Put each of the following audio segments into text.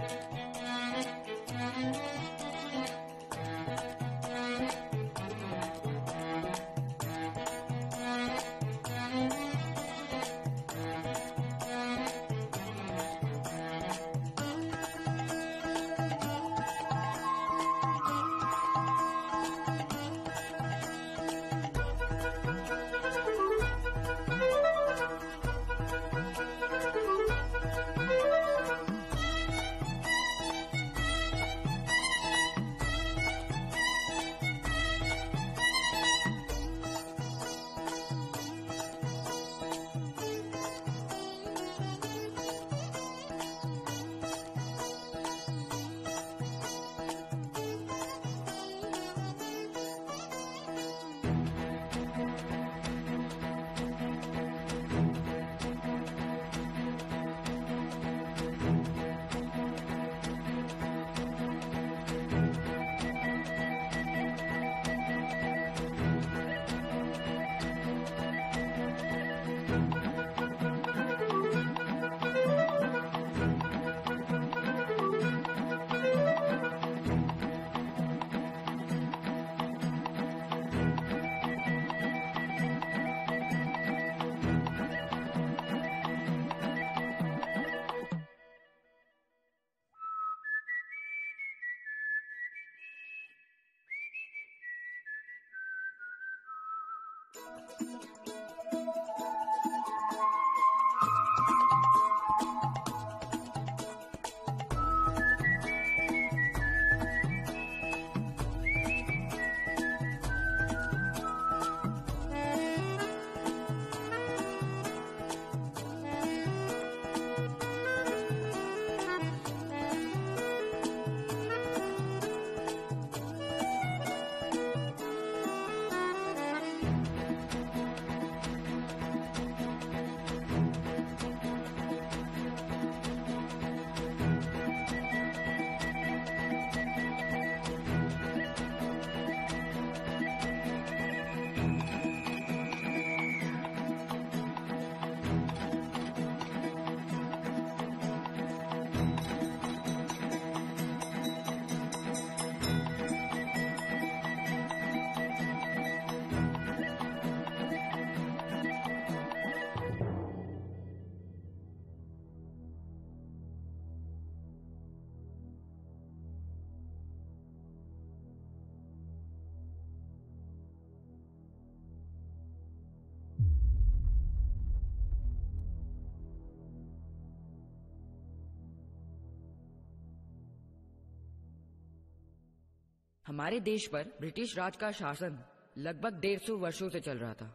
हमारे देश पर ब्रिटिश राज का शासन लगभग 150 वर्षों से चल रहा था।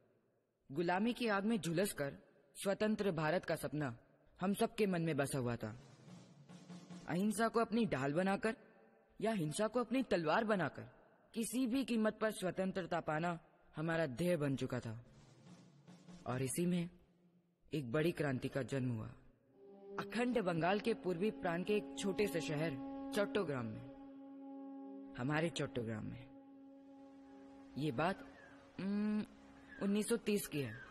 गुलामी की आग में झुलसकर स्वतंत्र भारत का सपना हम सबके मन में बसा हुआ था। अहिंसा को अपनी ढाल बनाकर या हिंसा को अपनी तलवार बनाकर किसी भी कीमत पर स्वतंत्रता पाना हमारा ध्येय बन चुका था। और इसी में एक बड़ी क्रांति का जन्म हुआ। अखंड बंगाल के पूर्वी प्रांत के एक छोटे से शहर चट्टोग्राम में, हमारे चट्टोग्राम में। ये बात 1930 की है।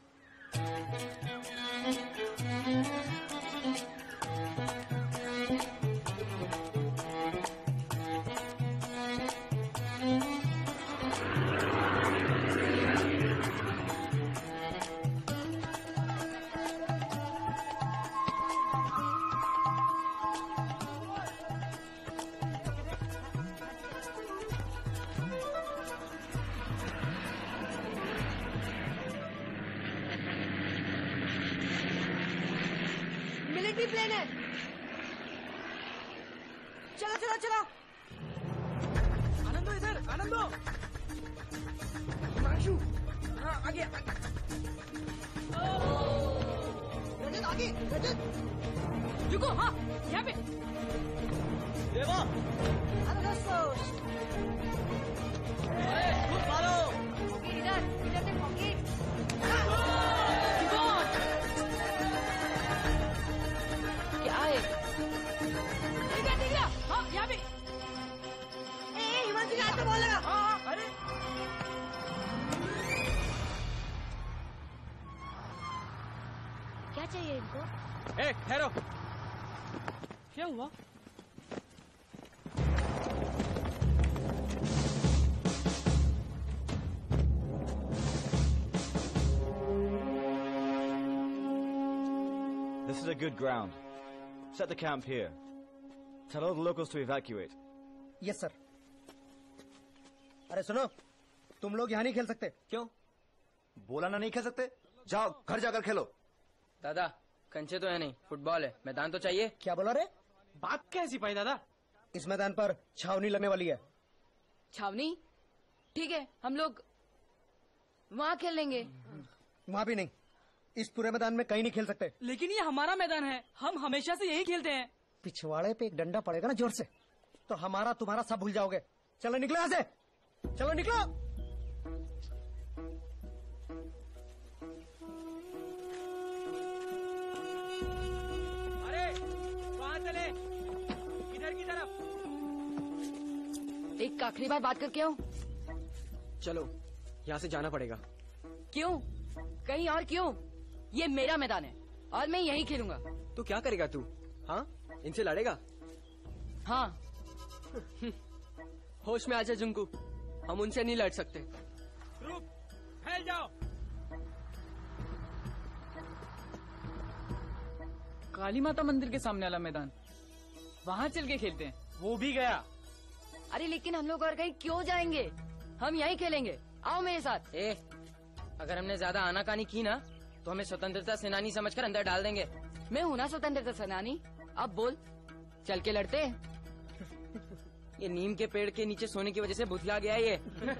मिलिट्री प्लेन है। चलो चलो चलो। आनंदो इधर, आनंदो। हिमांशु, हाँ आगे। रजत आगे, रजत। रुको, हाँ यहाँ पे। देवा। मारो। इधर इधर से पॉकेट। क्या है? ठीक है, हाँ यहाँ पे। हिमांशु का बोल लगा। हाँ, अरे क्या चाहिए इनको? ठहरो। हुआ? This is a good ground. Set the camp here. Tell all the locals to evacuate. Yes sir. अरे सुनो, तुम लोग यहाँ नहीं खेल सकते। क्यों? बोला ना नहीं खेल सकते? जाओ घर जाकर खेलो। दादा कंचे तो है नहीं, फुटबॉल है, मैदान तो चाहिए। क्या बोला रे? बात कैसी पाई दादा? इस मैदान पर छावनी लगने वाली है। छावनी? ठीक है, हम लोग वहाँ खेल लेंगे। वहाँ भी नहीं, इस पूरे मैदान में कहीं नहीं खेल सकते। लेकिन ये हमारा मैदान है, हम हमेशा से यही खेलते हैं। पिछवाड़े पे एक डंडा पड़ेगा ना जोर से, तो हमारा तुम्हारा सब भूल जाओगे। चलो निकलो यहाँ से, चलो निकलो। अरे वहाँ चले, इधर की तरफ। एक आखिरी बार बात करके आओ। चलो यहाँ से जाना पड़ेगा। क्यों? कहीं और क्यों? ये मेरा मैदान है और मैं यहीं खेलूंगा। तू क्या करेगा तू? हाँ, इनसे लड़ेगा? हाँ। होश में आजा जुंकू, हम उनसे नहीं लड़ सकते। रुक, फैल जाओ। काली माता मंदिर के सामने वाला मैदान, वहाँ चल के खेलते हैं। वो भी गया। अरे लेकिन हम लोग और कहीं क्यों जाएंगे? हम यहीं खेलेंगे, आओ मेरे साथ। अगर हमने ज्यादा आनाकानी की ना तो हमें स्वतंत्रता सेनानी समझकर अंदर डाल देंगे। मैं हूं ना स्वतंत्रता सेनानी। अब बोल, चल के लड़ते हैं। ये नीम के पेड़ के नीचे सोने की वजह से भुतला गया ये।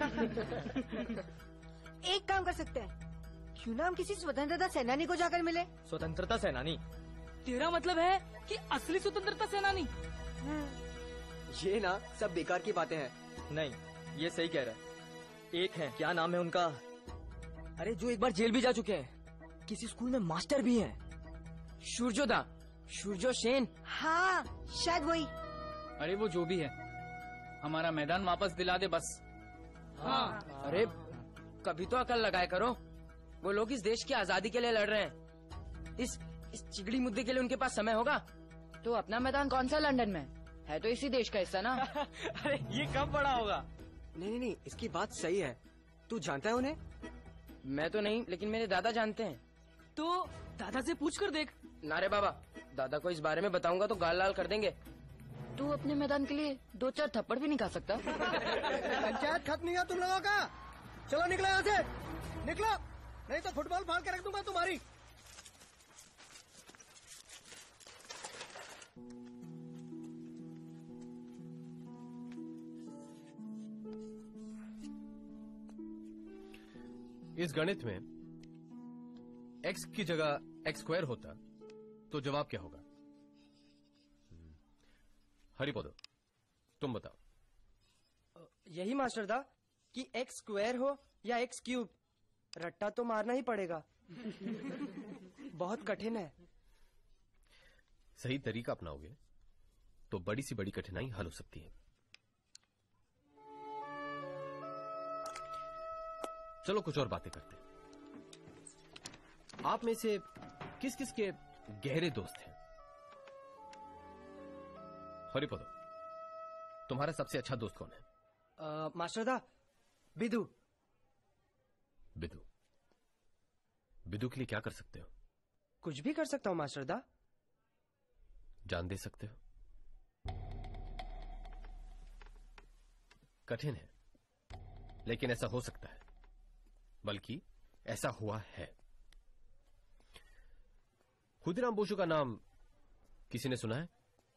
एक काम कर सकते हैं, क्यों ना हम किसी स्वतंत्रता सेनानी को जाकर मिले। स्वतंत्रता सेनानी? तेरा मतलब है कि असली स्वतंत्रता सेनानी? ये ना सब बेकार की बातें हैं। नहीं, ये सही कह रहा है। एक है, क्या नाम है उनका? अरे जो एक बार जेल भी जा चुके हैं, किसी स्कूल में मास्टर भी हैं। सूर्योदा, सूर्यो सेन। हाँ शायद वही। अरे वो जो भी है, हमारा मैदान वापस दिला दे बस। हाँ। अरे कभी तो अकल लगाए करो। वो लोग इस देश की आजादी के लिए लड़ रहे हैं। इस चिगड़ी मुद्दे के लिए उनके पास समय होगा? तो अपना मैदान कौन सा लंदन में है? तो इसी देश का हिस्सा ना। अरे ये कब बड़ा होगा? नहीं, इसकी बात सही है। तू जानता है उन्हें? मैं तो नहीं, लेकिन मेरे दादा जानते हैं। तो दादा से पूछ कर देख। नारे बाबा, दादा को इस बारे में बताऊंगा तो गाल लाल कर देंगे। तू अपने मैदान के लिए 2-4 थप्पड़ भी नहीं खा सकता। पंचायत खत्म नहीं है तुम लोगों का। चलो निकलो यहाँ से, निकलो, नहीं तो फुटबॉल फाड़ के रख दूंगा तुम्हारी। इस गणित में x की जगह x स्क्वायर होता तो जवाब क्या होगा? हरिपदो, तुम बताओ। यही मास्टर दा कि x स्क्वायर हो या x क्यूब, रट्टा तो मारना ही पड़ेगा। बहुत कठिन है। सही तरीका अपनाओगे तो बड़ी सी बड़ी कठिनाई हल हो सकती है। चलो कुछ और बातें करते हैं। आप में से किस किस के गहरे दोस्त हैं? हरिपदो, तुम्हारा सबसे अच्छा दोस्त कौन है? मास्टर दा, बिदू। बिदू? बिदू के लिए क्या कर सकते हो? कुछ भी कर सकता हूँ मास्टर दा। जान दे सकते हो? कठिन है, लेकिन ऐसा हो सकता है, बल्कि ऐसा हुआ है। खुदीराम बोसु का नाम किसी ने सुना है?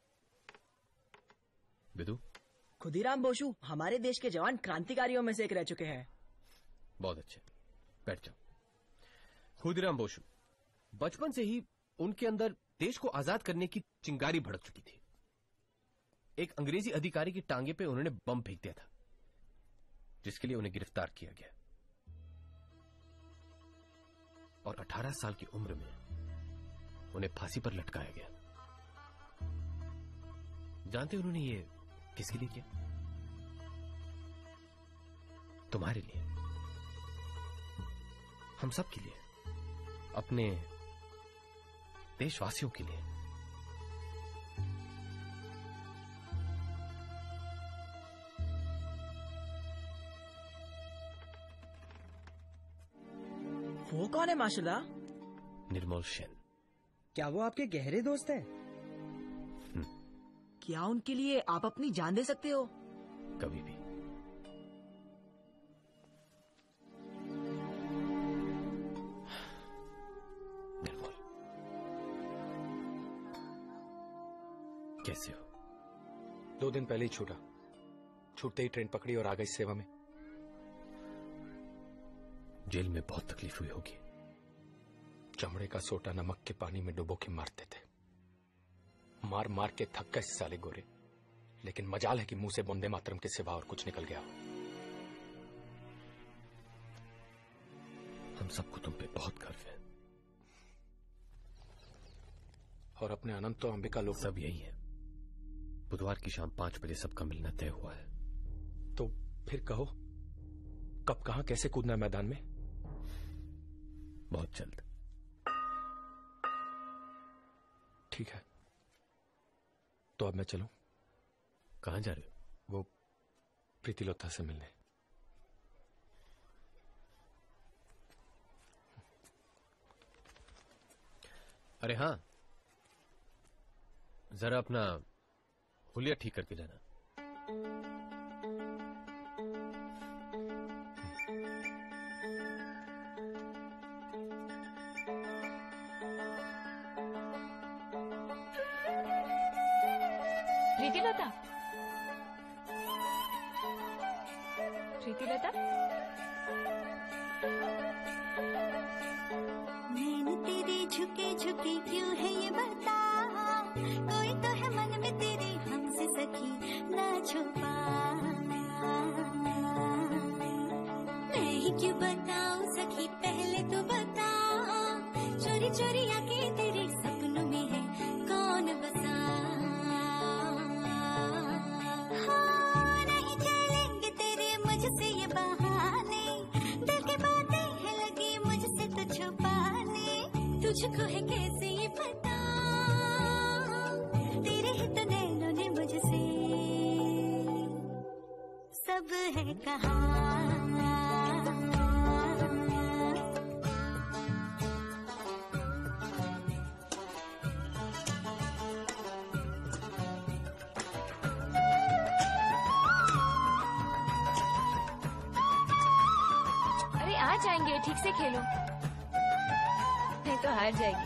बिदू? खुदीराम बोसु हमारे देश के जवान क्रांतिकारियों में से एक रह चुके हैं। बहुत अच्छे, बैठ जाओ। खुदीराम बोसु, बचपन से ही उनके अंदर देश को आजाद करने की चिंगारी भड़क चुकी थी। एक अंग्रेजी अधिकारी की टांगे पे उन्होंने बम फेंक दिया था, जिसके लिए उन्हें गिरफ्तार किया गया और 18 साल की उम्र में उन्हें फांसी पर लटकाया गया। जानते हो उन्होंने ये किसके लिए किया? तुम्हारे लिए, हम सब के लिए, अपने देशवासियों के लिए। वो कौन है माशुदा? निर्मल सेन। क्या वो आपके गहरे दोस्त हैं? क्या उनके लिए आप अपनी जान दे सकते हो? कभी भी। निर्मल, कैसे हो? 2 दिन पहले ही छूटा। छूटते ही ट्रेन पकड़ी और आ गई सेवा में। जेल में बहुत तकलीफ हुई होगी। चमड़े का सोटा नमक के पानी में डुबो के मारते थे। मार मार के थक गए साले गोरे। लेकिन मजाल है कि मुंह से वंदे मातरम के सिवा और कुछ निकल गया। हम सबको तुम पे बहुत गर्व है। और अपने अनंत तो अंबिका लोग सब यही है। बुधवार की शाम 5 बजे सबका मिलना तय हुआ है। तो फिर कहो, कब कहां कैसे कूदना है मैदान में? बहुत जल्द। ठीक है, तो अब मैं चलूं? कहां जा रहे हो? वो प्रीतिलोत्था से मिलने। अरे हाँ, जरा अपना हुलिया ठीक करके जाना। प्रीतिलता, प्रीतिलता, नैन तेरे झुके झुके क्यों है ये बता, कोई तो है मन में तेरे हमसे सखी ना छुपा। मैं ही क्यों बताऊं सखी, पहले तो बता, चोरी चोरी आके तेरे सपनों में है कौन बसा। हाँ, नहीं चलेंगे तेरे मुझसे ये बहाने, दिल की बातें हैं लगी मुझसे तो छुपाने। तुझको है कैसे ये पता, तेरे ही तो नैनों ने मुझसे सब है कहा। अरे आ जाएंगे, ठीक से खेलो, नहीं तो हार जाएगी।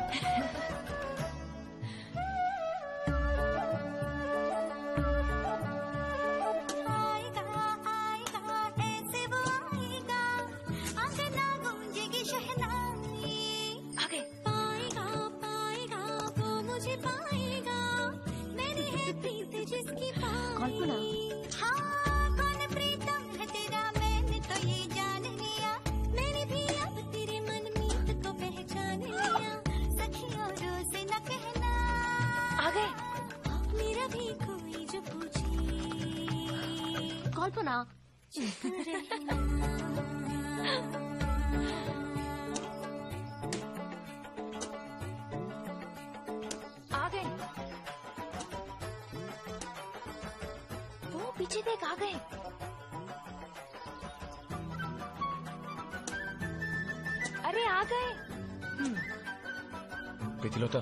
कल्पना, हाँ कौन प्रीतम है तेरा मैंने तो ये जान लिया, मैंने भी अब तेरे मन मीत को पहचान लिया। सखी औरों से न कहना आ गए, मेरा भी कोई जो पूछे कल्पना चुप रहना। आ गए, वो पीछे देख, आ गए। अरे आ गए। प्रीतिलोत्था,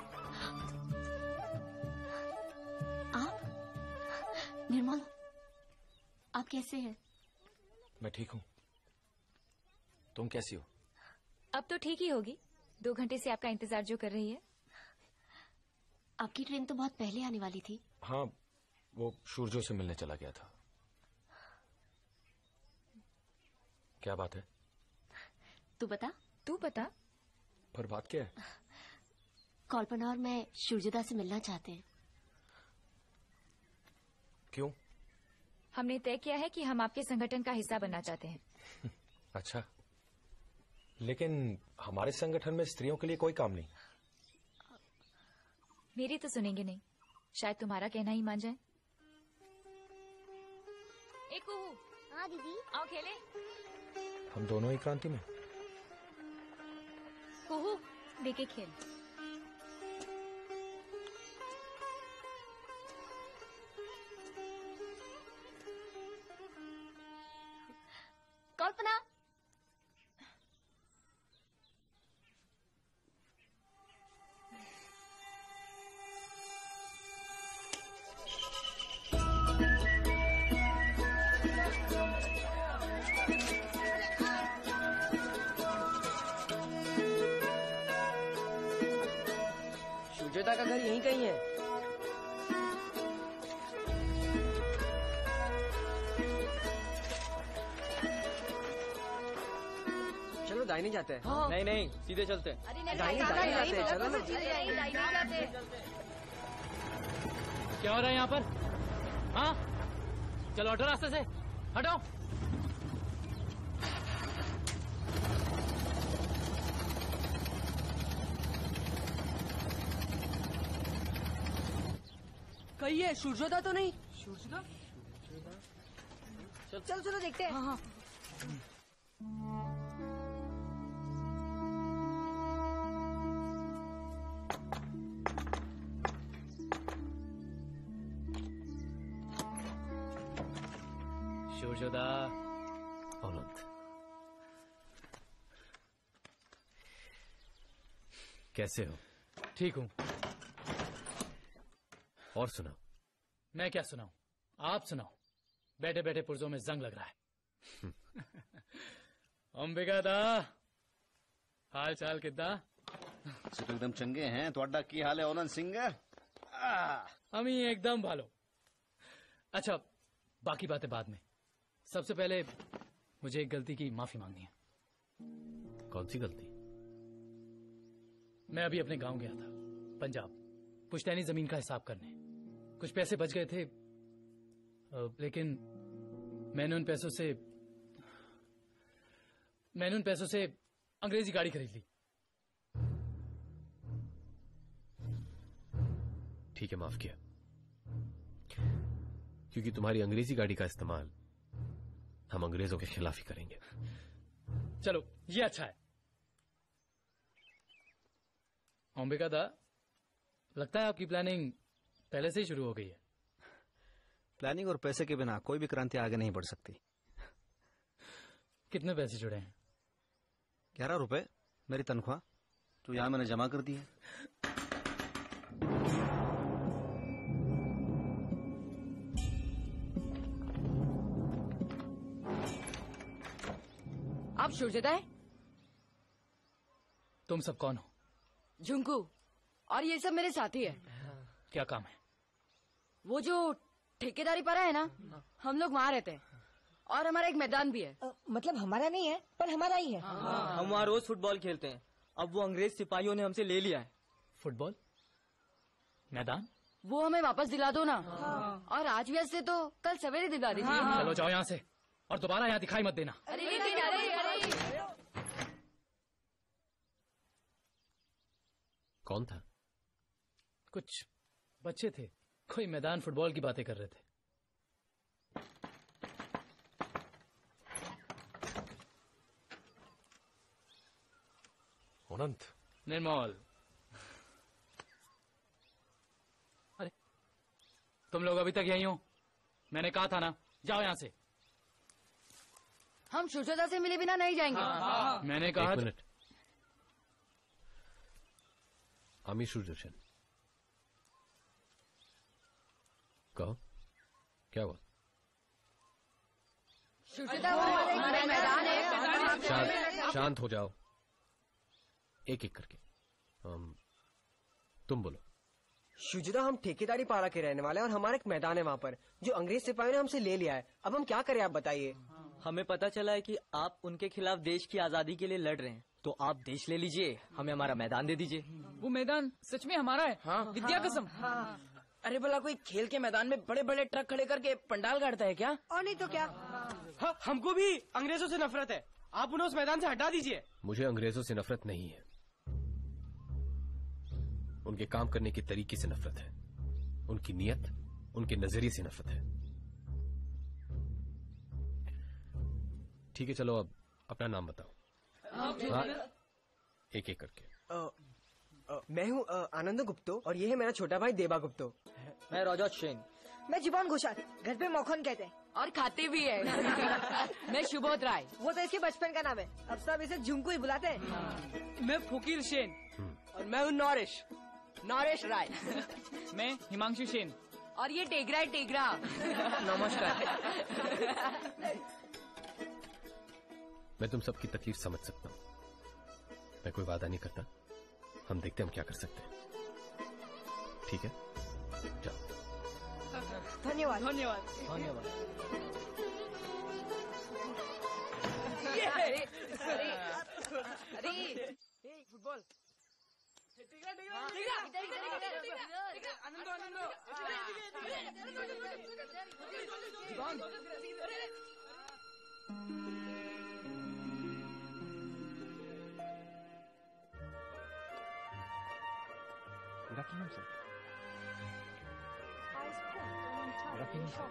आप निर्मल, आप कैसे हैं? मैं ठीक हूं। तुम कैसी हो? अब तो ठीक ही होगी, 2 घंटे से आपका इंतजार जो कर रही है। आपकी ट्रेन तो बहुत पहले आने वाली थी। हाँ, वो सूरजो से मिलने चला गया था। क्या बात है? तू बता। तू बता। पर बात क्या है? कल्पना और मैं सूरजदा से मिलना चाहते हैं। क्यों? हमने तय किया है कि हम आपके संगठन का हिस्सा बनना चाहते हैं। अच्छा, लेकिन हमारे संगठन में स्त्रियों के लिए कोई काम नहीं। मेरी तो सुनेंगे नहीं, शायद तुम्हारा कहना ही मान जाए। एक हाँ दीदी, आओ खेले। हम दोनों ही क्रांति में। कुहू, देखे खेल। कल्पना, दाहिने जाते हैं। हाँ। नहीं नहीं, सीधे चलते हैं। अरे नहीं दाहिने दाहिने जाते हैं, चलो ना। जाते। क्या हो रहा है यहाँ पर? हाँ, चलो हटो रास्ते से, हटो। कही है सूर्योदय तो नहीं? चलो चलो देखते हैं। हाँ। सूर्योदय। औलंद, कैसे हो? ठीक हूँ। और सुनाओ। मैं क्या सुनाऊं, आप सुनाओ। बैठे बैठे पुर्जों में जंग लग रहा है। अंबिका दा, हाल चाल किदा? सिर्फ एकदम चंगे हैं। ਤੁਹਾਡਾ ਕੀ ਹਾਲ ਹੈ ਔਲੰਦ ਸਿੰਘ? हम ही एकदम भालो। अच्छा, बाकी बातें बाद में। सबसे पहले मुझे एक गलती की माफी मांगनी है। कौन सी गलती? मैं अभी अपने गांव गया था, पंजाब, पुश्तैनी जमीन का हिसाब करने। कुछ पैसे बच गए थे, लेकिन मैंने उन पैसों से अंग्रेजी गाड़ी खरीद ली। ठीक है, माफ किया। क्योंकि तुम्हारी अंग्रेजी गाड़ी का इस्तेमाल हम अंग्रेजों के खिलाफ ही करेंगे। चलो, ये अच्छा है। अंबिका दा, लगता है आपकी प्लानिंग पहले से ही शुरू हो गई है। प्लानिंग और पैसे के बिना कोई भी क्रांति आगे नहीं बढ़ सकती। कितने पैसे जुड़े हैं? 11 रुपए मेरी तनख्वाह, तो यहाँ मैंने जमा कर दी है। आप सूर्योदय? तुम सब कौन हो? झुंकू, और ये सब मेरे साथी है। क्या काम है? वो जो ठेकेदारी पड़ा है ना, हम लोग वहाँ रहते हैं, और हमारा एक मैदान भी है। मतलब हमारा नहीं है, पर हमारा ही है। हम वहाँ रोज फुटबॉल खेलते हैं। अब वो अंग्रेज सिपाहियों ने हमसे ले लिया है। फुटबॉल मैदान? वो हमें वापस दिला दो ना। और आज भी ऐसे तो कल सवेरे दिला दीजिए। चलो जाओ यहाँ से, और दोबारा यहाँ दिखाई मत देना। कौन था? कुछ बच्चे थे, कोई मैदान फुटबॉल की बातें कर रहे थे। अनंत। निर्मल, अरे तुम लोग अभी तक यहीं हो? मैंने कहा था ना, जाओ यहाँ से। हम सूर्योदय से मिले बिना नहीं जाएंगे। मैंने कहा। एक मिनट। आमी सूर्यदर्शन, कहो क्या हुआ? हमारा मैदान है। शांत हो जाओ, एक एक करके। तुम बोलो। शुजुदा, हम ठेकेदारी पारा के रहने वाले हैं, और हमारा एक मैदान है वहाँ पर, जो अंग्रेज सिपाहियों ने हमसे ले लिया है। अब हम क्या करें, आप बताइए। हमें पता चला है कि आप उनके खिलाफ देश की आजादी के लिए लड़ रहे हैं, तो आप देश ले लीजिए, हमें हमारा मैदान दे दीजिए। वो मैदान सच में हमारा है? हाँ। विद्या कसम। अरे भला कोई खेल के मैदान में बड़े बड़े ट्रक खड़े करके पंडाल गाड़ता है क्या? और नहीं तो क्या। हाँ, हमको भी अंग्रेजों से नफरत है, आप उन्हें उस मैदान से हटा दीजिए। मुझे अंग्रेजों से नफरत नहीं है, उनके काम करने के तरीके से नफरत है, उनकी नीयत, उनके नजरिए से नफरत है। ठीक है, चलो अब अपना नाम बताओ। हाँ, एक एक करके। मैं हूँ आनंद गुप्तो, और ये है मेरा छोटा भाई देवा गुप्तो। मैं रौजत सेन। मैं जीवन घोषाल, घर पे मौखन कहते हैं, और खाते भी है। मैं सुबोध राय। वो तो इसके बचपन का नाम है, अब सब इसे झुंकू ही बुलाते हैं। मैं फकीर सेन, और मैं हूँ नौरेश राय। मैं हिमांशु सेन, और ये टेगरा है, टेगरा। नमस्कार। मैं तुम सबकी तकलीफ समझ सकता हूँ, मैं कोई वादा नहीं करता, हम देखते हैं हम क्या कर सकते हैं। ठीक है, जाओ। धन्यवाद। धन्यवाद। धन्यवाद। अरे football Good afternoon, sir. Good afternoon, sir.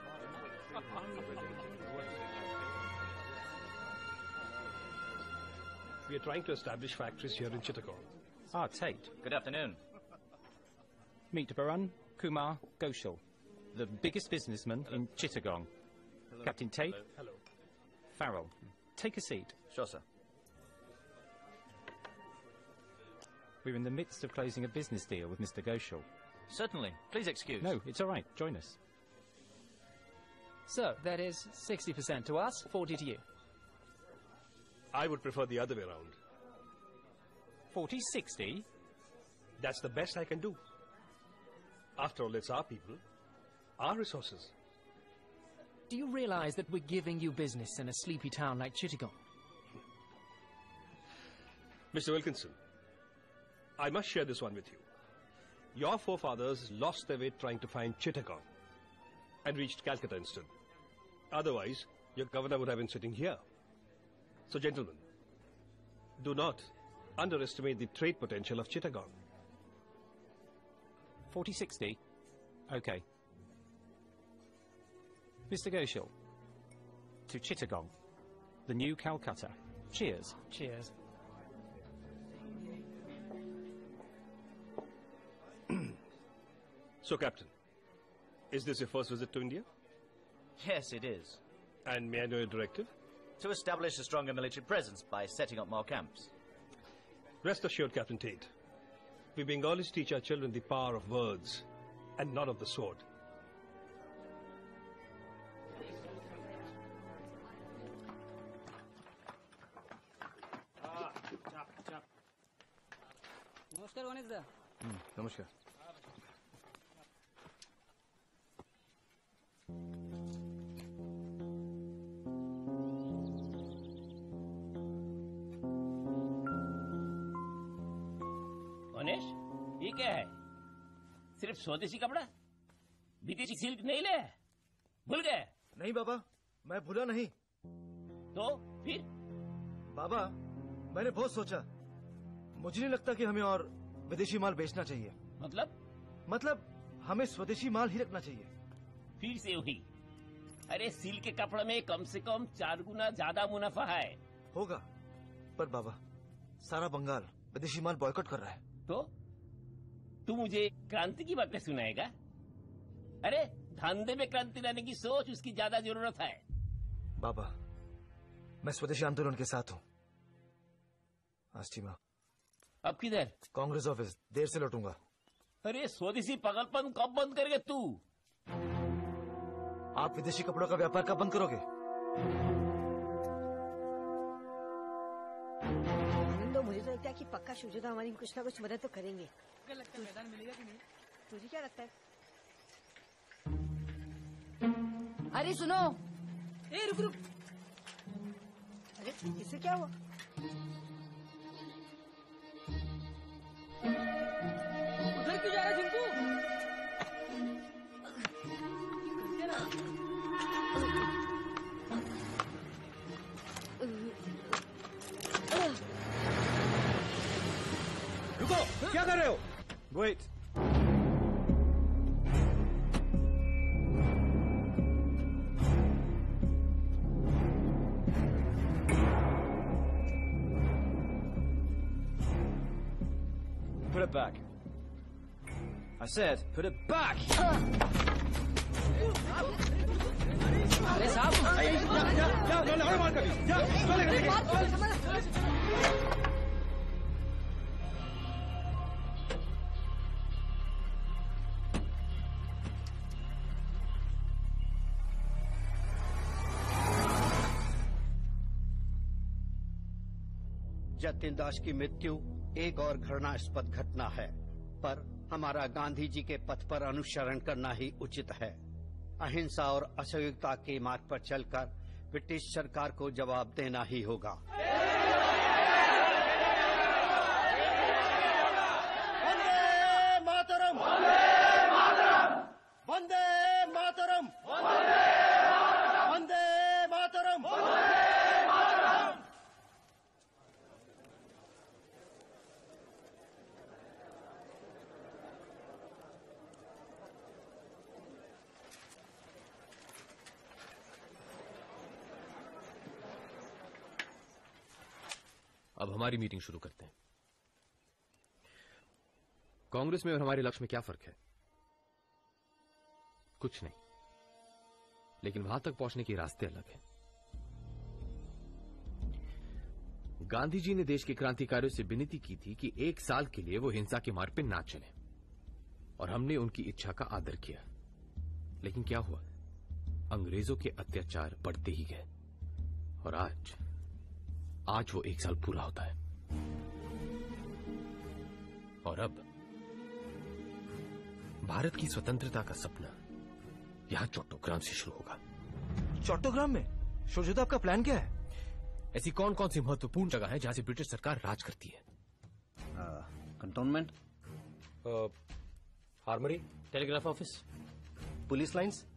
We are trying to establish factories here in Chittagong. Ah, Tate. Good afternoon. Meet Barun Kumar Ghoshal, the biggest businessman in Chittagong. Hello. Captain Tate. Hello. Farrell. Take a seat. Sure, sir. We're in the midst of closing a business deal with Mr. Ghoshal. Certainly. Please excuse. No, it's all right. Join us. So, that is 60% to us, 40 to you. I would prefer the other way around. 40-60? That's the best I can do. After all, it's our people, our resources. Do you realize that we're giving you business in a sleepy town like Chittagong? Mr. Wilkinson, I must share this one with you. Your forefathers lost their way trying to find Chittagong and reached Calcutta instead. Otherwise, your governor would have been sitting here. So, gentlemen, do not underestimate the trade potential of Chittagong. 40-60? Okay. Mr. Ghoshal, to Chittagong, the new Calcutta. Cheers. Cheers. So, Captain, is this your first visit to India? Yes, it is. And may I know your directive? To establish a stronger military presence by setting up more camps. Rest assured, Captain Tate, we Bengalis teach our children the power of words and not of the sword. नमस्कार वनिक दा नमस्कार गणेश ये क्या है सिर्फ स्वदेशी कपड़ा विदेशी सिल्क नहीं ले भूल गए नहीं बाबा मैं भूला नहीं तो फिर बाबा मैंने बहुत सोचा मुझे नहीं लगता कि हमें और विदेशी माल बेचना चाहिए मतलब हमें स्वदेशी माल ही रखना चाहिए फिर से वही अरे सिल्क के कपड़े में कम से कम 4 गुना ज्यादा मुनाफा है होगा पर बाबा सारा बंगाल विदेशी माल बॉयकॉट कर रहा है तो तू मुझे क्रांति की बातें सुनाएगा अरे धंधे में क्रांति लाने की सोच उसकी ज्यादा जरूरत है बाबा मैं स्वदेशी आंदोलन के साथ हूँ आस्टीमा अब किधर कांग्रेस ऑफिस देर से लौटूंगा अरे स्वदेशी पागलपन कब बंद करेगा तू आप विदेशी कपड़ों का व्यापार कब बंद करोगे तो मुझे तो लगता है कि पक्का शुजाता हमारी कुछ ना कुछ मदद तो करेंगे लगता है मैदान मिलेगा कि नहीं तुझे क्या लगता है अरे सुनो ए रुक रुक अरे इससे क्या हुआ उधर क्यों जा रहा है जिंकू रुको क्या कर रहे हो wait Put it back. I said, put it back! अरे साहब जतिन दास की मृत्यु एक और घृणास्पद घटना है पर हमारा गांधी जी के पथ पर अनुसरण करना ही उचित है अहिंसा और असहयोगिता के मार्ग पर चलकर ब्रिटिश सरकार को जवाब देना ही होगा अब हमारी मीटिंग शुरू करते हैं। कांग्रेस में और हमारे लक्ष्य में क्या फर्क है? कुछ नहीं, लेकिन वहां तक पहुंचने के रास्ते अलग हैं। गांधी जी ने देश के क्रांतिकारियों से विनती की थी कि 1 साल के लिए वो हिंसा के मार्ग पे ना चलें, और हमने उनकी इच्छा का आदर किया। लेकिन क्या हुआ? अंग्रेजों के अत्याचार बढ़ते ही गए, और आज वो 1 साल पूरा होता है। और अब भारत की स्वतंत्रता का सपना यहां चट्टोग्राम से शुरू होगा। चट्टोग्राम में? शुरजुदा, आपका प्लान क्या है? ऐसी कौन कौन सी महत्वपूर्ण जगह है जहां से ब्रिटिश सरकार राज करती है? Cantonment, armoury, telegraph office, police lines.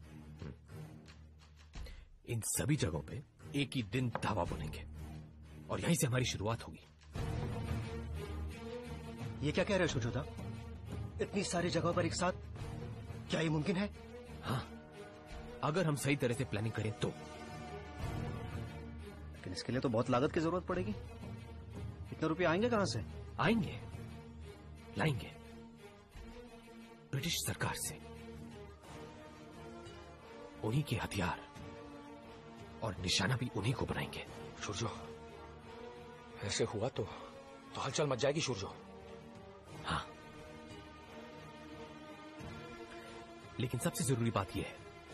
इन सभी जगहों पे एक ही दिन धावा बोलेंगे, और यहीं से हमारी शुरुआत होगी। ये क्या कह रहे हो शुरजुदा? इतनी सारी जगहों पर एक साथ, क्या ये मुमकिन है? हाँ, अगर हम सही तरह से प्लानिंग करें तो। लेकिन इसके लिए तो बहुत लागत की जरूरत पड़ेगी। इतने रुपए आएंगे कहां से? आएंगे, लाएंगे ब्रिटिश सरकार से। उन्हीं के हथियार और निशाना भी उन्हीं को बनाएंगे। सूरजो, ऐसे हुआ तो हलचल मच जाएगी सूरजो। हाँ, लेकिन सबसे जरूरी बात यह है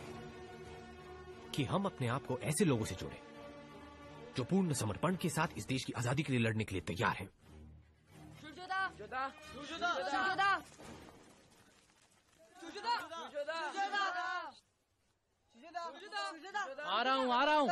कि हम अपने आप को ऐसे लोगों से जोड़ें जो पूर्ण समर्पण के साथ इस देश की आजादी के लिए लड़ने के लिए तैयार हैं। आ रहा हूँ।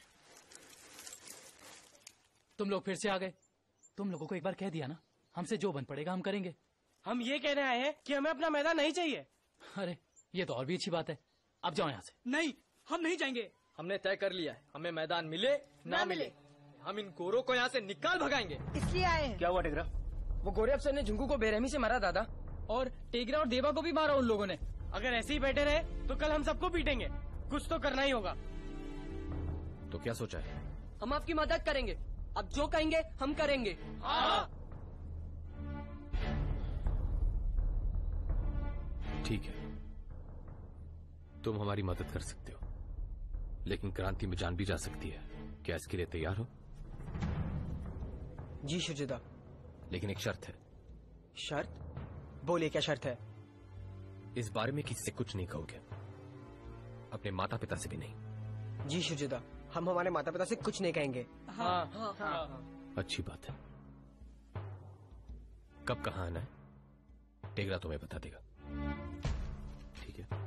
तुम लोग फिर से आ गए। तुम लोगों को एक बार कह दिया ना, हमसे जो बन पड़ेगा हम करेंगे। हम ये कहने आए हैं कि हमें अपना मैदान नहीं चाहिए। अरे ये तो और भी अच्छी बात है। अब जाओ यहाँ से। नहीं, हम नहीं जाएंगे। हमने तय कर लिया है, हमें मैदान मिले ना मिले, हम इन गोरों को यहाँ से निकाल भगाएंगे। इसलिए आए हैं। क्या हुआ टेगरा? वो गोरे अफसर ने झुंकू को बेरहमी से मारा दादा, और टेगरा और देवा को भी मारा उन लोगों ने। अगर ऐसे ही बैठे रहे तो कल हम सबको पीटेंगे। कुछ तो करना ही होगा। तो क्या सोचा है? हम आपकी मदद करेंगे। अब जो कहेंगे हम करेंगे। ठीक है, तुम हमारी मदद कर सकते हो, लेकिन क्रांति में जान भी जा सकती है। क्या इसके लिए तैयार हो? जी शुरजुदा। लेकिन एक शर्त है। शर्त? बोलिए, क्या शर्त है? इस बारे में किसी से कुछ नहीं कहोगे, अपने माता पिता से भी नहीं। जी शुरजुदा, हम हमारे माता पिता से कुछ नहीं कहेंगे। हाँ। अच्छी बात है। कब कहाँ आना है टेगरा तुम्हें बता देगा। ठीक है?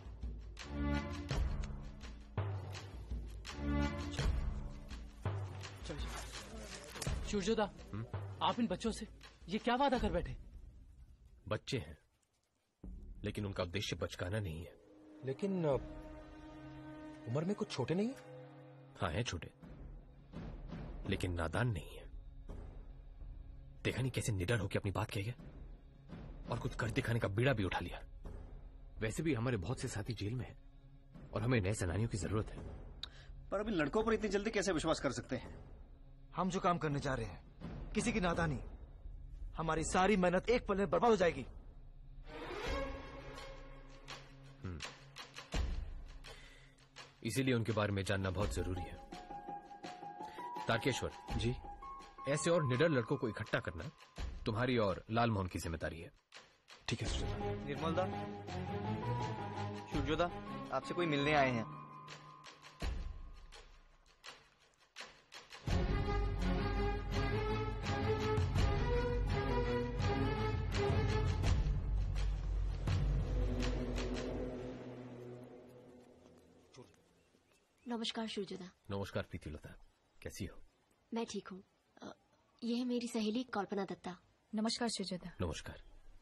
शुरजुदा, आप इन बच्चों से ये क्या वादा कर बैठे? बच्चे हैं, लेकिन उनका उद्देश्य बचकाना नहीं है। लेकिन उम्र में कुछ छोटे नहीं है? हाँ, हैं छोटे, लेकिन नादान नहीं है। देखा नहीं कैसे निडर होकर अपनी बात कह गया, और कुछ कर दिखाने का बीड़ा भी उठा लिया। वैसे भी हमारे बहुत से साथी जेल में हैं, और हमें नए सेनानियों की जरूरत है। पर अभी लड़कों पर इतनी जल्दी कैसे विश्वास कर सकते हैं? हम जो काम करने जा रहे हैं, किसी की नादानी, हमारी सारी मेहनत एक पल में बर्बाद हो जाएगी। इसीलिए उनके बारे में जानना बहुत जरूरी है। तारकेश्वर जी, ऐसे और निडर लड़कों को इकट्ठा करना तुम्हारी और लालमोहन की जिम्मेदारी है। ठीक है सुरजुदा। निर्मलदा, शुरजुदा, आपसे कोई मिलने आए हैं। नमस्कार शुरजुदा। नमस्कार प्रीतिलता, कैसी हो? मैं ठीक हूँ। ये है मेरी सहेली कल्पना दत्ता। नमस्कार शुरजुदा। नमस्कार।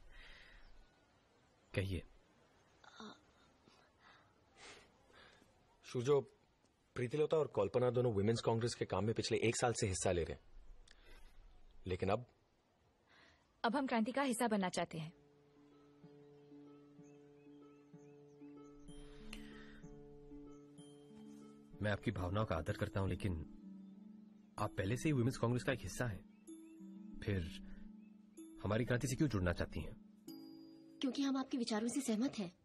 कहिए। सूरजो, प्रीतिलता और कल्पना दोनों विमेंस कांग्रेस के काम में पिछले 1 साल से हिस्सा ले रहे हैं, लेकिन अब हम क्रांति का हिस्सा बनना चाहते हैं। मैं आपकी भावनाओं का आदर करता हूं, लेकिन आप पहले से ही वुमेन्स कांग्रेस का एक हिस्सा हैं। फिर हमारी क्रांति से क्यों जुड़ना चाहती हैं? क्योंकि हम आपके विचारों से सहमत हैं।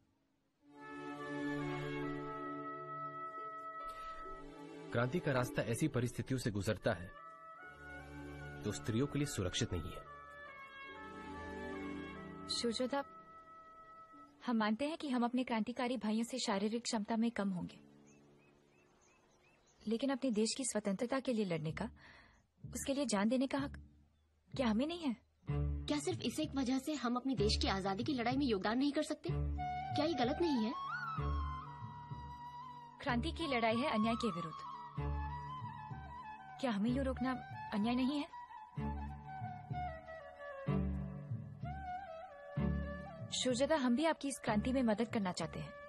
क्रांति का रास्ता ऐसी परिस्थितियों से गुजरता है जो स्त्रियों के लिए सुरक्षित नहीं है। सुजाता, हम मानते हैं कि हम अपने क्रांतिकारी भाइयों से शारीरिक क्षमता में कम होंगे, लेकिन अपने देश की स्वतंत्रता के लिए लड़ने का, उसके लिए जान देने का हक क्या हमें नहीं है? क्या सिर्फ इस एक वजह से हम अपने देश की आजादी की लड़ाई में योगदान नहीं कर सकते? क्या ये गलत नहीं है? क्रांति की लड़ाई है अन्याय के विरुद्ध। क्या हमें यूँ रोकना अन्याय नहीं है? सुजाता, हम भी आपकी इस क्रांति में मदद करना चाहते हैं।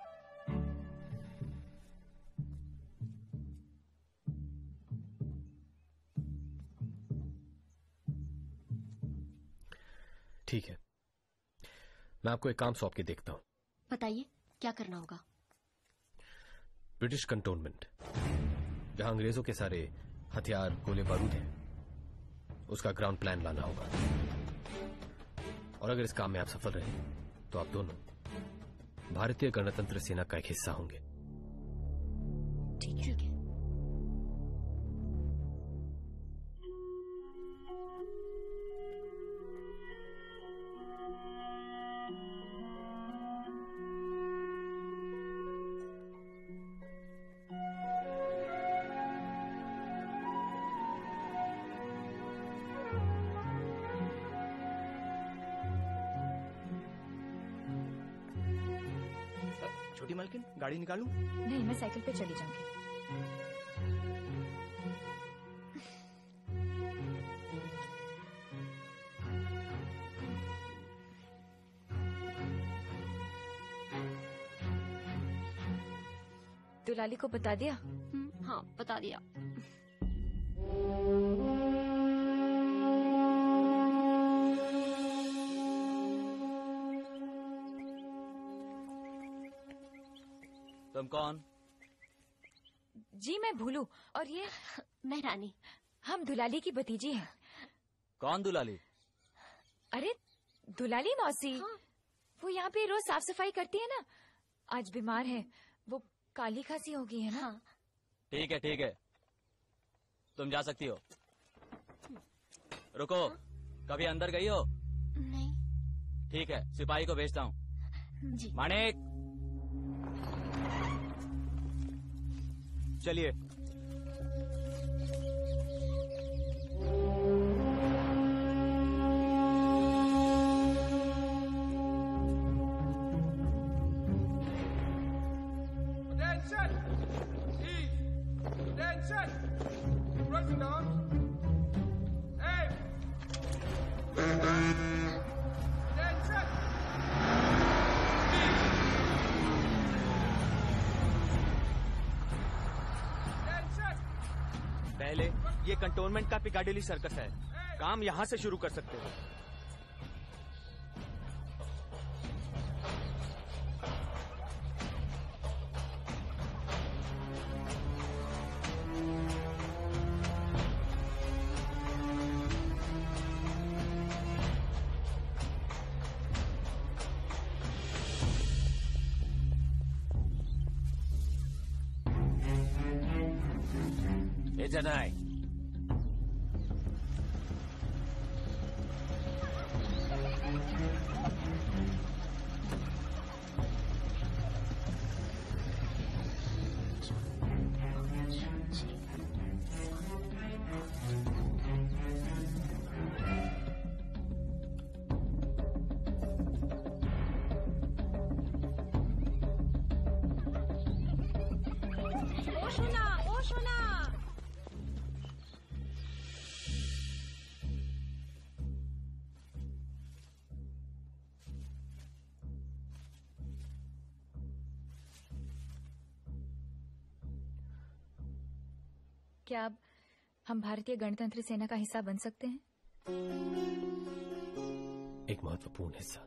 ठीक है, मैं आपको एक काम सौंप के देखता हूं। बताइए, क्या करना होगा? ब्रिटिश कंटोनमेंट, जहां अंग्रेजों के सारे हथियार, गोले बारूद हैं, उसका ग्राउंड प्लान लाना होगा। और अगर इस काम में आप सफल रहे तो आप दोनों भारतीय गणतंत्र सेना का एक हिस्सा होंगे। ठीक है। छोटी मालकिन, गाड़ी निकालूं? नहीं, मैं साइकिल पे चली जाऊंगी। दुलाली को बता दिया? हाँ, बता दिया। तुम कौन? जी मैं भूलू, और ये मैं रानी। हम दुलाली की भतीजी हैं। कौन दुलाली? अरे दुलाली मौसी, वो यहाँ पे रोज साफ सफाई करती है ना। आज बीमार है, वो काली खांसी हो गई है ना। ठीक है ठीक है, तुम जा सकती हो। रुको, कभी अंदर गई हो? नहीं। ठीक है, सिपाही को भेजता हूँ। जी। माणिक, चलिए। Attention! East! Attention! Pressing down. Aim! Attention! पहले ये कंटोनमेंट का पिकाडिली सर्कस है, काम यहाँ से शुरू कर सकते हो। Jedi. क्या अब हम भारतीय गणतंत्र सेना का हिस्सा बन सकते हैं? एक महत्वपूर्ण हिस्सा।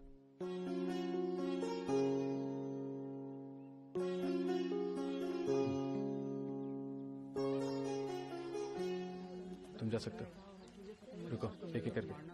तुम जा सकते हो। रुको, एक एक करके।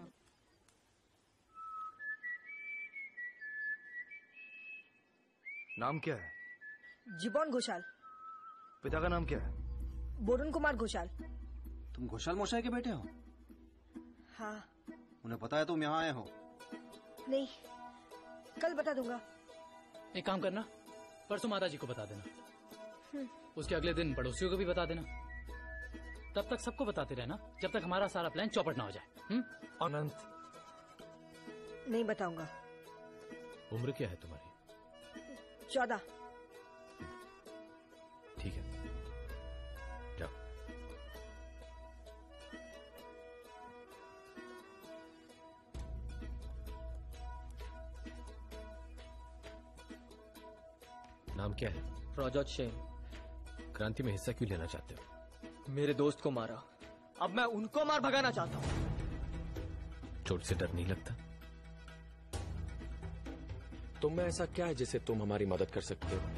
नाम क्या है? जीबन घोषाल। पिता का नाम क्या है? बोरुन कुमार घोषाल। तुम घोषाल मोशाई के बेटे हो? हाँ। उन्हें पता है तुम यहाँ आए हो? नहीं, कल बता दूंगा। एक काम करना, परसों माता जी को बता देना, उसके अगले दिन पड़ोसियों को भी बता देना। तब तक सबको बताते रहना जब तक हमारा सारा प्लान चौपट ना हो जाए। अनंत, नहीं बताऊंगा। उम्र क्या है तुम्हारी? 14। ठीक है, जाओ। नाम क्या है? प्रजोत सेन। क्रांति में हिस्सा क्यों लेना चाहते हो? मेरे दोस्त को मारा, अब मैं उनको मार भगाना चाहता हूँ। चोट से डर नहीं लगता? तुम में ऐसा क्या है जिससे तुम हमारी मदद कर सकते हो?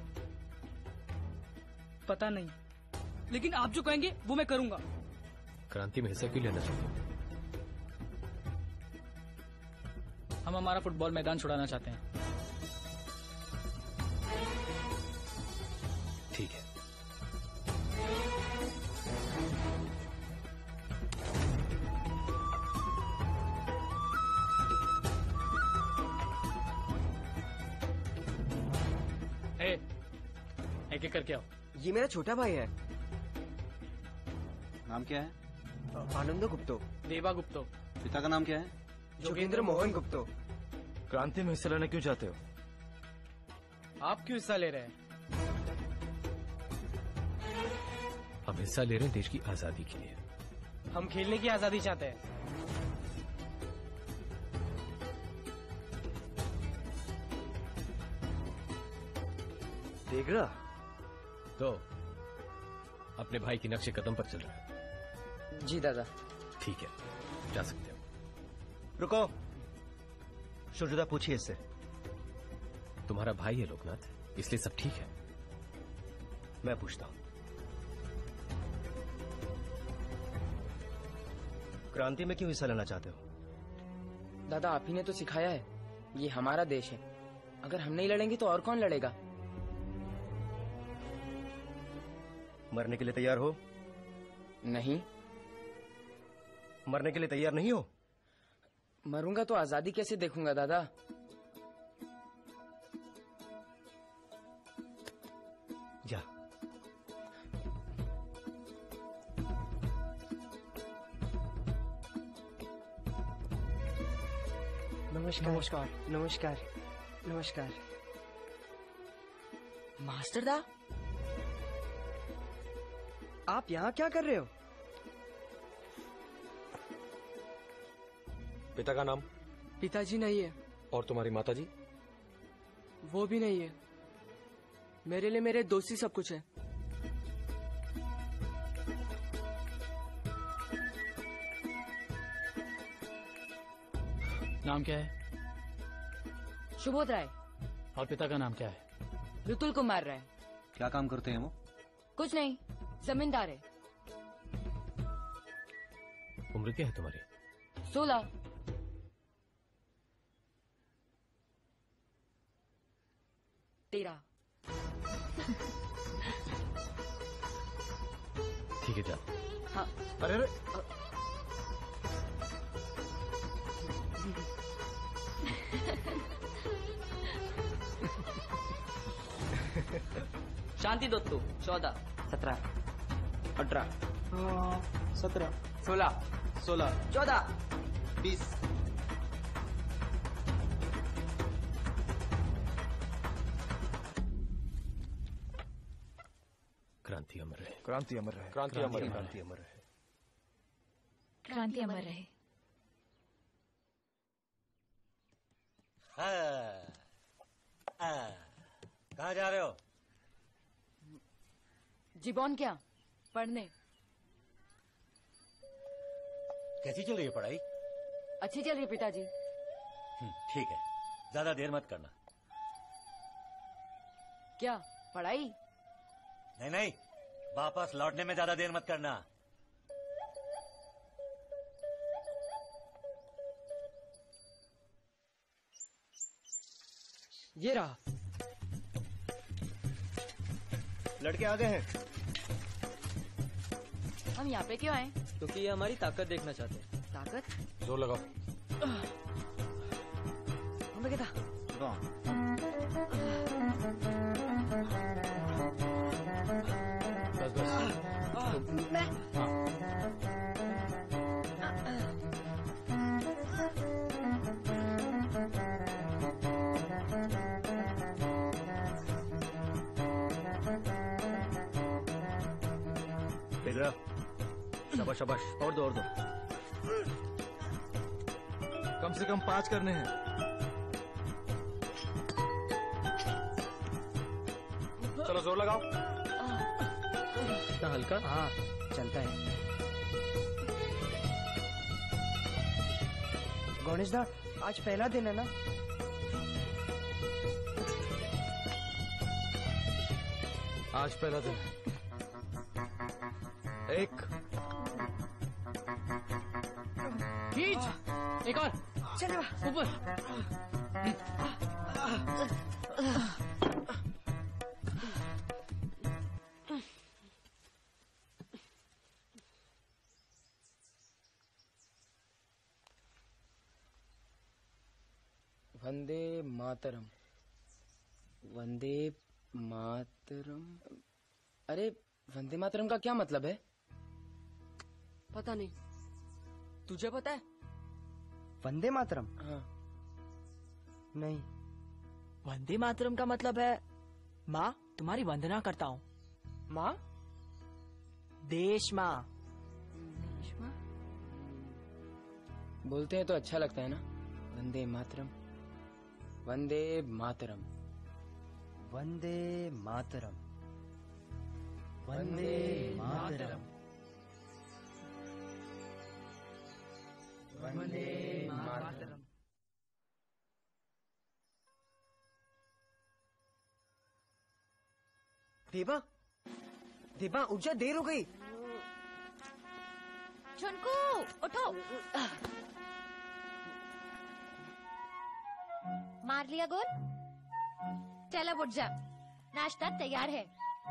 पता नहीं, लेकिन आप जो कहेंगे वो मैं करूंगा। क्रांति में हिस्सा क्यों लेना चाहते हो? हम हमारा फुटबॉल मैदान छुड़ाना चाहते हैं। ठीक है। एक एक करके आओ। ये मेरा छोटा भाई है। नाम क्या है? आनंद गुप्तो। देवा गुप्तो। पिता का नाम क्या है? जोगेंद्र मोहन गुप्तो। क्रांति में हिस्सा लेना क्यों चाहते हो? आप क्यों हिस्सा ले रहे हैं? हम हिस्सा ले रहे हैं देश की आजादी के लिए। हम खेलने की आजादी चाहते हैं। तेगड़ा तो अपने भाई की नक्शे कदम पर चल रहा है। जी दादा। ठीक है, जा सकते हो। रुको, शुरजुदा पूछिए इससे। तुम्हारा भाई है लोकनाथ, इसलिए सब ठीक है। मैं पूछता हूं, क्रांति में क्यों हिस्सा लेना चाहते हो? दादा आप ही ने तो सिखाया है, ये हमारा देश है। अगर हम नहीं लड़ेंगे तो और कौन लड़ेगा? मरने के लिए तैयार हो? नहीं। मरने के लिए तैयार नहीं हो? मरूंगा तो आजादी कैसे देखूंगा दादा? जा। नमस्कार। नमस्कार। नमस्कार। नमस्कार। मास्टर दा, आप यहाँ क्या कर रहे हो? पिता का नाम? पिताजी नहीं है। और तुम्हारी माताजी? वो भी नहीं है। मेरे लिए मेरे दोस्त ही सब कुछ है। नाम क्या है? सुबोध राय। और पिता का नाम क्या है? ऋतुल कुमार राय। क्या काम करते हैं वो? कुछ नहीं, जमींदार है। उम्र क्या है तुम्हारी? 16। तेरा। ठीक है, जा। हाँ। अरे अरे, शांति दत्तू 14, 17, 18, 17, 16, 14, 20। क्रांति अमर रहे। क्रांति अमर रहे। क्रांति अमर रहे। क्रांति अमर रहे। क्रांति अमर रहे। कहाँ जा रहे हो? जीबॉन क्या? पढ़ने। कैसी चल रही है पढ़ाई? अच्छी चल रही है पिताजी। ठीक है, ज्यादा देर मत करना। क्या पढ़ाई? नहीं नहीं, वापस लौटने में ज्यादा देर मत करना। ये रहा। लड़के आगे हैं। हम यहाँ पे क्यों आए? क्योंकि ये हमारी ताकत देखना चाहते हैं। ताकत? जोर लगाओ। हमें क्या था? बस बस। मैं देख रहा? शाबाश शाबाश, और दो और दो। कम से कम 5 करने हैं। चलो जोर लगाओ। इतना हल्का? हाँ चलता है। गणेश दा, आज पहला दिन है ना? आज पहला दिन। एक खींच, एक और चलो ऊपर। वंदे मातरम, वंदे मातरम। अरे वंदे मातरम का क्या मतलब है? पता नहीं, तुझे पता है? वंदे मातरम? हाँ। नहीं। वंदे मातरम का मतलब है माँ तुम्हारी वंदना करता हूँ। माँ? देश माँ। देश माँ? बोलते हैं तो अच्छा लगता है ना? वंदे मातरम, वंदे मातरम, वंदे मातरम, वंदे मातरम, वंदे मातरम। देवा, देवा उठ जा, देर हो गई। चुनकू उठो। मार लिया गोल? चल अब उठ जा, नाश्ता तैयार है।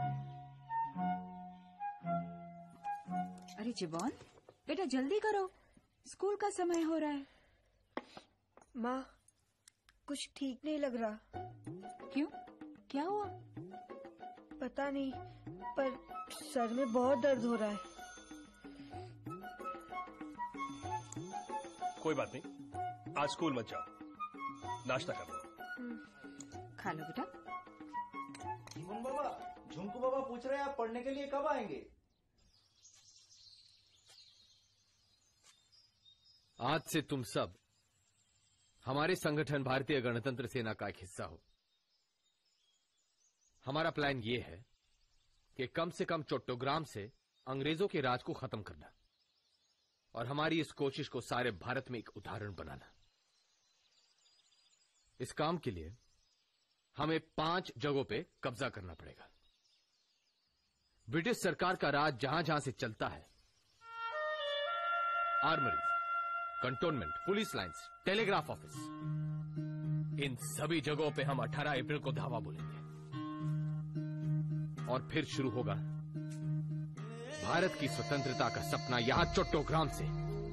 अरे जिबॉन, बेटा जल्दी करो, स्कूल का समय हो रहा है। माँ, कुछ ठीक नहीं लग रहा। क्यों? क्या हुआ? पता नहीं, पर सर में बहुत दर्द हो रहा है। कोई बात नहीं, आज स्कूल मत जाओ, नाश्ता कर लो। खा लो बेटा। जीवन बाबा, झुमकू बाबा पूछ रहे हैं आप पढ़ने के लिए कब आएंगे? आज से तुम सब हमारे संगठन भारतीय गणतंत्र सेना का एक हिस्सा हो। हमारा प्लान यह है कि कम से कम चट्टोग्राम से अंग्रेजों के राज को खत्म करना और हमारी इस कोशिश को सारे भारत में एक उदाहरण बनाना। इस काम के लिए हमें 5 जगहों पे कब्जा करना पड़ेगा। ब्रिटिश सरकार का राज जहां जहां से चलता है, armoury, cantonment, police lines, telegraph office, इन सभी जगहों पे हम 18 अप्रैल को धावा बोलेंगे और फिर शुरू होगा भारत की स्वतंत्रता का सपना यहां चट्टोग्राम से।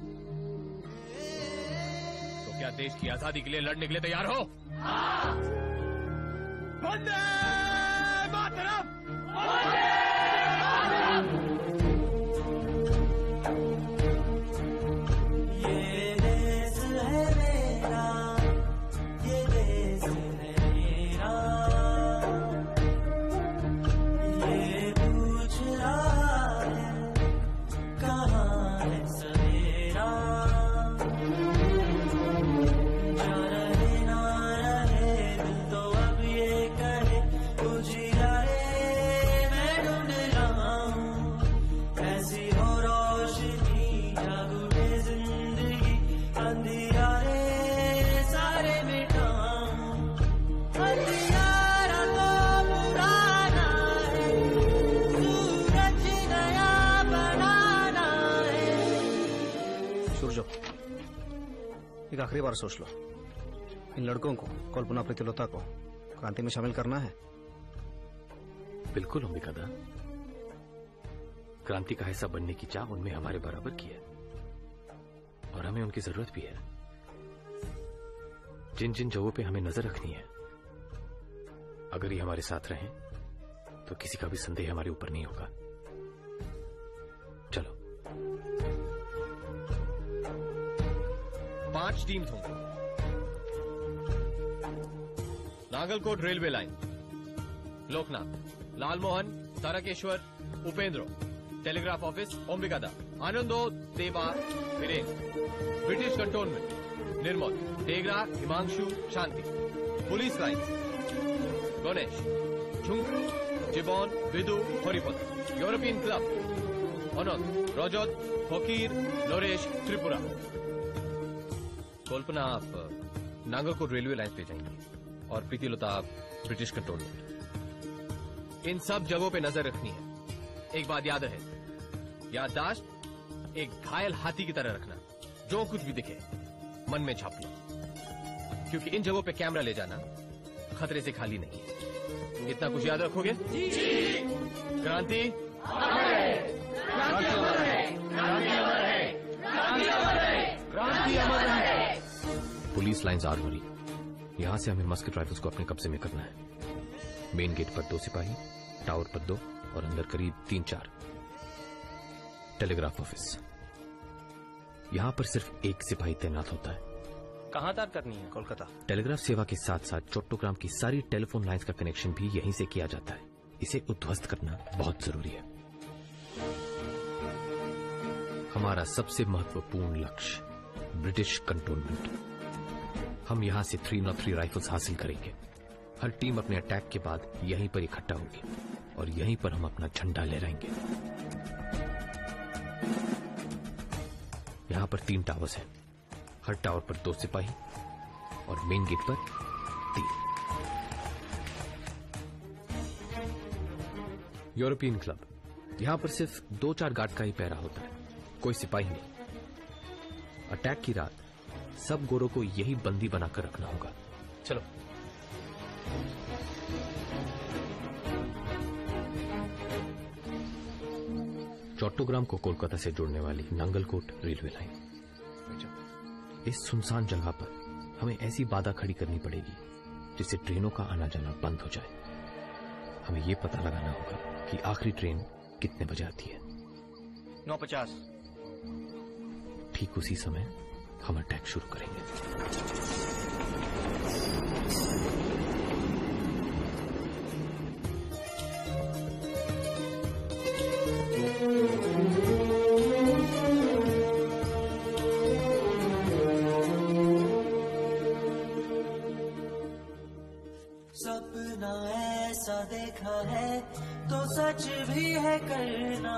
तो क्या देश की आजादी के लिए लड़ने के लिए तैयार हो? वंदे मातरम! ये देश है मेरा, ये देश है मेरा, ये पूछ रहा है कहाँ है सवेरा। जा रहे ना रहे दिल तो अब ये कहे, उजियारे मैं ढूंढ रहा हूँ, ऐसी हो रोशनी जग उठे जिंदगी, अंधियारे सारे मिटाऊं। अंधियारा तो पुराना है, सूरज नया बनाना है। सूरजो, एक आखिरी बार सोच लो। इन लड़कों को, कल्पना प्रतिलोता को क्रांति में शामिल करना है? बिल्कुल अंबिकादा, क्रांति का हिस्सा बनने की चाह उनमें हमारे बराबर की है और हमें उनकी जरूरत भी है। जिन जिन जगहों पे हमें नजर रखनी है, अगर ये हमारे साथ रहें तो किसी का भी संदेह हमारे ऊपर नहीं होगा। चलो। 5 टीम्स होंगे। Nangalkot railway line, Loknath, Lalmohan, Tarakeswar, Upendra, telegraph office, ओम्बिकादा, Anando, Deva, Virendra, British cantonment, Nirmal, Tegra, Himanshu, Shanti, police line, Ganesh, Jhunk, Jibon, Vidu, Haripada, European club, Anant, Rajat, Fakir, Naresh, Tripura. कल्पना आप नागलकोट रेलवे लाइन पे जाएंगी और प्रीतिलता आप ब्रिटिश कंट्रोल। इन सब जगहों पे नजर रखनी है। एक बात याद रहे, याददाश्त एक घायल हाथी की तरह रखना। जो कुछ भी दिखे मन में छाप लो, क्योंकि इन जगहों पे कैमरा ले जाना खतरे से खाली नहीं है। इतना कुछ याद रखोगे? जी। क्रांति पुलिस लाइन्स आर्मरी, यहां से हमें मस्केट राइफल्स को अपने कब्जे में करना है। मेन गेट पर 2 सिपाही, टावर पर 2 और अंदर करीब 3-4। टेलीग्राफ ऑफिस, यहां पर सिर्फ 1 सिपाही तैनात होता है। कहां तक करनी है? कोलकाता। टेलीग्राफ सेवा के साथ साथ चट्टोग्राम की सारी टेलीफोन लाइंस का कनेक्शन भी यहीं से किया जाता है। इसे उद्ध्वस्त करना बहुत जरूरी है। हमारा सबसे महत्वपूर्ण लक्ष्य ब्रिटिश कंटोनमेंट। हम यहां से 303 राइफल्स हासिल करेंगे। हर टीम अपने अटैक के बाद यहीं पर इकट्ठा होगी और यहीं पर हम अपना झंडा लहराएंगे। यहां पर 3 टावर्स हैं। हर टावर पर 2 सिपाही और मेन गेट पर 3। यूरोपियन क्लब, यहां पर सिर्फ 2-4 गार्ड का ही पहरा होता है, कोई सिपाही नहीं। अटैक की रात सब गोरों को यही बंदी बनाकर रखना होगा। चलो। चट्टोग्राम को कोलकाता से जोड़ने वाली नांगलकोट रेलवे लाइन। इस सुनसान जगह पर हमें ऐसी बाधा खड़ी करनी पड़ेगी जिससे ट्रेनों का आना जाना बंद हो जाए। हमें यह पता लगाना होगा कि आखिरी ट्रेन कितने बजे आती है। 9:50। ठीक उसी समय हम अटैक शुरू करेंगे। सपना ऐसा देखा है तो सच भी है करना।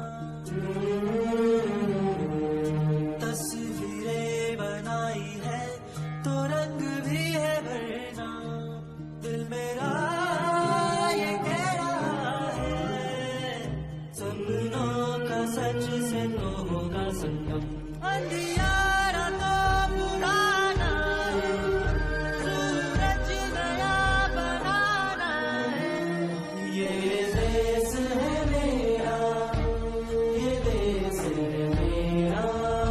तस्वीरें बनाई है तो रंग भी है भरना। दिल मेरा ये कह रहा है सपनों का सच से तो होगा संगम। अंधियारा तो पुराना है, सूरज नया बनाना है। ये देश है मेरा, ये देश है मेरा।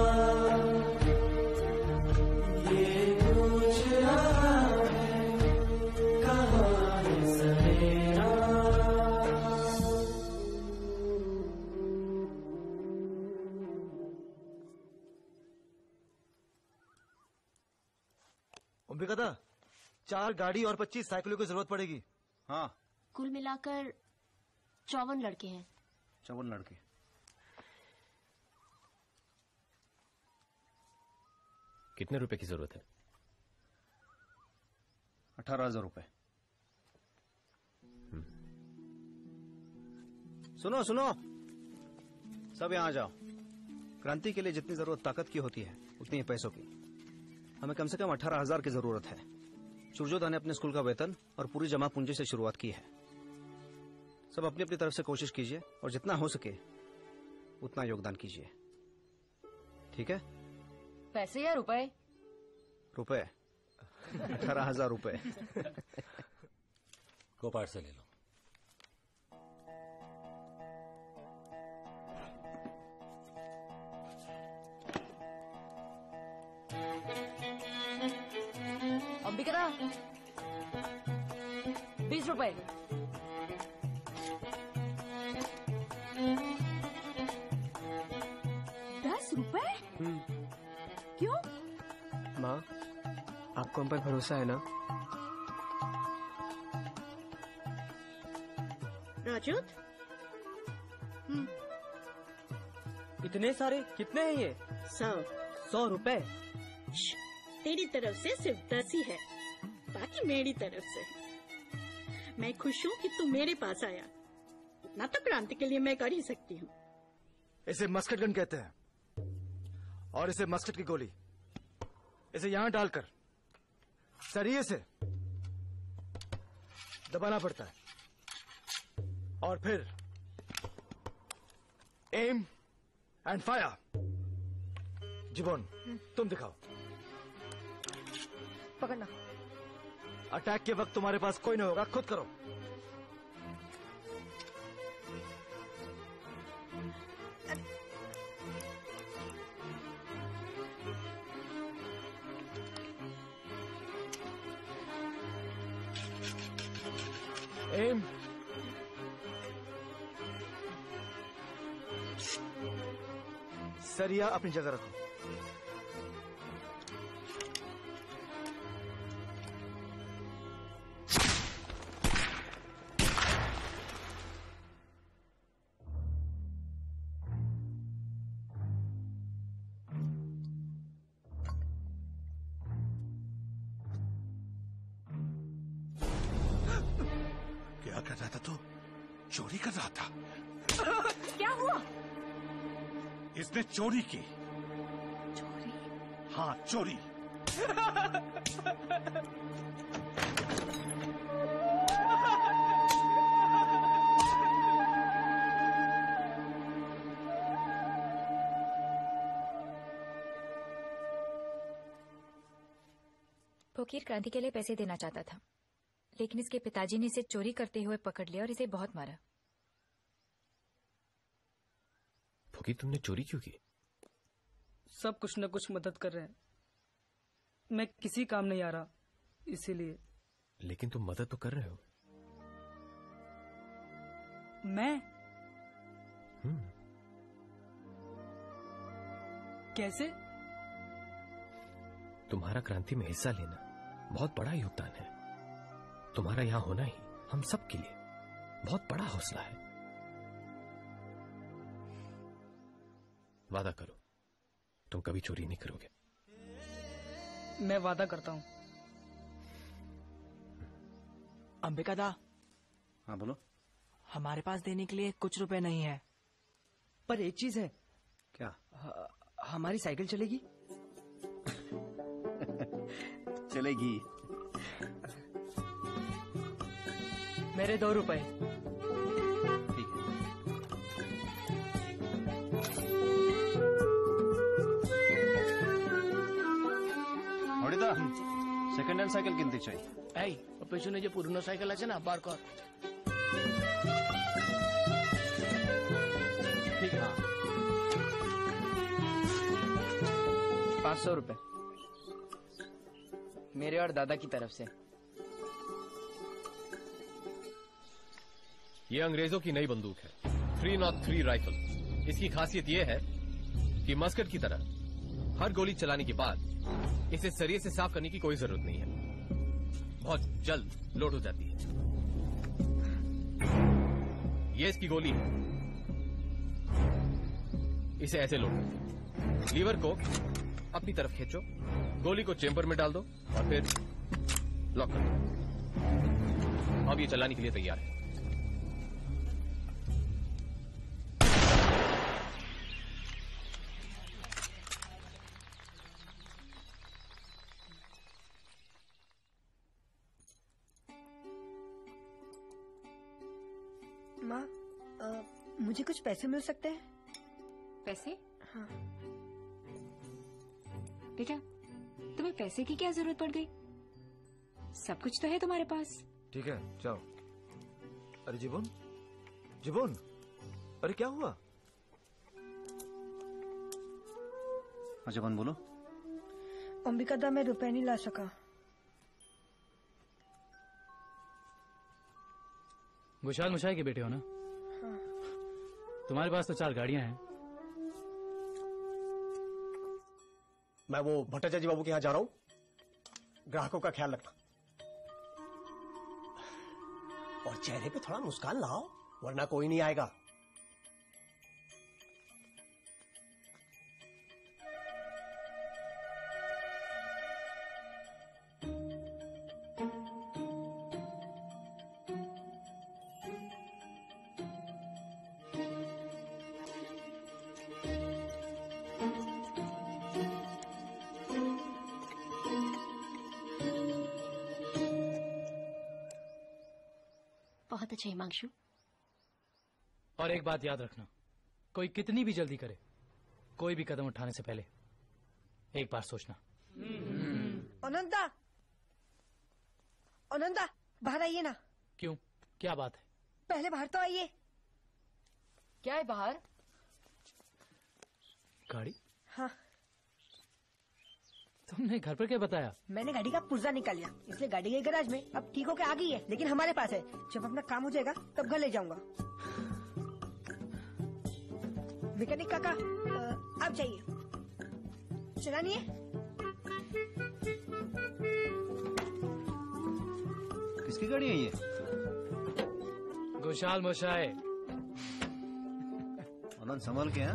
ये पूछ रहा है कहाँ है सवेरा। अंबिकादा, 4 गाड़ी और 25 साइकिलों की जरूरत पड़ेगी। हाँ, कुल मिलाकर 54 लड़के हैं। 54 लड़के। कितने रुपए की जरूरत है? 18,000 रुपए। सुनो सुनो, सब यहां आ जाओ। क्रांति के लिए जितनी जरूरत ताकत की होती है उतनी ही पैसों की। हमें कम से कम 18,000 की जरूरत है। सुरजोधा ने अपने स्कूल का वेतन और पूरी जमा पूंजी से शुरुआत की है। सब अपनी अपनी तरफ से कोशिश कीजिए और जितना हो सके उतना योगदान कीजिए, ठीक है? पैसे या रुपए? रुपए। 18,000 रुपए। कोपाट से ले लो। अंबिका 20 रुपए। ₹10? क्यों? माँ, आपको हम पर भरोसा है ना? राजूत, इतने सारे कितने हैं ये? 100 रुपए। तेरी तरफ से सिर्फ 10 ही है, बाकी मेरी तरफ से। मैं खुश हूँ कि तू मेरे पास आया। इतना तो क्रांति के लिए मैं कर ही सकती हूँ। इसे मस्कट गन कहते हैं और इसे मस्कट की गोली। इसे यहाँ डालकर सरिये से दबाना पड़ता है और फिर एम एंड फायर। जिबोन, तुम दिखाओ। पकड़ना। अटैक के वक्त तुम्हारे पास कोई नहीं होगा, खुद करो। एम। सरिया अपनी जगह रखो। क्या कर रहा था तू? चोरी कर रहा था। क्या हुआ? इसने चोरी की। चोरी? हाँ, चोरी। फकीर क्रांति के लिए पैसे देना चाहता था, लेकिन इसके पिताजी ने इसे चोरी करते हुए पकड़ लिया और इसे बहुत मारा। फकीर, तुमने चोरी क्यों की? सब कुछ न कुछ मदद कर रहे हैं। मैं किसी काम नहीं आ रहा, इसीलिए। लेकिन तुम मदद तो कर रहे हो। मैं? कैसे? तुम्हारा क्रांति में हिस्सा लेना बहुत बड़ा योगदान है। तुम्हारा यहां होना ही हम सब के लिए बहुत बड़ा हौसला है। वादा करो, तुम कभी चोरी नहीं करोगे। मैं वादा करता हूँ। अंबिका दा। हाँ बोलो। हमारे पास देने के लिए कुछ रुपए नहीं है, पर एक चीज है। क्या? हमारी साइकिल चलेगी? चलेगी। मेरे 2 रुपए। ठीक है। হরিদা, সেকেন্ড হ্যান্ড সাইকেল কিনতে চাই। এই পেছনে যে পুরনো সাইকেল আছে না, বার কর। ठीक है। 500 रुपए मेरे और दादा की तरफ से। ये अंग्रेजों की नई बंदूक है, 303 राइफल। इसकी खासियत यह है कि मस्कट की तरह हर गोली चलाने के बाद इसे सरिये से साफ करने की कोई जरूरत नहीं है, बहुत जल्द लोड हो जाती है। ये इसकी गोली है, इसे ऐसे लोड करते हैं। लीवर को अपनी तरफ खींचो, गोली को चेंबर में डाल दो और फिर लॉक कर दो। अब ये चलाने के लिए तैयार है। माँ, मुझे कुछ पैसे मिल सकते हैं? पैसे? हाँ। बेटा, तुम्हें पैसे की क्या जरूरत पड़ गई? सब कुछ तो है तुम्हारे पास। ठीक है, जाओ। अरे जीवन, जीवन, अरे क्या हुआ? जीवन बोलो। अंबिका दा मैं रुपए नहीं ला सका। गुशाल मुशाई के बेटे हो ना? हाँ। तुम्हारे पास तो 4 गाड़ियां हैं। मैं वो भट्टाचार्य बाबू के यहाँ जा रहा हूँ, ग्राहकों का ख्याल रखना और चेहरे पे थोड़ा मुस्कान लाओ, वरना कोई नहीं आएगा। बहुत अच्छा हिमांशु। और एक बात याद रखना, कोई कितनी भी जल्दी करे, कोई भी कदम उठाने से पहले एक बार सोचना। अनंता, अनंता, बाहर आइए ना। क्यों, क्या बात है? पहले बाहर तो आइए। क्या है बाहर? गाड़ी? हाँ। तुमने घर पर क्या बताया? मैंने गाड़ी का पुर्जा निकाल लिया, इसलिए गाड़ी के गैराज में अब ठीक होके आ गई है, लेकिन हमारे पास है। जब अपना काम हो जाएगा तब घर ले जाऊंगा। मैकेनिक काका, आप जाइए। चलानी है? किसकी गाड़ी है ये? गुशाल मोशाए। आनंद संभाल के।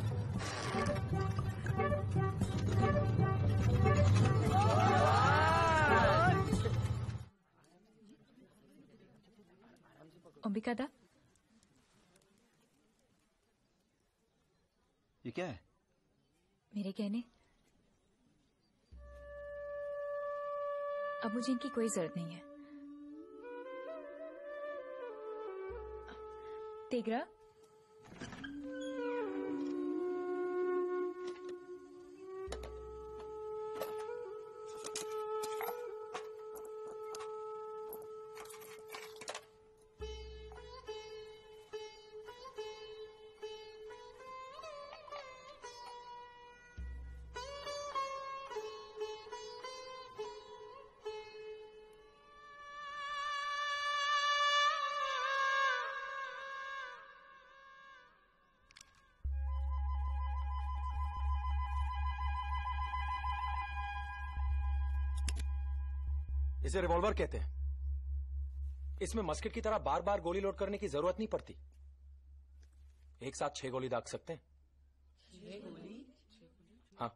अंबिका दा, ये क्या है? मेरे कहने। अब मुझे इनकी कोई जरूरत नहीं है। तेगरा, इसे रिवॉल्वर कहते हैं। इसमें मस्केट की तरह बार बार गोली लोड करने की जरूरत नहीं पड़ती। एक साथ 6 गोली दाग सकते हैं। 6 गोली? हाँ।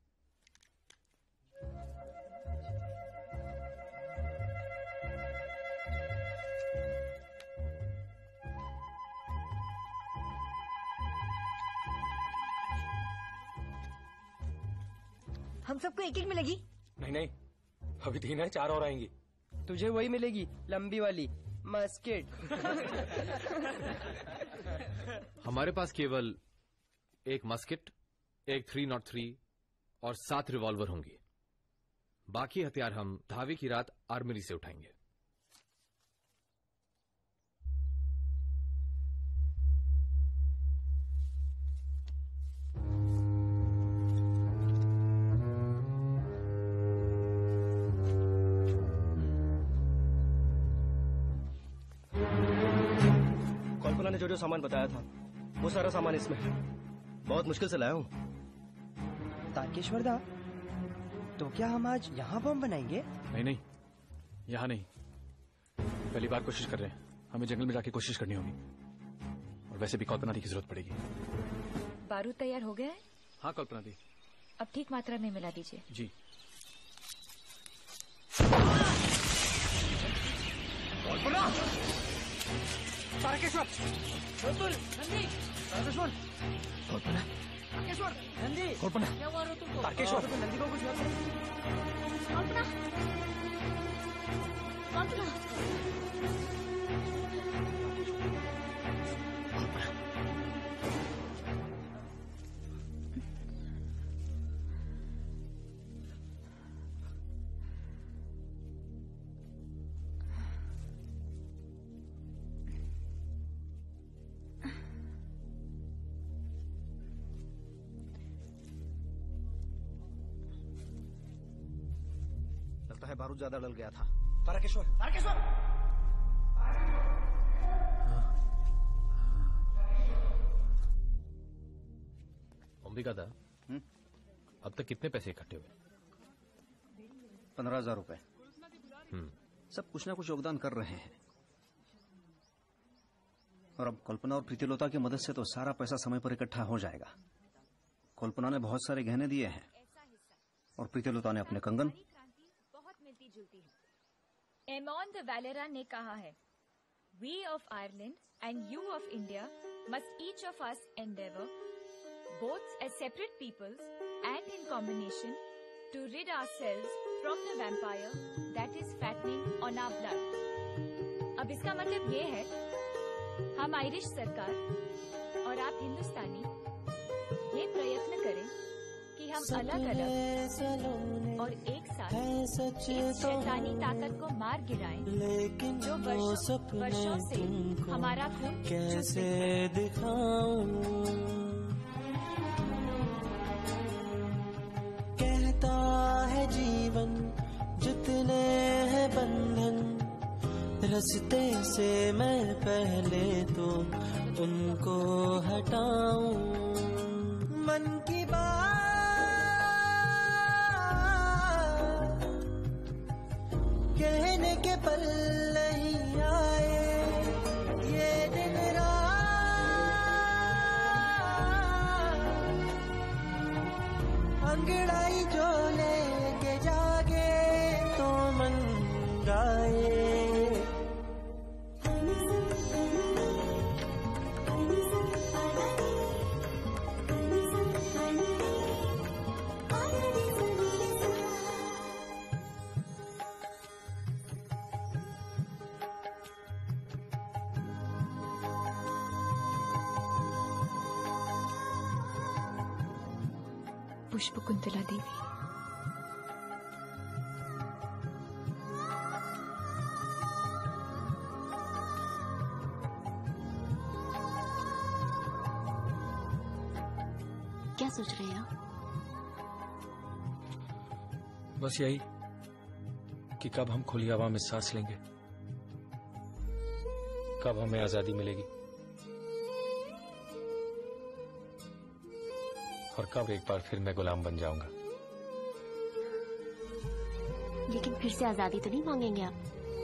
हम सबको एक एक मिलेगी? नहीं नहीं, अभी 3 है, 4 और आएंगी। तुझे वही मिलेगी, लंबी वाली मस्केट। हमारे पास केवल एक मस्केट, एक 303 और 7 रिवॉल्वर होंगी। बाकी हथियार हम धावे की रात आर्मरी से उठाएंगे। कल्पना ने जो सामान बताया था वो सारा सामान इसमें है। बहुत मुश्किल से लाया हूँ। तारकेश्वर दा, तो क्या हम आज यहाँ बम बनाएंगे? नहीं नहीं, यहाँ नहीं। पहली बार कोशिश कर रहे हैं, हमें जंगल में जाके कोशिश करनी होगी। और वैसे भी कल्पना दी की जरूरत पड़ेगी। बारूद तैयार हो गया है? हाँ कल्पना दी। अब ठीक मात्रा में मिला दीजिए। जी। कल्पना! तारकेश्वर! नंदी! तारकेश्वर! कल्पना! तारकेश्वर! नंदी! कल्पना! क्या हुआ रो तुमको? तारकेश्वर! नंदी को कुछ हुआ? कल्पना, कल्पना, लगता है बारूद ज्यादा डल गया था। तारकेश्वर, अंबिका दा, अब तक कितने पैसे इकट्ठे हुए? 15,000 रुपए। सब कुछ ना कुछ योगदान कर रहे हैं, और अब कल्पना और प्रीतिलोता की मदद से तो सारा पैसा समय पर इकट्ठा हो जाएगा। कल्पना ने बहुत सारे गहने दिए हैं और प्रीतिलोता ने अपने कंगन। बहुत मिलती जुलती है। एमॉन द वैलेरा ने कहा है, We of Ireland and you of India must each of us endeavor, both as separate peoples and in combination, to rid ourselves from the vampire that is fattening on our blood. अब इसका मतलब ये है, हम Irish सरकार और आप हिंदुस्तानी ये प्रयत्न करें कि हम अलग अलग और एक साथ इस शैतानी ताकत को मार गिराएं जो वर्षों से हमारा खून कैसे दिखाऊं, कहता है जीवन जितने हैं बंधन, रास्ते से मैं पहले तो उनको हटाऊं। मन की बात कहने के पल नहीं आए, ये दिन रात अंगड़ाई जो लेके जागे तो मन गाए। पुष्पकुंतला देवी। क्या सोच रहे हैं आप? बस यही कि कब हम खुली हवा में सांस लेंगे, कब हमें आजादी मिलेगी, और कब एक बार फिर मैं गुलाम बन जाऊंगा। लेकिन फिर से आजादी तो नहीं मांगेंगे आप?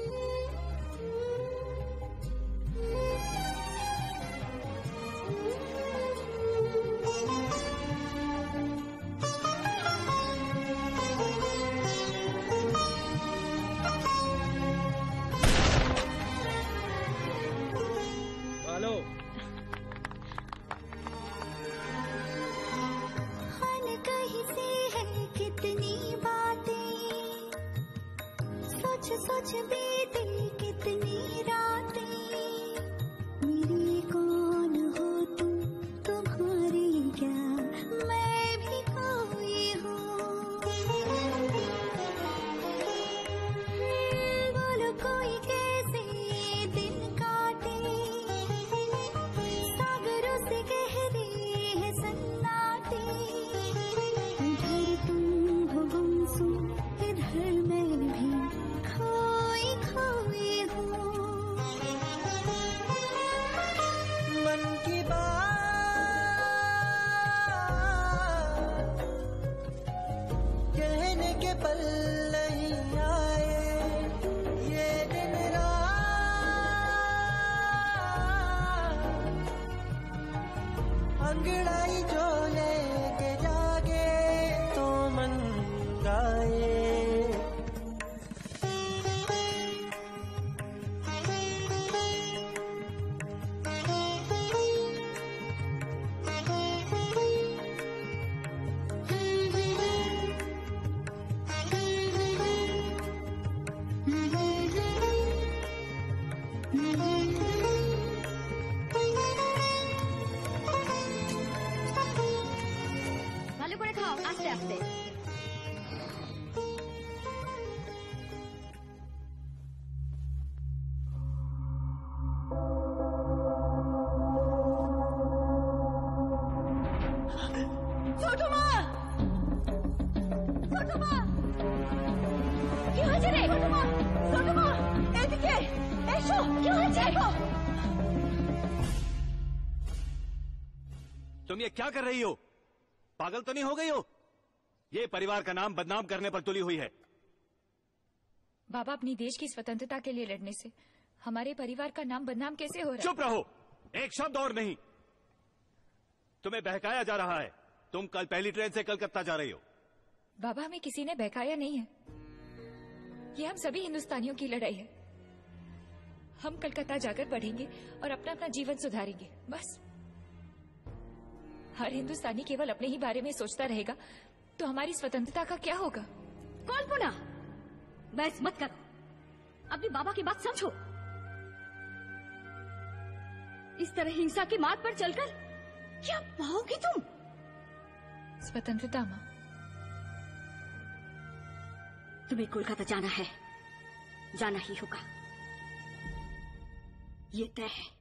सोच बीती कितनी रातें, मेरी कौन हो तुम, तुम्हारी क्या मैं भी कोई हूँ। बोलो कोई कैसे दिन काटे, सागरों से गहरे है सन्नाटे। इधर तुम हो गुमसुम, इधर मैं भी खोई खोई हूँ। मन की बात कहने के पल नहीं आए, ये दिन रात अंगड़ाई जो लेके जागे तो मन गाए। ভালো করে খাও, আস্তে আস্তে। ছোট মা, ছোট মা, কি क्यों है चेको? तुम ये क्या कर रही हो? पागल तो नहीं हो गई हो? ये परिवार का नाम बदनाम करने पर तुली हुई है। बाबा, अपनी देश की स्वतंत्रता के लिए लड़ने से हमारे परिवार का नाम बदनाम कैसे हो रहा है? चुप रहो, एक शब्द और नहीं। तुम्हें बहकाया जा रहा है। तुम कल पहली ट्रेन से कलकत्ता जा रही हो। बाबा, हमें किसी ने बहकाया नहीं है। ये हम सभी हिंदुस्तानियों की लड़ाई है। हम कलकत्ता जाकर पढ़ेंगे और अपना अपना जीवन सुधारेंगे, बस। हर हिंदुस्तानी केवल अपने ही बारे में सोचता रहेगा तो हमारी स्वतंत्रता का क्या होगा? कल्पना, बहस मत करो। अपनी बाबा की बात समझो। इस तरह हिंसा के मार्ग पर चलकर क्या पाओगी तुम? स्वतंत्रता माँ। तुम्हें कोलकाता जाना है, जाना ही होगा, ये तय है।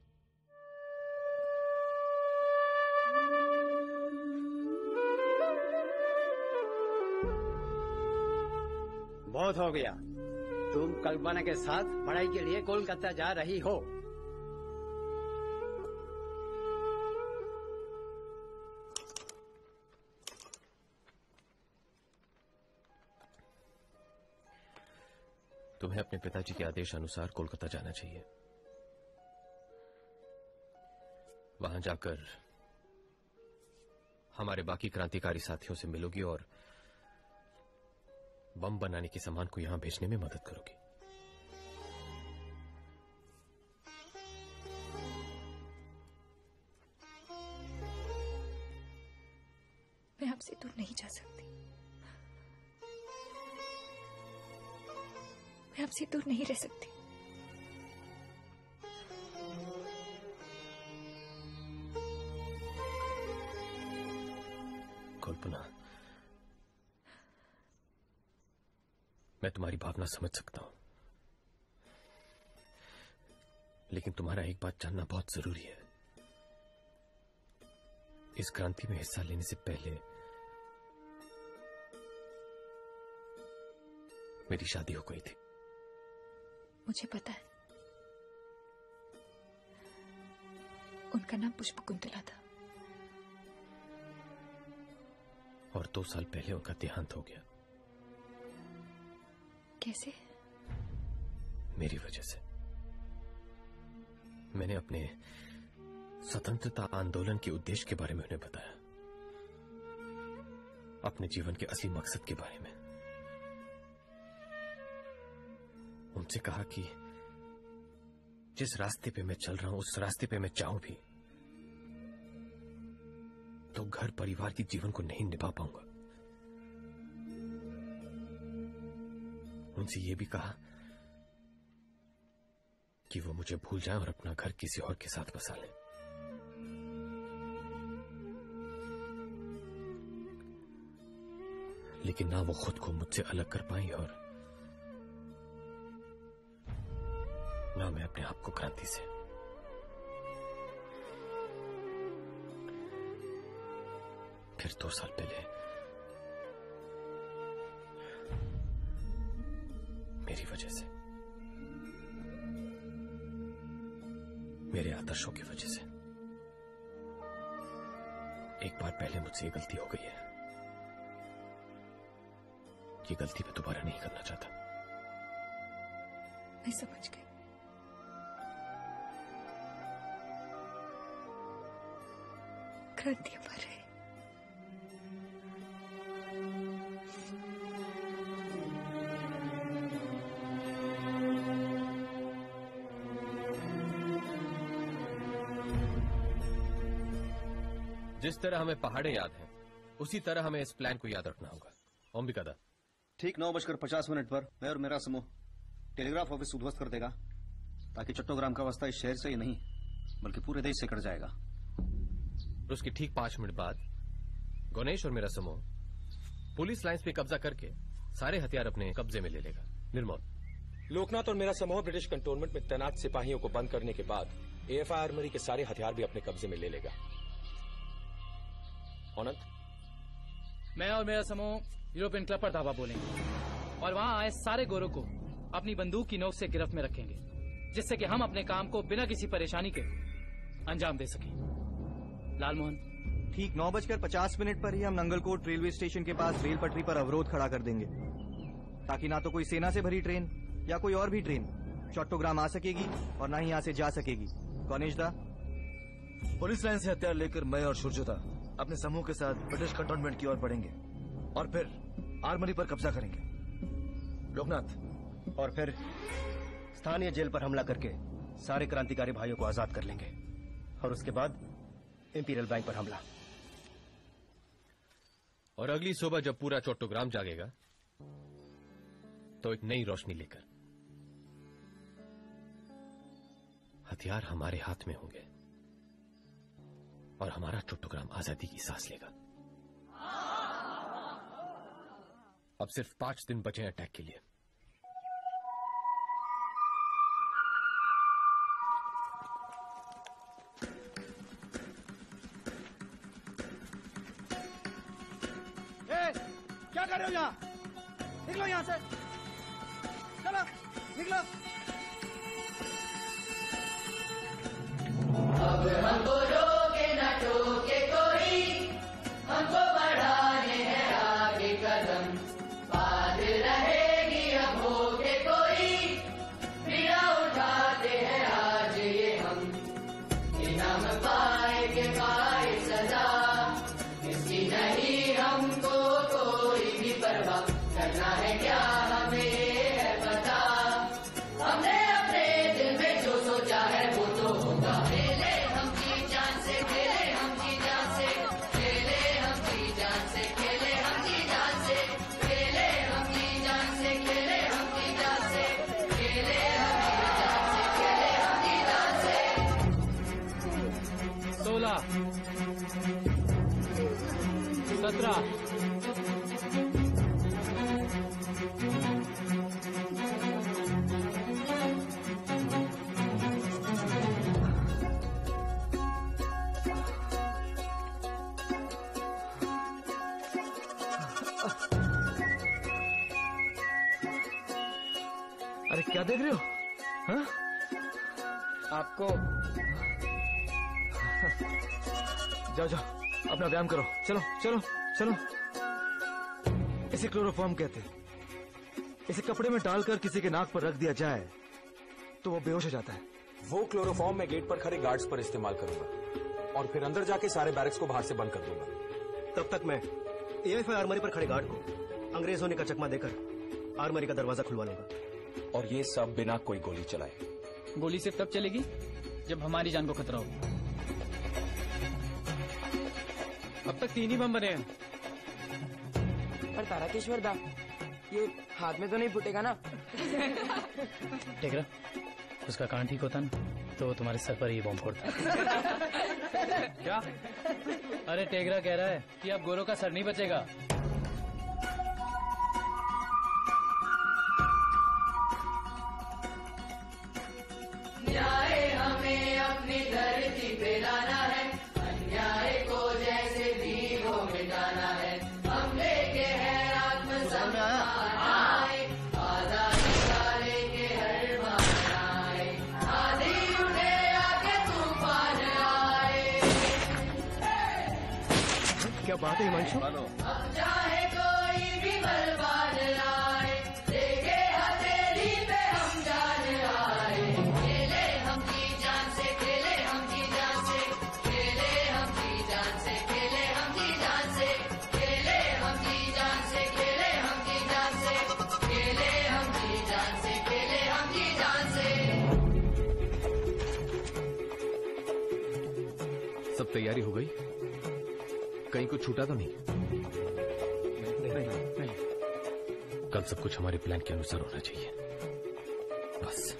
बहुत हो गया। तुम कल्पना के साथ पढ़ाई के लिए कोलकाता जा रही हो। तुम्हें अपने पिताजी के आदेश अनुसार कोलकाता जाना चाहिए। वहां जाकर हमारे बाकी क्रांतिकारी साथियों से मिलोगी और बम बनाने के सामान को यहां भेजने में मदद करोगी। मैं आपसे दूर नहीं जा सकती। मैं आपसे दूर नहीं रह सकती। कल्पना, मैं तुम्हारी भावना समझ सकता हूं, लेकिन तुम्हारा एक बात जानना बहुत जरूरी है। इस क्रांति में हिस्सा लेने से पहले मेरी शादी हो गई थी। मुझे पता है। उनका नाम पुष्पकुंतला था। और 2 साल पहले उनका देहांत हो गया। कैसे? मेरी वजह से। मैंने अपने स्वतंत्रता आंदोलन के उद्देश्य के बारे में उन्हें बताया, अपने जीवन के असली मकसद के बारे में। उनसे कहा कि जिस रास्ते पे मैं चल रहा हूं उस रास्ते पे मैं चाहूं भी तो घर परिवार के जीवन को नहीं निभा पाऊंगा। उनसे यह भी कहा कि वो मुझे भूल जाएं और अपना घर किसी और के साथ बसा लें। लेकिन ना वो खुद को मुझसे अलग कर पाई और ना मैं अपने आप को क्रांति से। फिर 2 साल पहले मेरी वजह से, मेरे आदर्शों की वजह से एक बार पहले मुझसे ये गलती हो गई है। ये गलती मैं दोबारा नहीं करना चाहता। मैं समझ गई। क्रांति अमर है। जिस तरह हमें पहाड़े याद हैं, उसी तरह हमें इस प्लान को याद रखना होगा। अंबिका दा, ठीक 9:50 पर मैं और मेरा समूह टेलीग्राफ ऑफिस उध्वस्त कर देगा, ताकि चट्टोग्राम का वास्ता इस शहर से ही नहीं बल्कि पूरे देश से कट जाएगा। उसके ठीक 5 मिनट बाद गणेश और मेरा समूह पुलिस लाइंस पे कब्जा करके सारे हथियार अपने कब्जे में ले लेगा। निर्मोल, लोकनाथ और मेरा समूह ब्रिटिश कंटोनमेंट में तैनात सिपाहियों को बंद करने के बाद AFI आर्मरी के सारे हथियार भी अपने कब्जे में ले लेगा। अनंत, मैं और मेरा समूह यूरोपियन क्लब पर धावा बोलेंगे और वहां आए सारे गोरों को अपनी बंदूक की नोक से गिरफ्त में रखेंगे। जिससे कि हम अपने काम को बिना किसी परेशानी के अंजाम दे सकें। लालमोहन, ठीक 9:50 पर ही हम नंगलकोट रेलवे स्टेशन के पास रेल पटरी पर अवरोध खड़ा कर देंगे, ताकि ना तो कोई सेना से भरी ट्रेन या कोई और भी ट्रेन चट्टोग्राम आ सकेगी और ना ही यहाँ से जा सकेगी। कौनेशदा? पुलिस लाइन से हथियार लेकर मैं और सुरजोता अपने समूह के साथ ब्रिटिश कंटोनमेंट की ओर बढ़ेंगे और फिर आर्मरी पर कब्जा करेंगे। लोकनाथ? और फिर स्थानीय जेल पर हमला करके सारे क्रांतिकारी भाइयों को आजाद कर लेंगे और उसके बाद इंपीरियल बैंक पर हमला। और अगली सुबह जब पूरा चट्टोग्राम जागेगा तो एक नई रोशनी लेकर हथियार हमारे हाथ में होंगे और हमारा चट्टोग्राम आजादी की सांस लेगा। अब सिर्फ 5 दिन बचे हैं अटैक के लिए। क्या कर रहे हो यहाँ? निकलो यहाँ से, चलो निकलो। अब हमको रोके न टोके कोई, हमको बढ़ाने हैं आगे कदम। बात रहेगी अब होके कोई, पीड़ा उठाते हैं आज ये हम। इनाम पाए के पाए सजा, इसकी नहीं हमको कोई भी परवाह। करना है क्या हमें है पता, हमने अपने दिल में जो सोचा है वो तो होगा। खेले हम की जान से, खेले हम की जान से, खेले हम की जान से, खेले हम की जान से, खेले हम की जान से, खेले हम की जान से, खेले हम की जान से, खेले हम की जान से। 16, 17, अरे क्या देख रहे हो? हाँ? आपको जाओ जाओ अपना व्यायाम करो। चलो चलो चलो। इसे क्लोरोफॉर्म कहते हैं। इसे कपड़े में डालकर किसी के नाक पर रख दिया जाए तो वो बेहोश हो जाता है। वो क्लोरोफॉर्म मैं गेट पर खड़े गार्ड्स पर इस्तेमाल करूंगा और फिर अंदर जाके सारे बैरक्स को बाहर से बंद कर दूंगा। तब तक मैं AFI आर्मरी पर खड़े गार्ड को अंग्रेज होने का चकमा देकर आर्मरी का दरवाजा खुलवा लूंगा। और ये सब बिना कोई गोली चलाए। गोली सिर्फ तब चलेगी जब हमारी जान को खतरा हो। अब तक 3 ही बम बने हैं। पर तारकेश्वर दा, ये हाथ में तो नहीं फूटेगा ना? टेगरा, उसका कान ठीक होता ना तो तुम्हारे सर पर ही बम फोड़ता। क्या? अरे टेगरा कह रहा है कि अब गोरों का सर नहीं बचेगा। न्याय हमें अपनी धरती पे लाना है, अन्याय को जैसे भी वो मिटाना है। हम लेके हैं आत्मसम्मान, आजादी का लेके हर मान आए। आंधी उठे आके तूफान आए। क्या बात है हिमांशु? अब चाहे कोई भी बर्बाद आए, देखे हथेली पे हम जान आए। खेले हम की जान से, खेले हम की जान से, खेले हम की जान से, खेले हम की जान से, खेले हम की जान से, खेले हम की जान से, खेले हम की जान से, खेले हम की जान से। सब तैयारी हो गई? कहीं कुछ छूटा तो नहीं? नहीं। कल सब कुछ हमारे प्लान के अनुसार होना चाहिए। बस।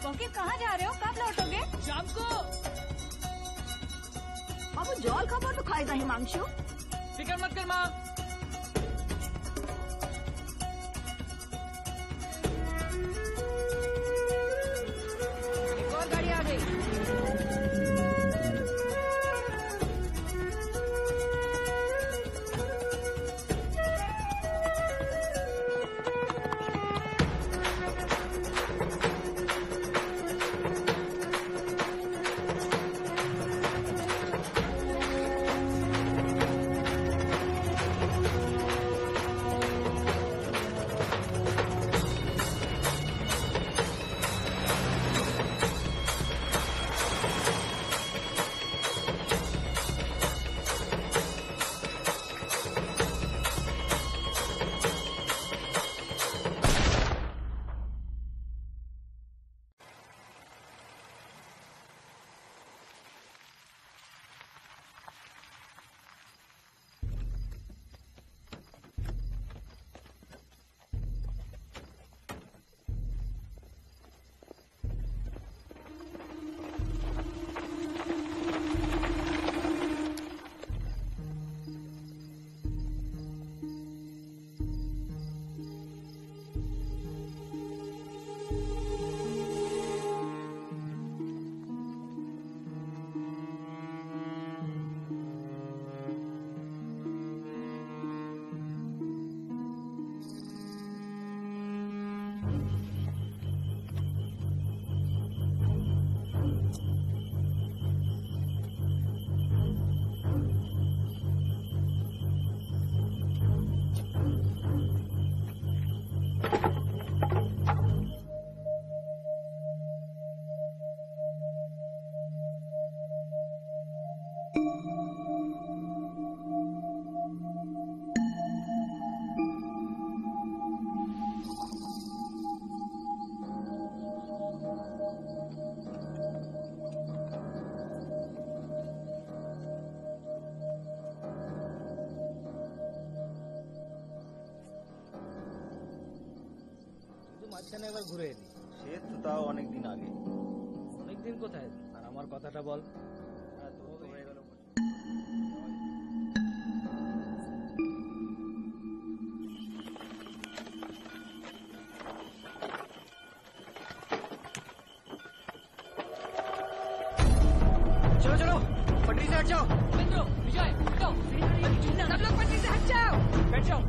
कॉकी कहाँ जा रहे हो? कब लौटोगे? शाम को। बाबू जॉल खबर तो खाएगा हिमांशु। फिक्र मत कर माँ। एक और गाड़ी आ गई। মাঝখানে এবার ঘুরে এলি। সে তো তাও অনেক দিন আগে। অনেক দিন কোথায়? আর আমার কথাটা বল। चलो चलो पटरी से हट जाओ। विजय हटो। सब लोग पटरी से हट जाओ। बैठ जाओ।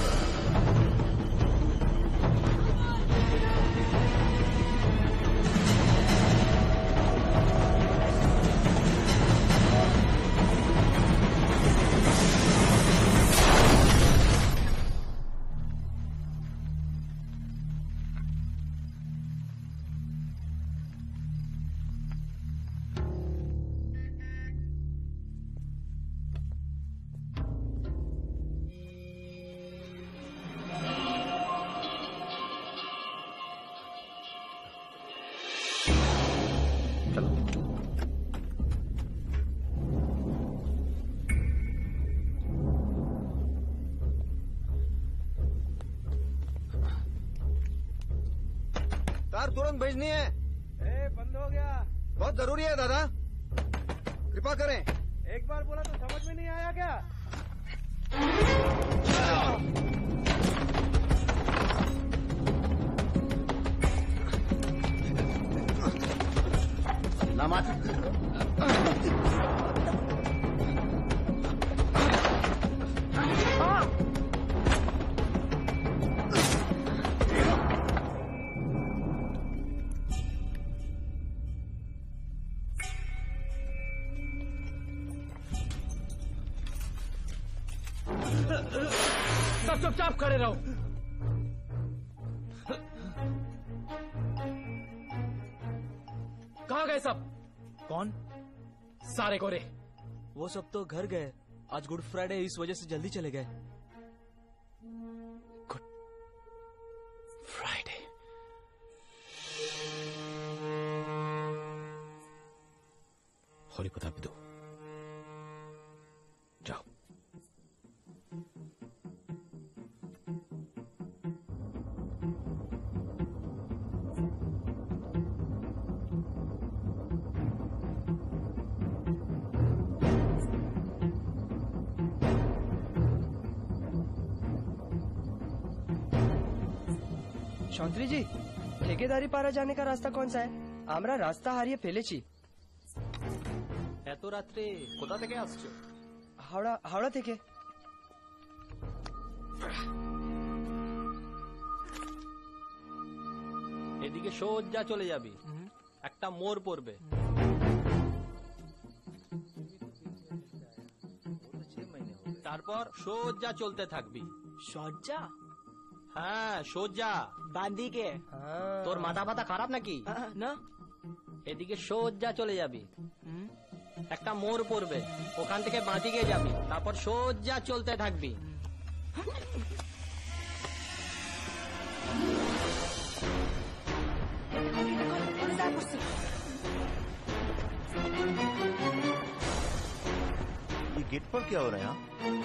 कार तुरंत भेजनी है। बंद हो गया। बहुत जरूरी है दादा, कृपा करें। एक बार बोला तो समझ में नहीं आया क्या? सब चुपचाप खड़े रहो। कहाँ गए सब? कौन? सारे गोरे। वो सब तो घर गए। आज गुड फ्राइडे, इस वजह से जल्दी चले गए। Good Friday. हौली बता भी दो। जाओ। शांतरी जी, ठेकेदारी पारा जाने का रास्ता कौन सा है? আমরা রাস্তা হারিয়ে ফেলেছি। এত রাত্রে কোথা থেকে আসছো? হাওড়া থেকে। এদিকে সোজা চলে যাবি, একটা মোড় পড়বে, তারপর সোজা চলতে থাকবি। সোজা? হ্যাঁ সোজা। বান্দি কে? তোর মাথা ফাতা খারাপ নাকি? না। এদিকে সোজা চলে যাবি, একটা মোড় পড়বে, ওখান থেকে বাঁদিকে যাবি, তারপর সোজা চলতে থাকবি। ये गेट पर क्या हो रहा है यहाँ?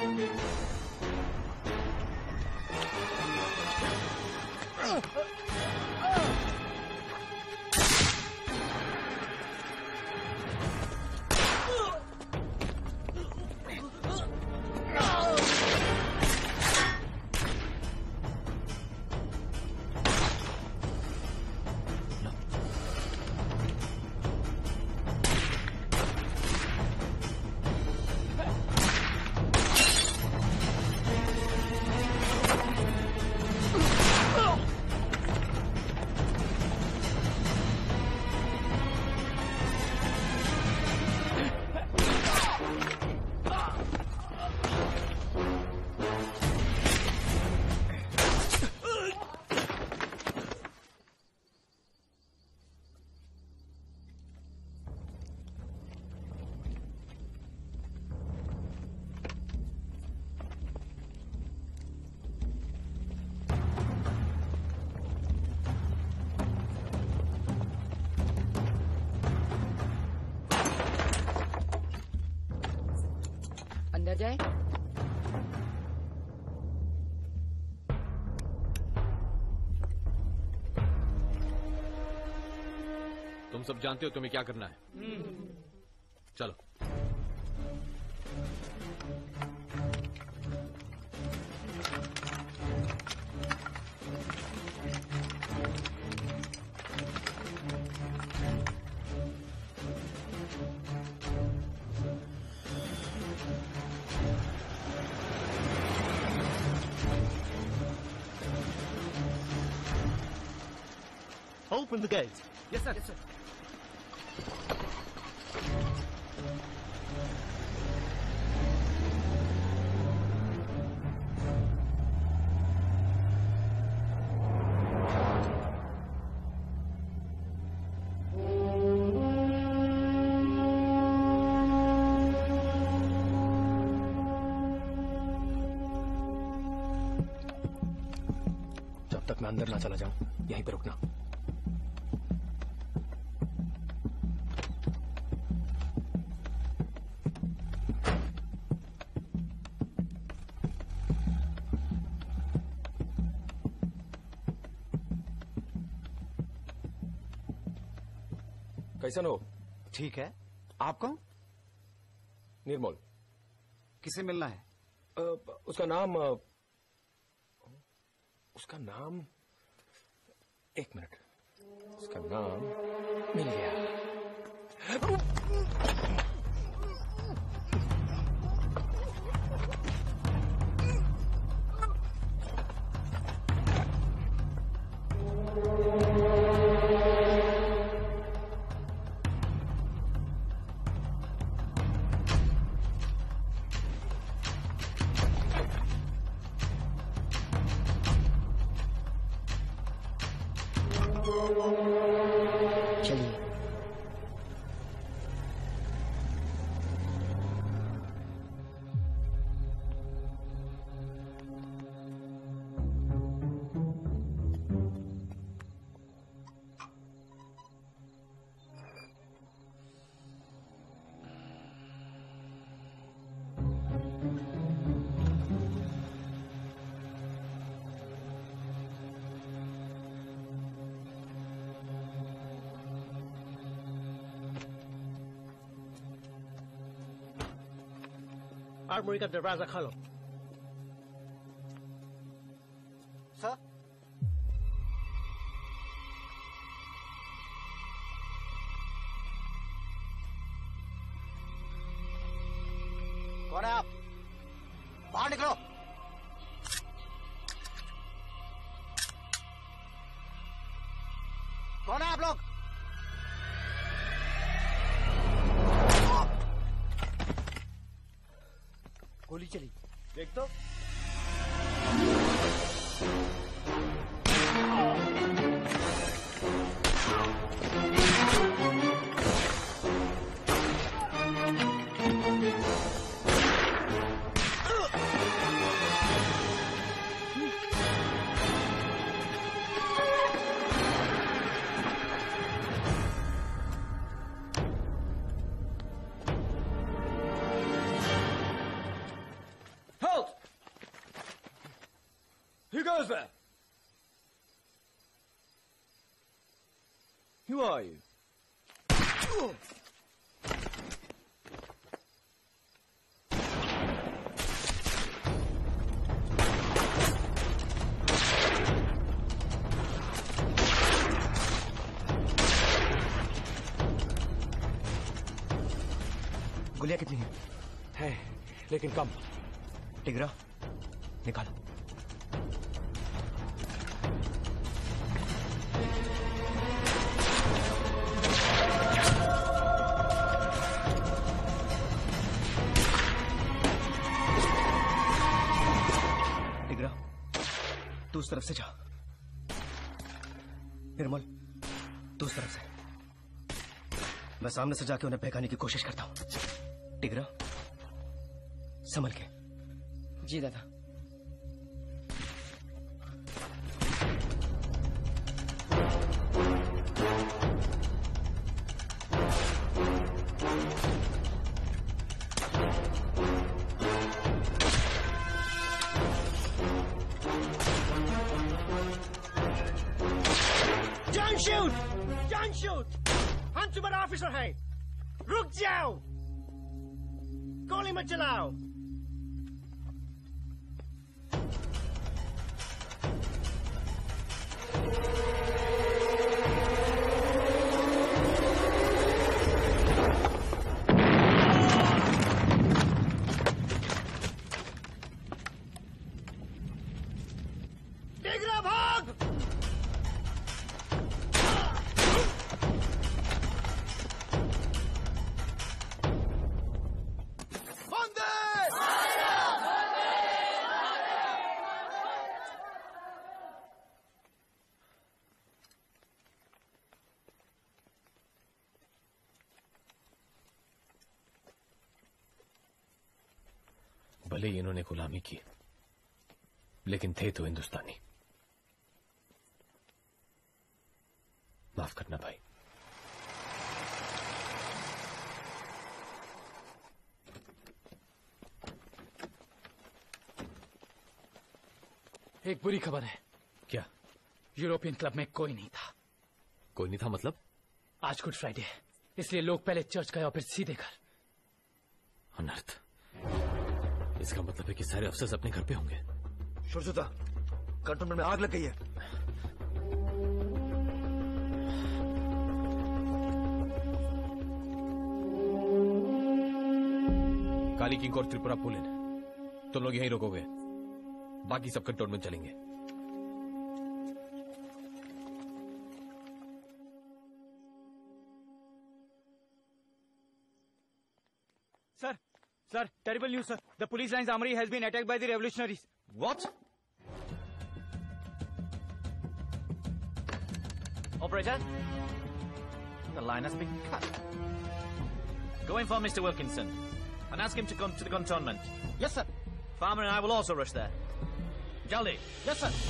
अंदर जाए। तुम सब जानते हो तुम्हें क्या करना है, चलो। Open the gate. Yes, sir. Yes, sir. जब तक मैं अंदर ना चला जाऊं, यहीं पे रुकना। कैसन हो? ठीक है। आप कौन? निर्मल। किसे मिलना है? उसका नाम एक मिनट, उसका नाम मिल गया। चलिए। आर्मोरी का दरवाजा खोलो। सर, कौन है आप? बाहर निकलो। कौन है आप लोग? गोली चली। देख तो। Who goes there? Who are you? गोलियां कितनी हैं? है, लेकिन कम। टिगरा, निकालो। टिगरा, तू उस तरफ से जा। निर्मल, तू उस तरफ से। मैं सामने से जाके उन्हें बहकाने की कोशिश करता हूं। टिगरा, संभल के। जी दादा। Don't shoot! Don't shoot! हम तुम्हारा ऑफिसर है। रुक जाओ। गोली मत चलाओ। टिगरा भाग! भले ही इन्होंने गुलामी की, लेकिन थे तो हिंदुस्तानी। माफ करना भाई। एक बुरी खबर है। क्या? यूरोपियन क्लब में कोई नहीं था। कोई नहीं था मतलब? आज गुड फ्राइडे है, इसलिए लोग पहले चर्च गए और फिर सीधे घर। अनर्थ। इसका मतलब है कि सारे अफसर अपने घर पे होंगे। शुरजुदा, कंटोनमेंट में आग लग गई है। काली किंग और त्रिपुरा पुल इन, तुम लोग यहीं रोकोगे, बाकी सब कंटोनमेंट चलेंगे। Sir, terrible news, sir. The police line's armory has been attacked by the revolutionaries. What? Operator? The line has been cut. Go inform Mr. Wilkinson and ask him to come to the cantonment. Yes, sir. Farmer and I will also rush there. Jaldi. Yes, sir.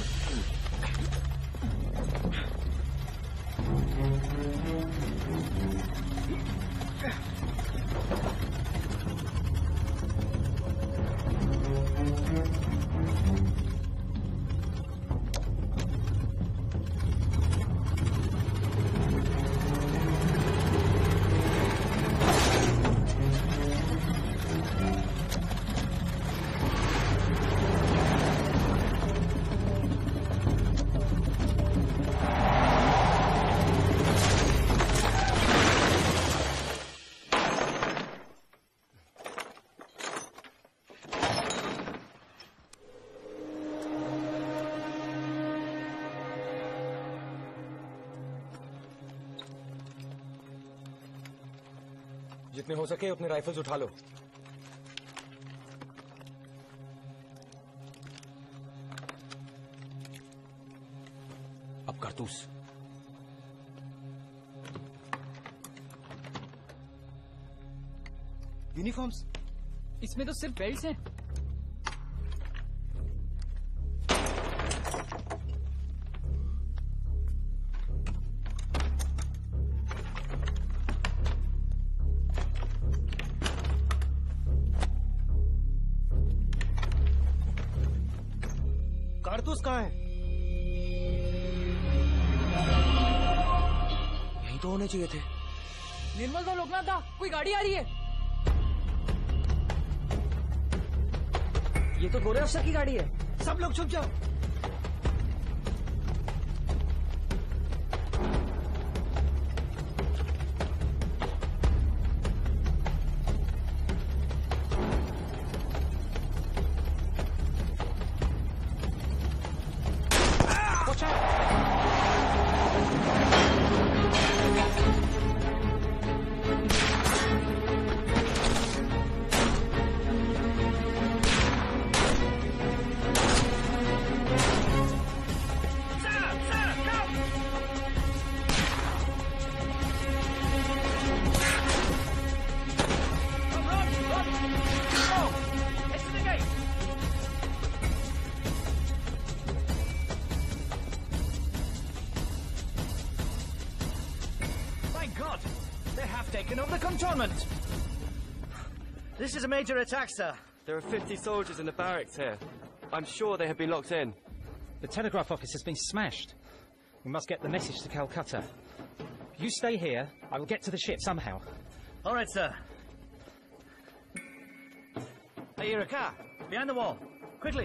जितने हो सके उतने rifles उठा लो। अब कारतूस। Uniforms? इसमें तो सिर्फ बेल्ट्स हैं। कारतूस कहाँ है? यहीं तो होने चाहिए थे। निर्मल दा, लोकनाथ दा, कोई गाड़ी आ रही है। ये तो गोरे अफसर की गाड़ी है। सब लोग छुप जाओ। This is a major attack, sir. There are 50 soldiers in the barracks here. I'm sure they have been locked in. The telegraph office has been smashed. We must get the message to Calcutta. You stay here. I will get to the ship somehow. All right, sir. Hey, you're a car. Behind the wall. Quickly.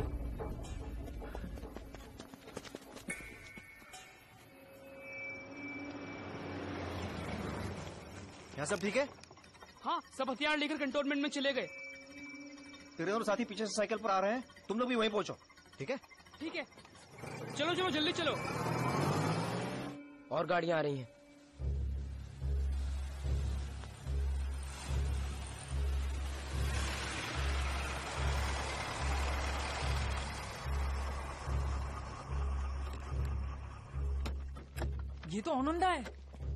यहाँ सब ठीक है? हाँ, सब हथियार लेकर cantonment में चले गए। तेरे और साथी पीछे से साइकिल पर आ रहे हैं, तुम लोग भी वहीं पहुंचो, ठीक है? ठीक है, चलो चलो जल्दी चलो। और गाड़ियां आ रही हैं। ये तो आनंदा है।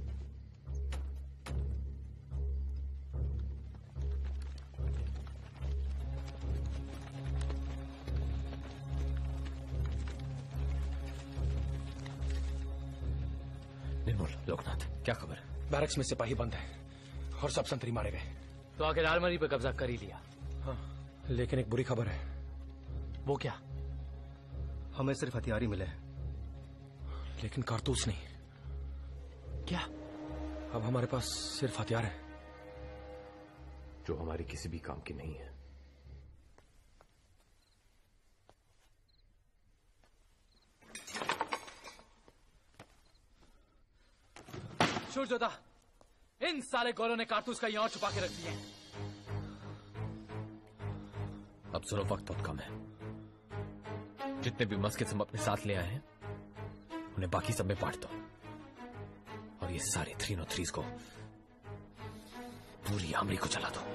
निर्मल, लोकनाथ, क्या खबर है? बैरक्स में सिपाही बंद है और सब संतरी मारे गए। तो आखिर आर्मरी पे कब्जा कर ही लिया। हाँ, लेकिन एक बुरी खबर है। वो क्या? हमें सिर्फ हथियार ही मिले हैं, लेकिन कारतूस नहीं। क्या? अब हमारे पास सिर्फ हथियार है जो हमारे किसी भी काम की नहीं है। शूरजोधा, इन साले गोरों ने कारतूस का यहाँ छुपा के रख दिए। अब सुनो, वक्त बहुत कम है। जितने भी मस्केट्स हम अपने साथ ले आए हैं उन्हें बाकी सब में बांट दो, और ये सारे 303s को पूरी आर्मी को चला दो।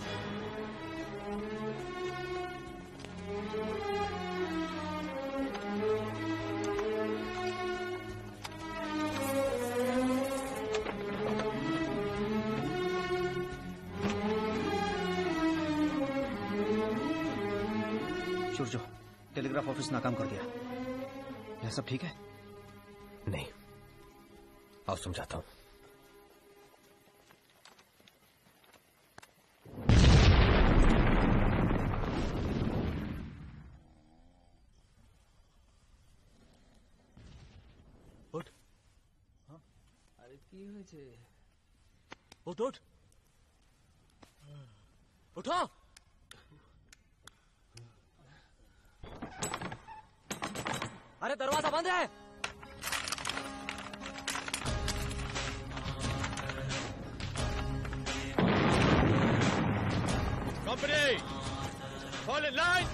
सूरजो, टेलीग्राफ ऑफिस नाकाम कर दिया। यह सब ठीक है? नहीं, आओ समझाता हूं। उठ। हाँ? अरे की হয়েছে? उठ उठ। उठो। अरे दरवाजा बंद है। Company, fall in line.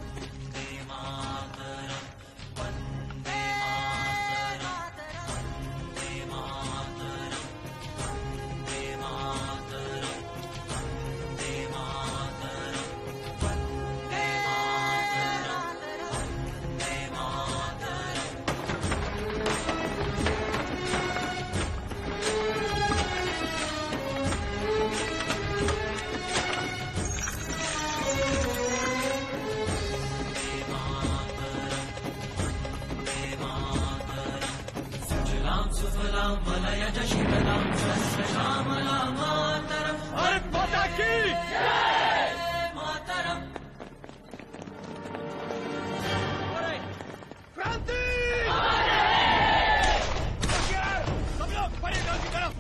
सुफलां मलयज शीतलां शस्त्र श्यामलां मातरम्। भारत माता की जय मातरम्। क्रांति सब लोग परेड की तरफ।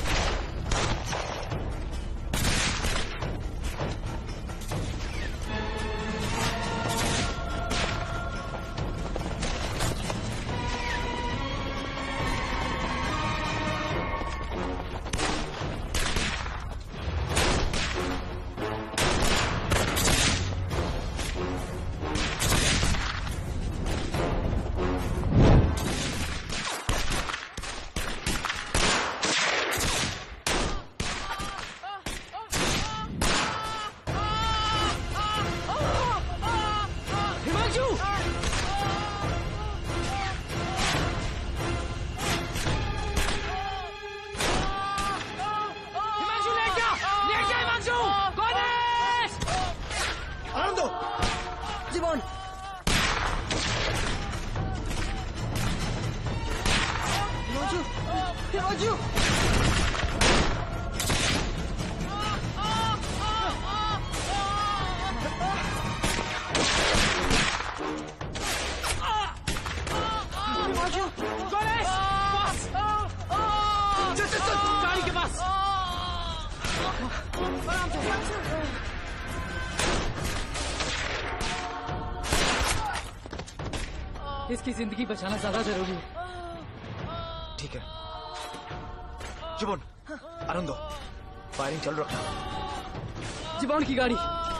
इसकी जिंदगी बचाना ज्यादा जरूरी है। ठीक है जुबोन, आनंदो, फायरिंग चालू रखना। जिबॉन की गाड़ी।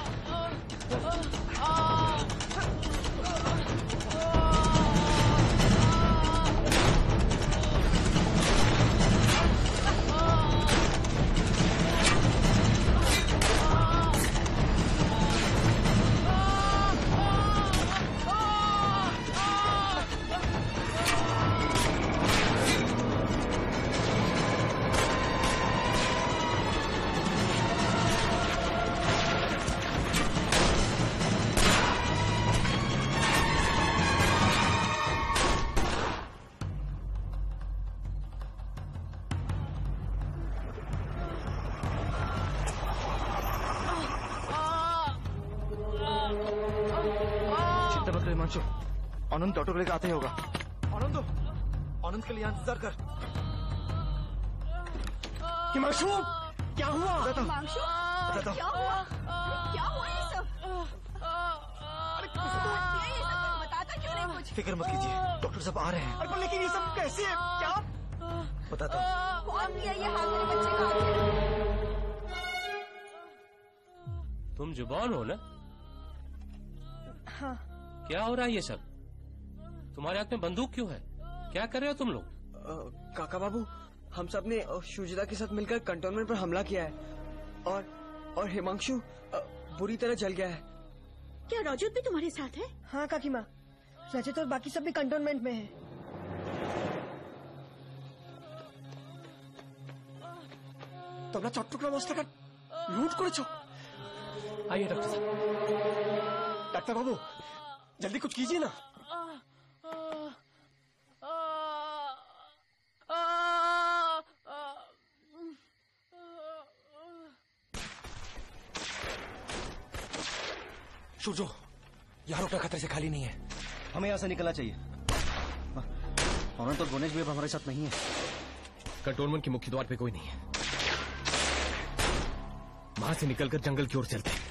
आनंद ऑटो लेकर आते ही होगा। आनंद, आनंद के लिए इंतजार कर। हिमांशु, क्या हुआ? हिमांशु, क्या हुआ? क्या हुआ ये सब? अरे ये सब बताता क्यों नहीं कुछ? फिक्र मत कीजिए, डॉक्टर साहब आ रहे हैं। अरे लेकिन ये सब कैसे है? क्या बताता हूँ। कौन किया ये हाल मेरे बच्चे का आखिर? तुम जुबान हो ना? हाँ। क्या हो रहा है ये सब? तुम्हारे हाथ में बंदूक क्यों है? क्या कर रहे हो तुम लोग? काका बाबू, हम सब ने शुजिता के साथ मिलकर कंटोनमेंट पर हमला किया है और हिमांशु बुरी तरह जल गया है। क्या रजत भी तुम्हारे साथ है? हाँ काकी माँ, रजत और बाकी सब भी कंटोनमेंट में है। তোমরা চট্টগ্রাম অস্ত্রাগার লুট করেছো? आइए डॉक्टर साहब। डॉक्टर बाबू जल्दी कुछ कीजिए ना। सूरजो, यहाँ रुकना खतरे से खाली नहीं है। हमें यहाँ से निकलना चाहिए। और तो गोनेश भी अब हमारे साथ नहीं है। कंटोनमेंट के मुख्य द्वार पे कोई नहीं है। वहां से निकलकर जंगल की ओर चलते हैं।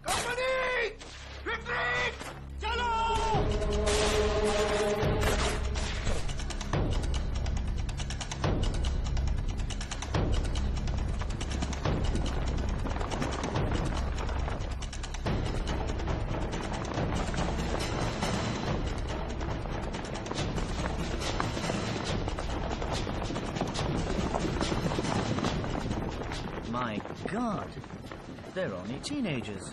My God, they're only teenagers.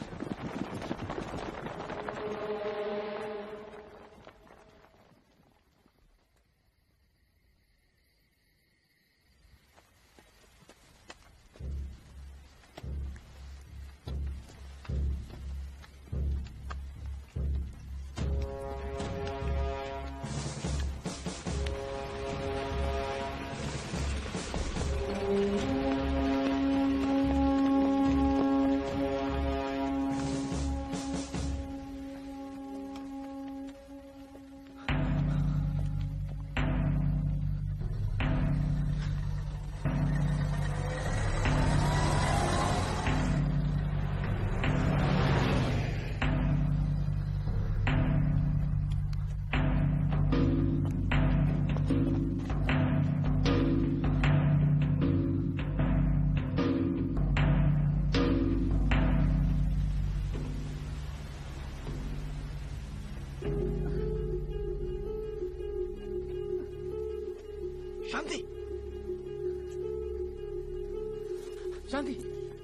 शांति।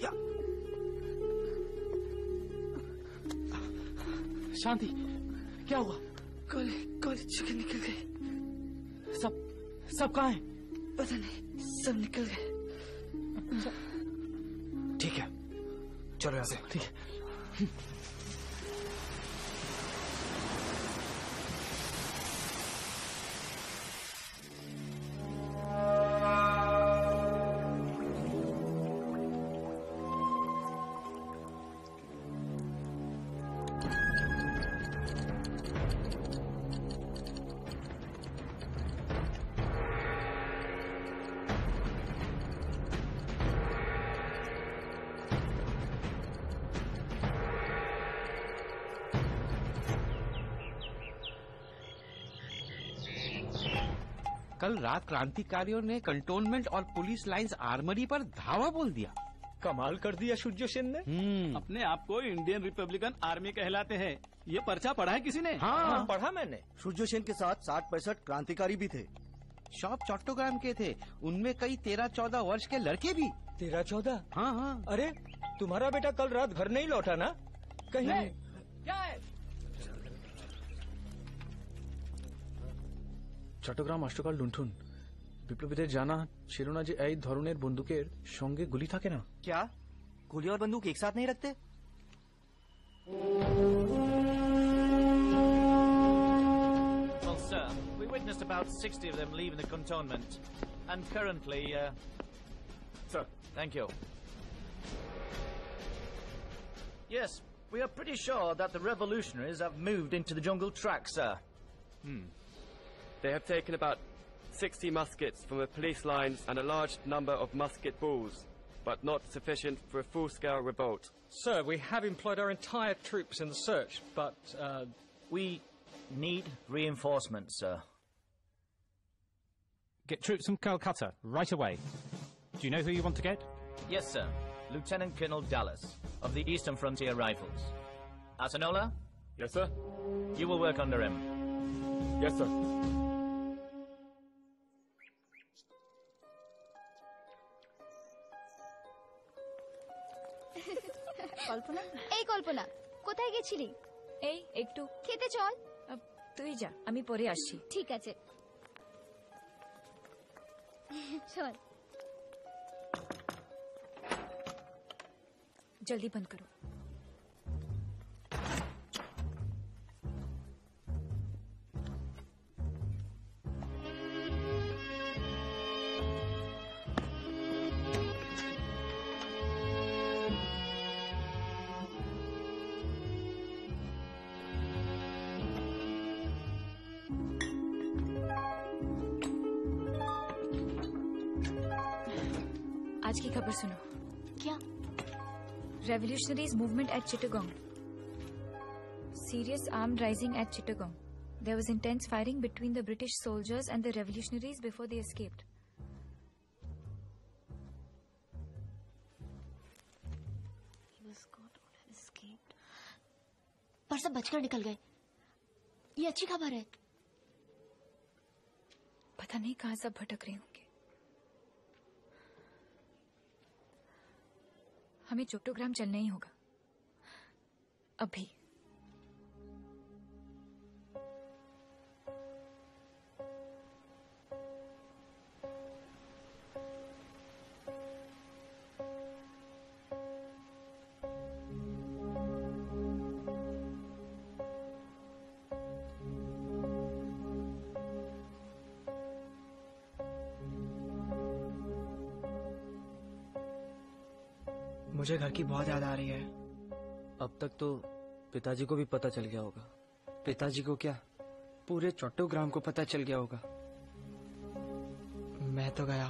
शांति, क्या हुआ? कॉलेज चुके निकल गए। सब कहाँ हैं? पता नहीं, सब निकल गए। ठीक है, चलो यहाँ से। ठीक है। कल रात क्रांतिकारियों ने कंटोनमेंट और पुलिस लाइंस आर्मरी पर धावा बोल दिया। कमाल कर दिया सूर्य सेन ने। अपने आप को इंडियन रिपब्लिकन आर्मी कहलाते हैं। ये पर्चा पढ़ा है किसी ने? हाँ, पढ़ा मैंने। सूर्य सेन के साथ 60-65 क्रांतिकारी भी थे। शॉप चट्टोग्राम के थे, उनमें कई 13-14 वर्ष के लड़के भी। 13-14? हाँ। अरे तुम्हारा बेटा कल रात घर नहीं लौटा ना? कहीं क्या है? চট্টগ্রাম অষ্টকাল লুণ্ঠন, বিপ্লবীদের জানা ছিল না যে এই ধরনের বন্দুকের সঙ্গে গুলি থাকে না। क्या गोली और बंदूक एक साथ नहीं रखते? Well, sir, we witnessed about 60 of them leaving the cantonment, and currently, Sir, thank you. Yes, we are pretty sure that the revolutionaries have moved into the jungle track, sir. They have taken about 60 muskets from the police lines and a large number of musket balls, but not sufficient for a full-scale revolt. Sir, we have employed our entire troops in the search, but we need reinforcements, sir. Get troops from Calcutta right away. Do you know who you want to get? Yes, sir. Lieutenant Colonel Dallas of the Eastern Frontier Rifles. Asanola? Yes, sir. You will work under him. Yes, sir. কল্পনা, এই কল্পনা কোথায় গেছিলি? এই একটু খেতে চল। তুই যা, আমি পরে আসছি। ঠিক আছে চল। जल्दी बंद करो। आज की खबर सुनो। क्या? Revolutionaries movement at Chittagong. Serious armed rising at Chittagong. There was intense firing between the British soldiers and the revolutionaries before they escaped. He was caught or had escaped. पर सब बचकर निकल गए। ये अच्छी खबर है। पता नहीं कहाँ सब भटक रहे होंगे। हमें चट्टोग्राम चलना ही होगा अभी। मुझे घर की बहुत याद आ रही है। अब तक तो पिताजी को भी पता चल गया होगा। पिताजी को क्या, पूरे चट्टोग्राम को पता चल गया होगा। मैं तो गया।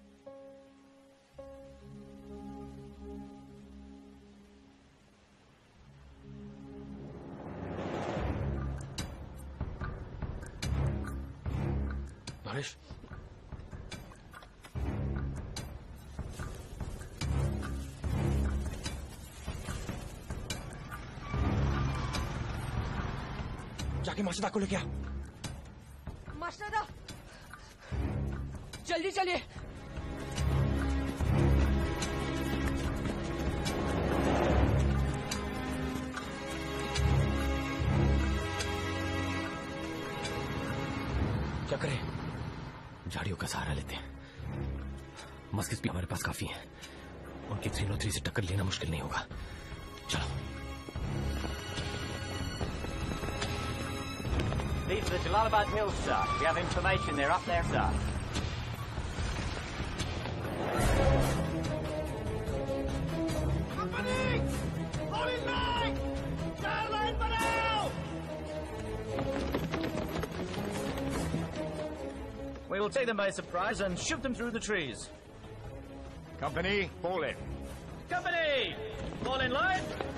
नरेश, जाके मास्टर को लेके आ। मास्टर जल्दी चलिए। का सहारा लेते हैं। मस्किट भी हमारे पास काफी हैं। उनके 303 से टक्कर लेना मुश्किल नहीं होगा। चलो। These are the Jalalabad Hills, sir. We have information. They're up there, sir. Company! Falling line! Fire line banao! We will take them by surprise and shoot them through the trees. Company, fall in. Company! Fall in line!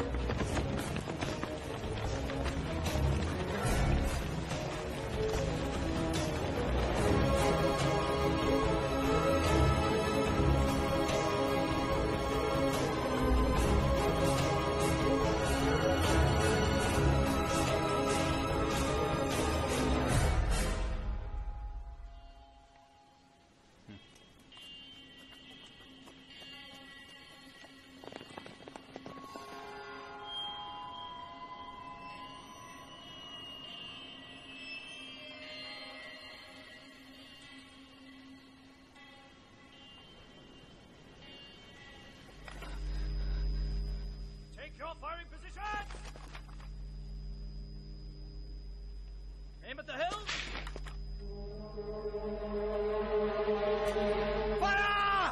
Your firing position! Aim at the hill! Fire!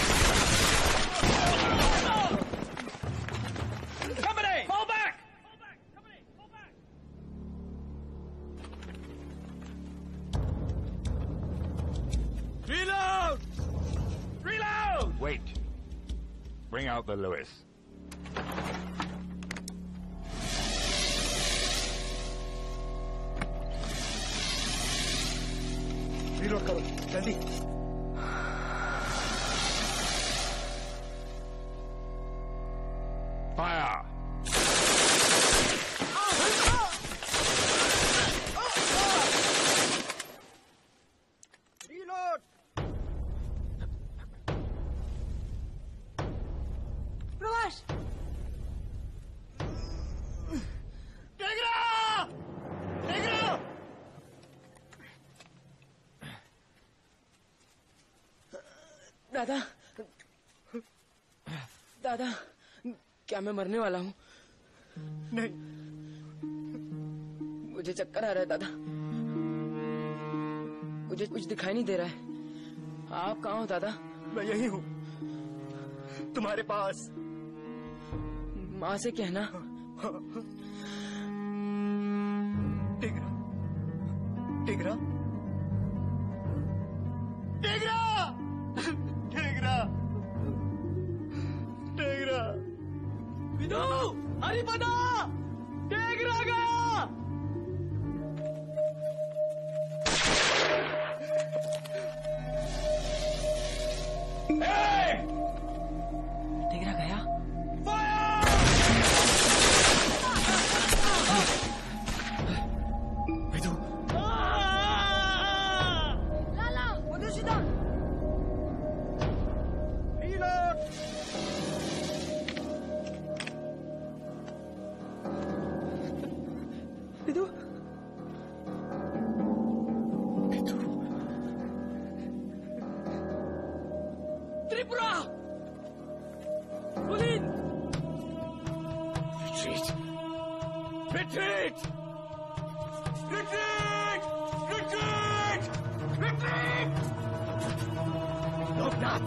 Company! Fall back! Company, fall back! Reload! Reload! Wait. Bring out the Lewis. Reload करो जल्दी। Fire! Reload! प्रवास! Tegra! Tegra! दादा, दादा, क्या मैं मरने वाला हूँ? नहीं, मुझे चक्कर आ रहा है दादा। मुझे कुछ दिखाई नहीं दे रहा है। आप कहाँ हो दादा? मैं यही हूँ, तुम्हारे पास। माँ से कहना। टिगरा, टिगरा, टिगरा, टिगरा, टिगरा। विदु, हरिपदा, टिगरा गया। टिगरा गया? विदु, लाला, उधर सीधा। Reload. Vidu, Tripura, Pulin, Retreat! Retreat! Retreat! Retreat! Loknath,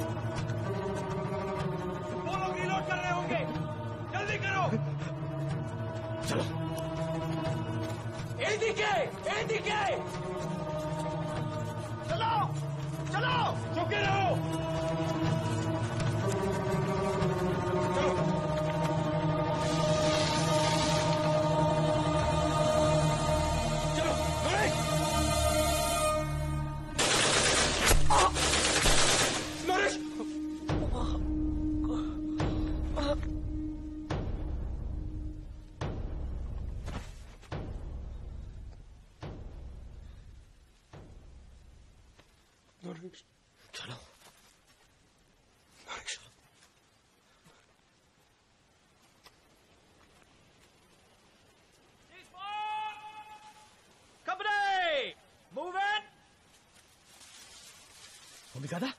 वो लोग रिलोड कर रहे होंगे, जल्दी करो। चलो। एडीके, एडीके, चलो, चलो, चुके रहो। गादा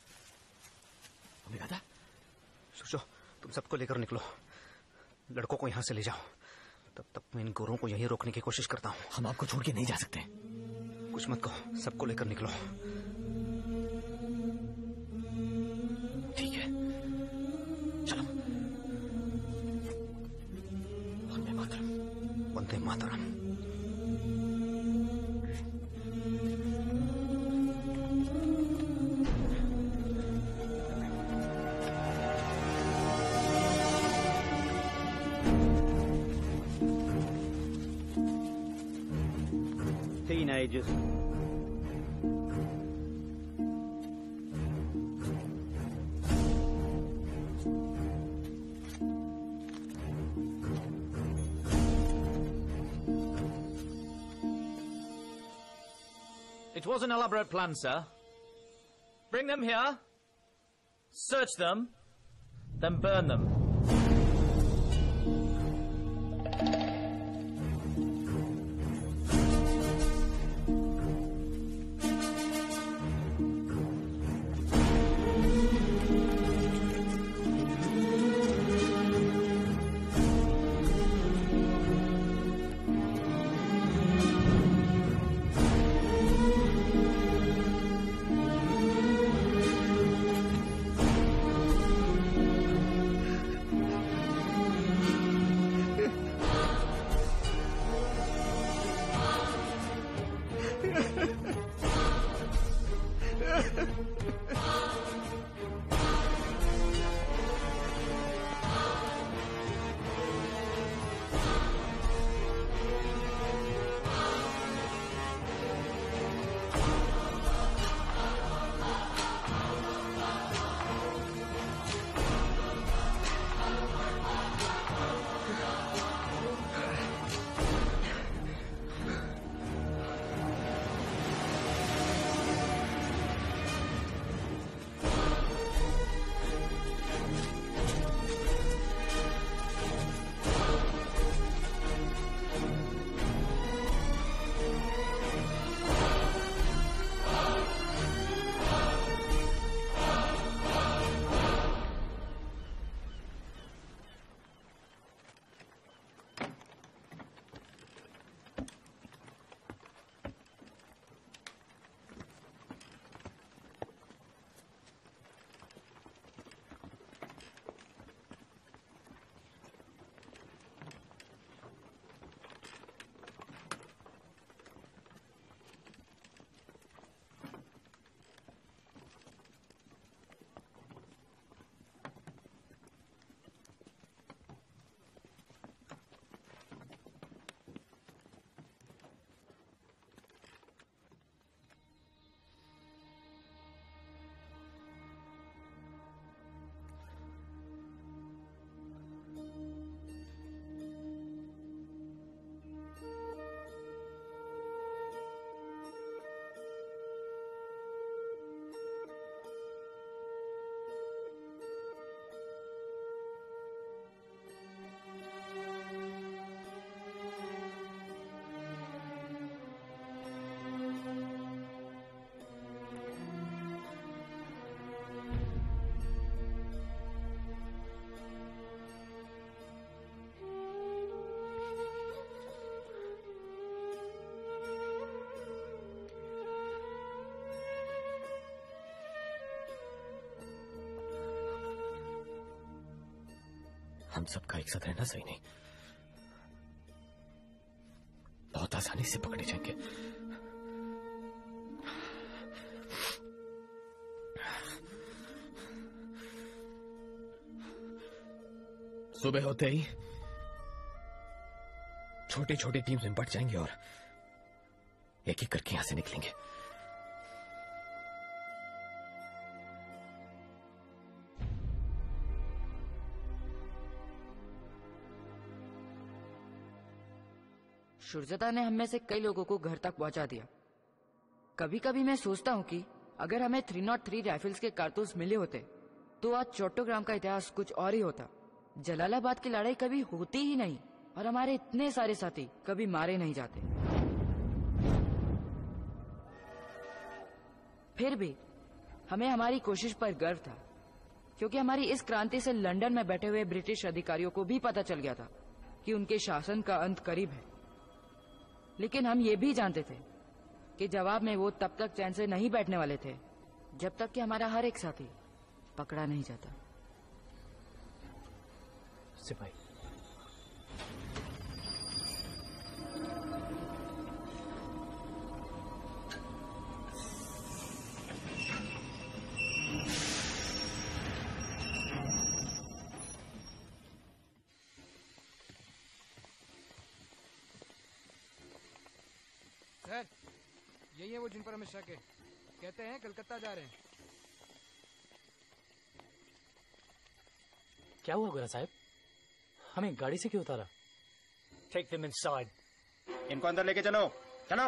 सोचो, तुम सबको लेकर निकलो, लड़कों को यहाँ से ले जाओ। तब तक मैं इन गोरों को यहीं रोकने की कोशिश करता हूँ। हम आपको छोड़ के नहीं जा सकते। कुछ मत कहो, सबको लेकर निकलो। ठीक है, चलो। Vande Mataram. Vande Mataram. Teenagers. It was an elaborate plan, sir. Bring them here, search them, then burn them. हम सबका एक साथ रहना सही नहीं, बहुत आसानी से पकड़े जाएंगे। सुबह होते ही छोटे छोटे टीम्स में बढ़ जाएंगे और एक एक करके यहां से निकलेंगे। शुरजदा ने हमें से कई लोगों को घर तक पहुंचा दिया। कभी कभी मैं सोचता हूं कि अगर हमें 303 राइफल्स के कारतूस मिले होते तो आज चट्टोग्राम का इतिहास कुछ और ही होता। जलालाबाद की लड़ाई कभी होती ही नहीं और हमारे इतने सारे साथी कभी मारे नहीं जाते। फिर भी हमें हमारी कोशिश पर गर्व था, क्योंकि हमारी इस क्रांति से लंदन में बैठे हुए ब्रिटिश अधिकारियों को भी पता चल गया था कि उनके शासन का अंत करीब है। लेकिन हम ये भी जानते थे कि जवाब में वो तब तक चैन से नहीं बैठने वाले थे जब तक कि हमारा हर एक साथी पकड़ा नहीं जाता। सिपाही, सर, यही है वो जिन पर हमें शक है। कहते हैं कलकत्ता जा रहे हैं। क्या हुआ गोरा साहब? हमें गाड़ी से क्यों उतारा? Take them inside. इनको अंदर लेके चलो, चलो।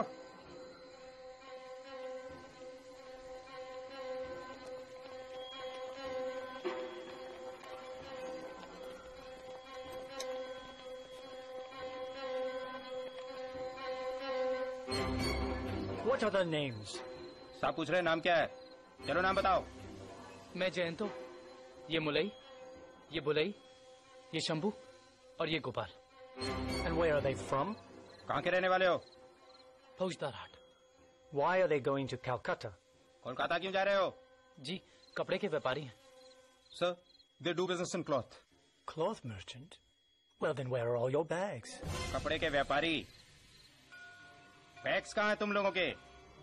What are their names? साहब पूछ रहे हैं नाम क्या है? चलो नाम बताओ। मैं जयंतो, ये मुलई, ये बुलई, ये शंभू और ये Gopal. And where are they from? कहाँ के रहने वाले हो? फौजदार हाट। Why are they going to Calcutta? Kolkata क्यों जा रहे हो? जी, कपड़े के व्यापारी हैं। Sir, they do business in cloth. Cloth merchant? Well, then where are all your bags? कपड़े के व्यापारी। बैग्स कहाँ हैं तुम लोगों के?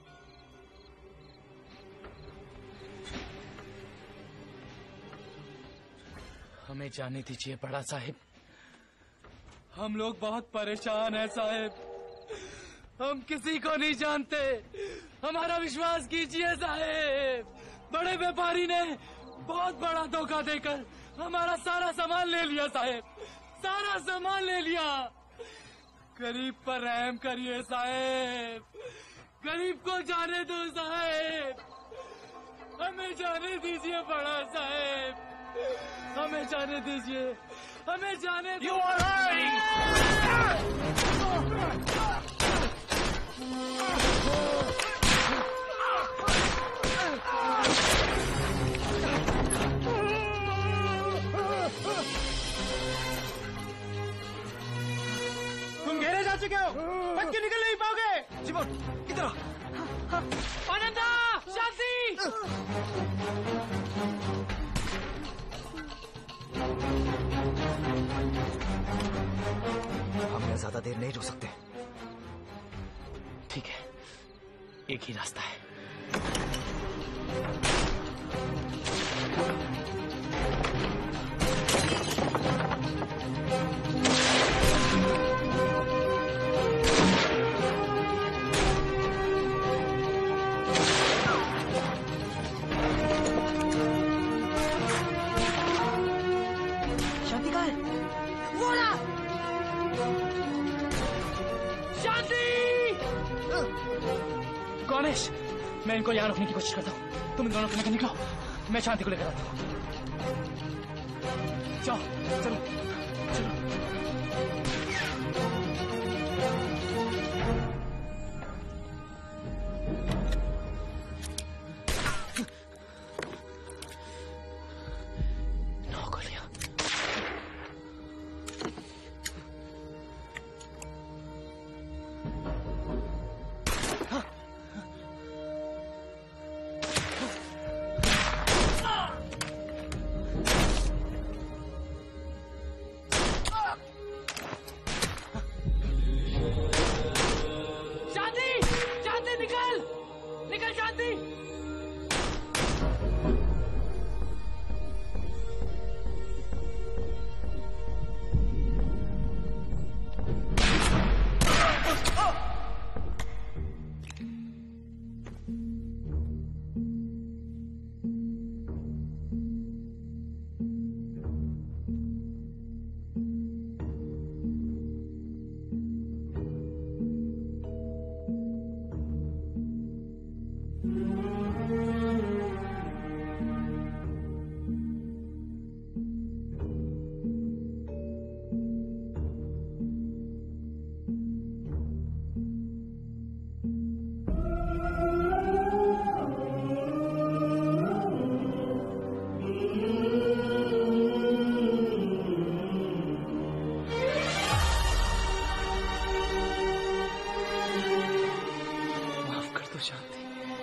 हमें जाने दीजिए बड़ा साहिब। हम लोग बहुत परेशान हैं साहिब। हम किसी को नहीं जानते। हमारा विश्वास कीजिए साहिब। बड़े व्यापारी ने बहुत बड़ा धोखा देकर हमारा सारा सामान ले लिया साहिब। सारा सामान ले लिया। गरीब पर रहम करिए साहिब। गरीब को जाने दो साहिब। हमें जाने दीजिए बड़ा साहिब। हमें जाने दीजिए। हमें जाने दीजिए। You are तुम घेरे जा चुके हो। बच के निकल नहीं पाओगे। चिमोट, इधर आ। आनंदा, शांति। हम यहाँ ज्यादा देर नहीं रुक सकते। ठीक है, एक ही रास्ता है। शांति कहाँ है? वो रहा। गणेश, मैं इनको यहाँ रखने की कोशिश करता हूँ। तुम इन दोनों को लेकर निकलो, मैं शांति को लेकर आता हूँ। जाओ, चलो, चलो। नौ गोलियां। माफ कर दो शांति।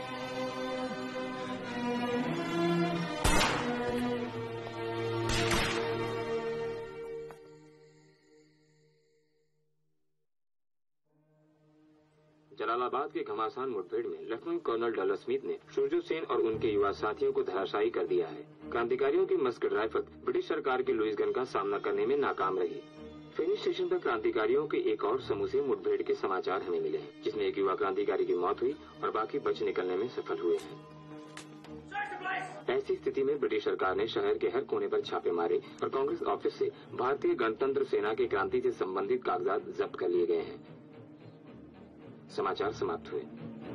जलालाबाद के घमासान मुठभेड़ में लेफ्टिनेंट कर्नल डलर स्मिथ ने सुरजीत सेन और उनके युवा साथियों को धराशायी कर दिया है। क्रांतिकारियों की मस्कट राइफल ब्रिटिश सरकार के लुइस गन का सामना करने में नाकाम रही। फेनी स्टेशन पर क्रांतिकारियों के एक और समूह से मुठभेड़ के समाचार हमें मिले हैं, जिसमें एक युवा क्रांतिकारी की मौत हुई और बाकी बच निकलने में सफल हुए हैं। ऐसी स्थिति में ब्रिटिश सरकार ने शहर के हर कोने पर छापे मारे और कांग्रेस ऑफिस से भारतीय गणतंत्र सेना के क्रांति से संबंधित कागजात जब्त कर लिए गए हैं। समाचार समाप्त हुए।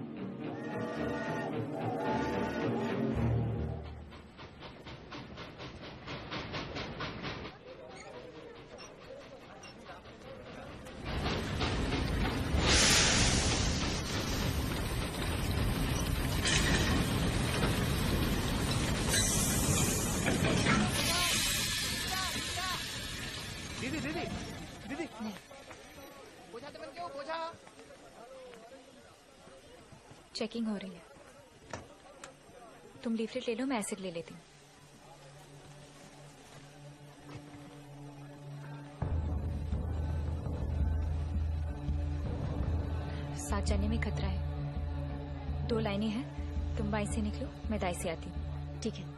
दीदी दीदी दीदी पूछा तो क्यों पूछा? चेकिंग हो रही है। तुम लीफलेट ले लो, मैं एसिड ले लेती हूँ। साथ जाने में खतरा है। 2 लाइनें हैं, तुम बाई से निकलो, मैं दाई से आती हूँ। ठीक है।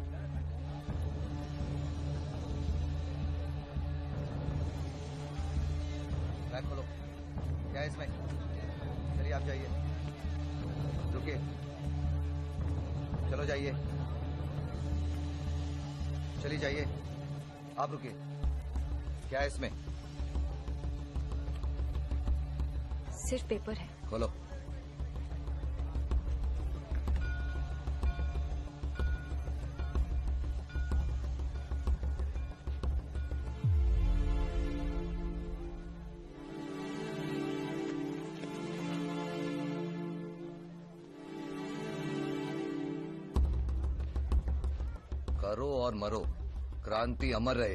बैग खोलो। क्या है इसमें? चलिए आप जाइए। रुकिए। चलो जाइए। चलिए जाइए। आप रुकिए। क्या है इसमें? सिर्फ पेपर है। खोलो। करो और मरो, क्रांति अमर रहे।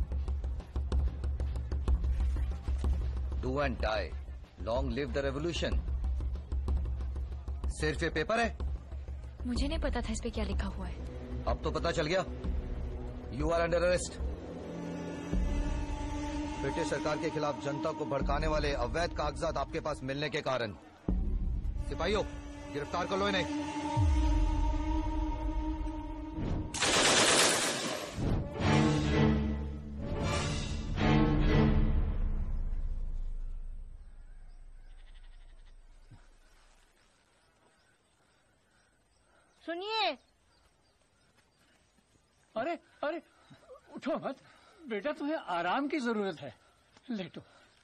Do and die, long live the revolution. सिर्फ ये पेपर है? मुझे नहीं पता था इस पे क्या लिखा हुआ है। अब तो पता चल गया। You are under arrest. British सरकार के खिलाफ जनता को भड़काने वाले अवैध कागजात आपके पास मिलने के कारण सिपाहियों गिरफ्तार कर लो इन्हें। सुनिए। अरे अरे उठो मत बेटा, तुम्हें आराम की जरूरत है। लेटो।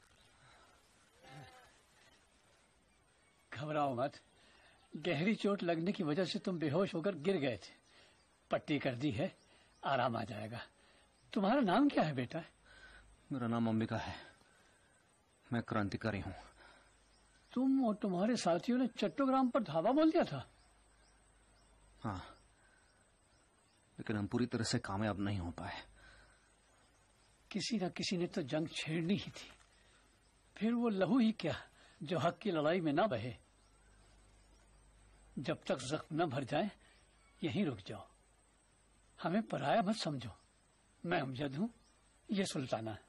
घबराओ मत। गहरी चोट लगने की वजह से तुम बेहोश होकर गिर गए थे। पट्टी कर दी है, आराम आ जाएगा। तुम्हारा नाम क्या है बेटा? मेरा नाम अंबिका है। मैं क्रांतिकारी हूँ। तुम और तुम्हारे साथियों ने चट्टोग्राम पर धावा बोल दिया था। हाँ, लेकिन हम पूरी तरह से कामयाब नहीं हो पाए। किसी न किसी ने तो जंग छेड़नी ही थी। फिर वो लहू ही क्या जो हक की लड़ाई में ना बहे। जब तक जख्म न भर जाए यहीं रुक जाओ। हमें पराया मत समझो। मैं अमजद हूँ, ये सुल्ताना है।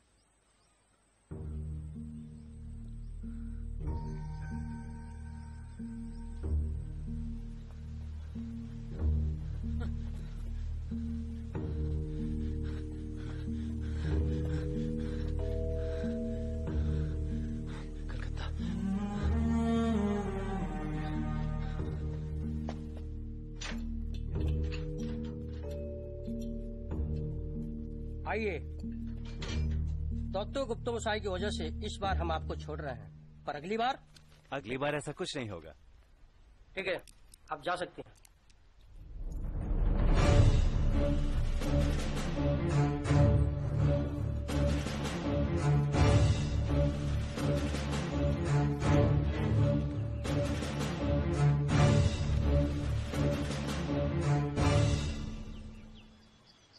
आइए। डॉक्टर गुप्तमशाही की वजह से इस बार हम आपको छोड़ रहे हैं, पर अगली बार ऐसा कुछ नहीं होगा। ठीक है, आप जा सकते हैं।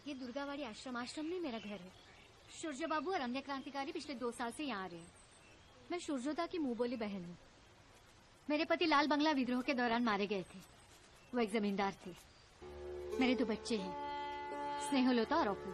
ये दुर्गावाड़ी आश्रम नहीं मेरा घर है। सूर्य बाबू और अन्य क्रांतिकारी पिछले 2 साल से यहाँ आ रहे हैं। मैं सूर्योदा की मुंह बोली बहन हूँ। मेरे पति लाल बंगला विद्रोह के दौरान मारे गए थे। वो एक जमींदार थे। मेरे 2 बच्चे हैं, स्नेहलोता और अपू।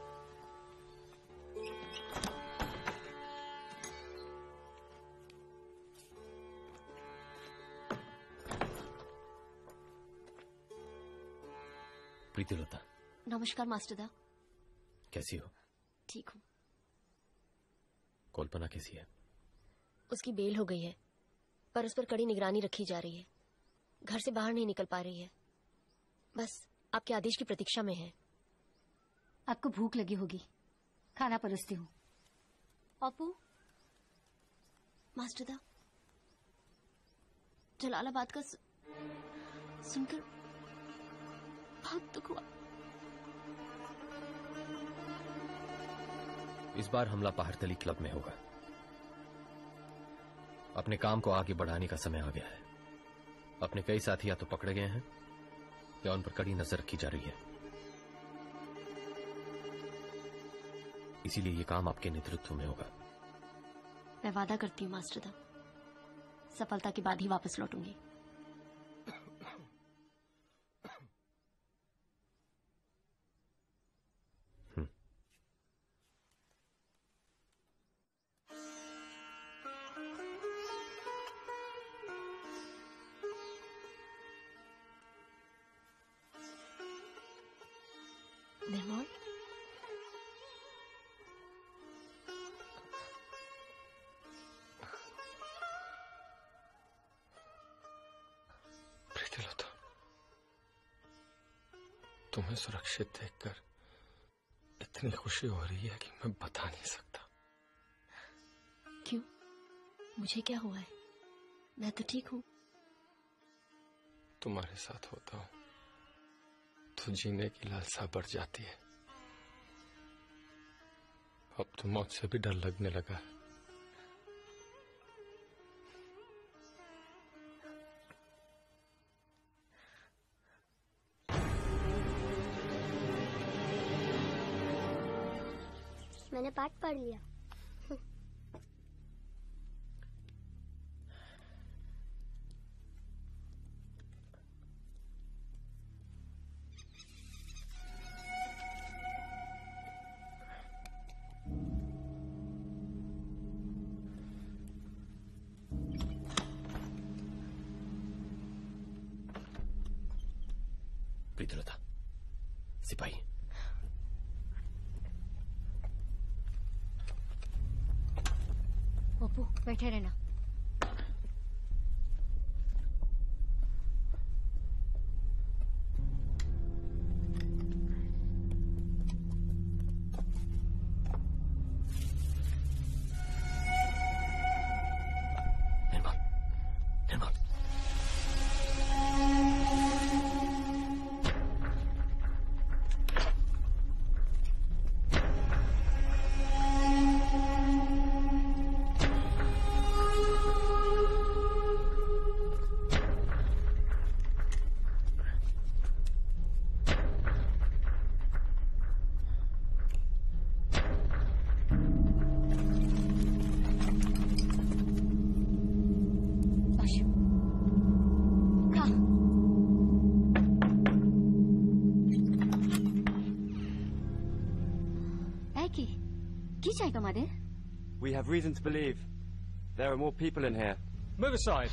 प्रीतिलता, नमस्कार मास्टरदा। कैसी हो? ठीक हूँ। कल्पना कैसी है? उसकी बेल हो गई है, पर उस पर कड़ी निगरानी रखी जा रही है। घर से बाहर नहीं निकल पा रही है। बस आपके आदेश की प्रतीक्षा में है। आपको भूख लगी होगी, खाना परोसती हूँ। अपू। मास्टरदा, जलालाबाद का सुनकर बहुत दुख हुआ। इस बार हमला पहाड़तली क्लब में होगा। अपने काम को आगे बढ़ाने का समय आ गया है। अपने कई साथी या तो पकड़े गए हैं या उन पर कड़ी नजर रखी जा रही है। इसीलिए ये काम आपके नेतृत्व में होगा। मैं वादा करती हूँ मास्टरदा, सफलता के बाद ही वापस लौटूंगी। निर्मल, प्रीतिलता, तुम्हें सुरक्षित देखकर इतनी खुशी हो रही है कि मैं बता नहीं सकता। क्यों? मुझे क्या हुआ है? मैं तो ठीक हूँ। तुम्हारे साथ होता हूँ तो जीने की लालसा बढ़ जाती है। अब तो मौत से भी डर लगने लगा है। मैंने पाठ पढ़ लिया। प्रीतिलता, सिपाही। अपू, बैठे रहना। We have reason to believe there are more people in here. Move aside.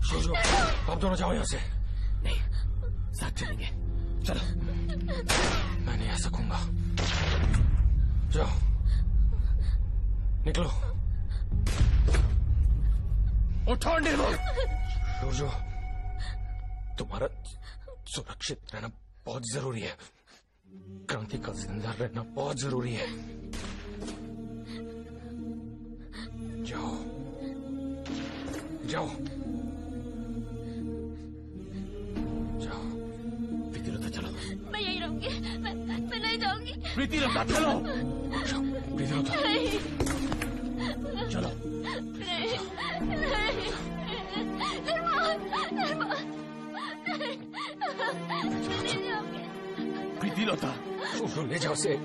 सूर्यो, आप दोनों जाओ यहाँ से। नहीं, साथ चलेंगे। चलो। मैं नहीं आ सकूंगा। जाओ, निकलो। उठो निर्मल। सूर्यो, तुम्हारा सुरक्षित रहना बहुत जरूरी है। क्रांति का जिंदा रहना बहुत जरूरी है। जाओ, जाओ, जाओ। प्रीतिलता चलो। मैं यही रहूंगी। मैं नहीं जाऊंगी। प्रीतिलता चलो। प्रीतिलता चलो। नहीं, नहीं, निर्मल, निर्मल, नहीं जाऊंगी। प्रीतिलता, उसको ले जाओ से।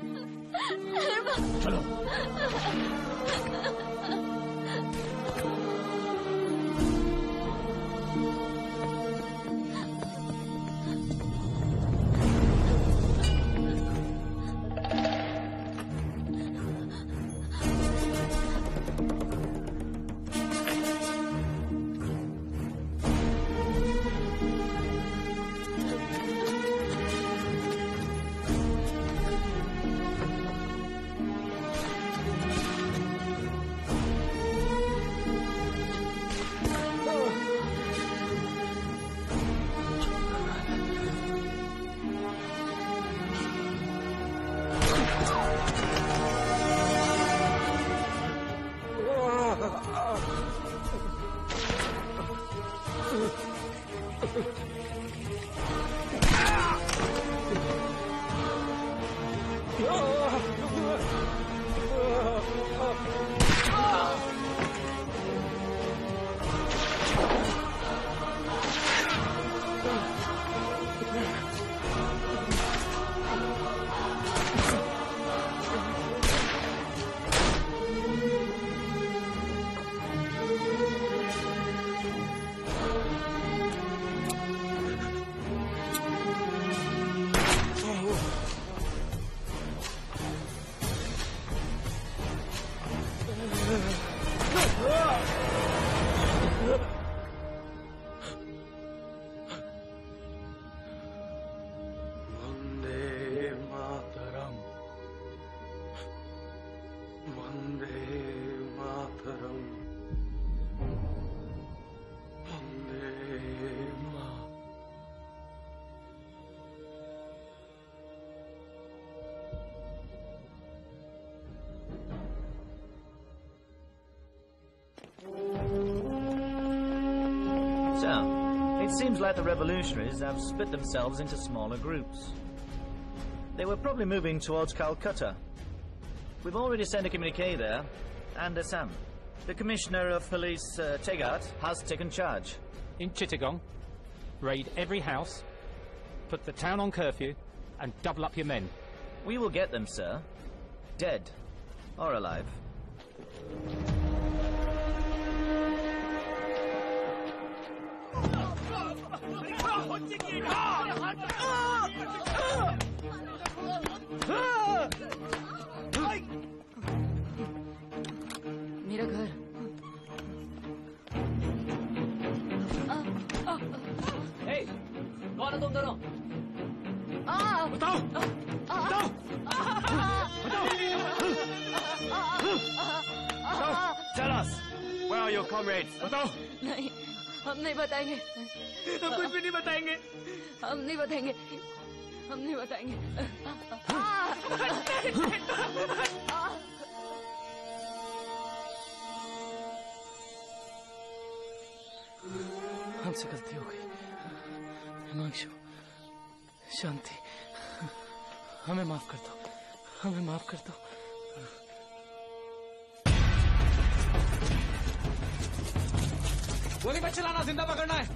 चलो। So, it seems like the revolutionaries have split themselves into smaller groups. They were probably moving towards Calcutta. We've already sent a communique there, and Assam. The Commissioner of Police, Tegat, has taken charge. In Chittagong, raid every house, put the town on curfew, and double up your men. We will get them, sir. Dead. Or alive. मेरा घर। Hey, कौन है तुम दोनों? बताओ, बताओ, Tell us, where are your comrades? बताओ। नहीं, हम नहीं बताएंगे। हम कुछ भी नहीं बताएंगे। हम नहीं बताएंगे। हम नहीं बताएंगे। हमसे गलती हो गई। हिमांशु, शांति, हमें माफ कर दो। हमें माफ कर दो। गोली मत चलाना, जिंदा पकड़ना है।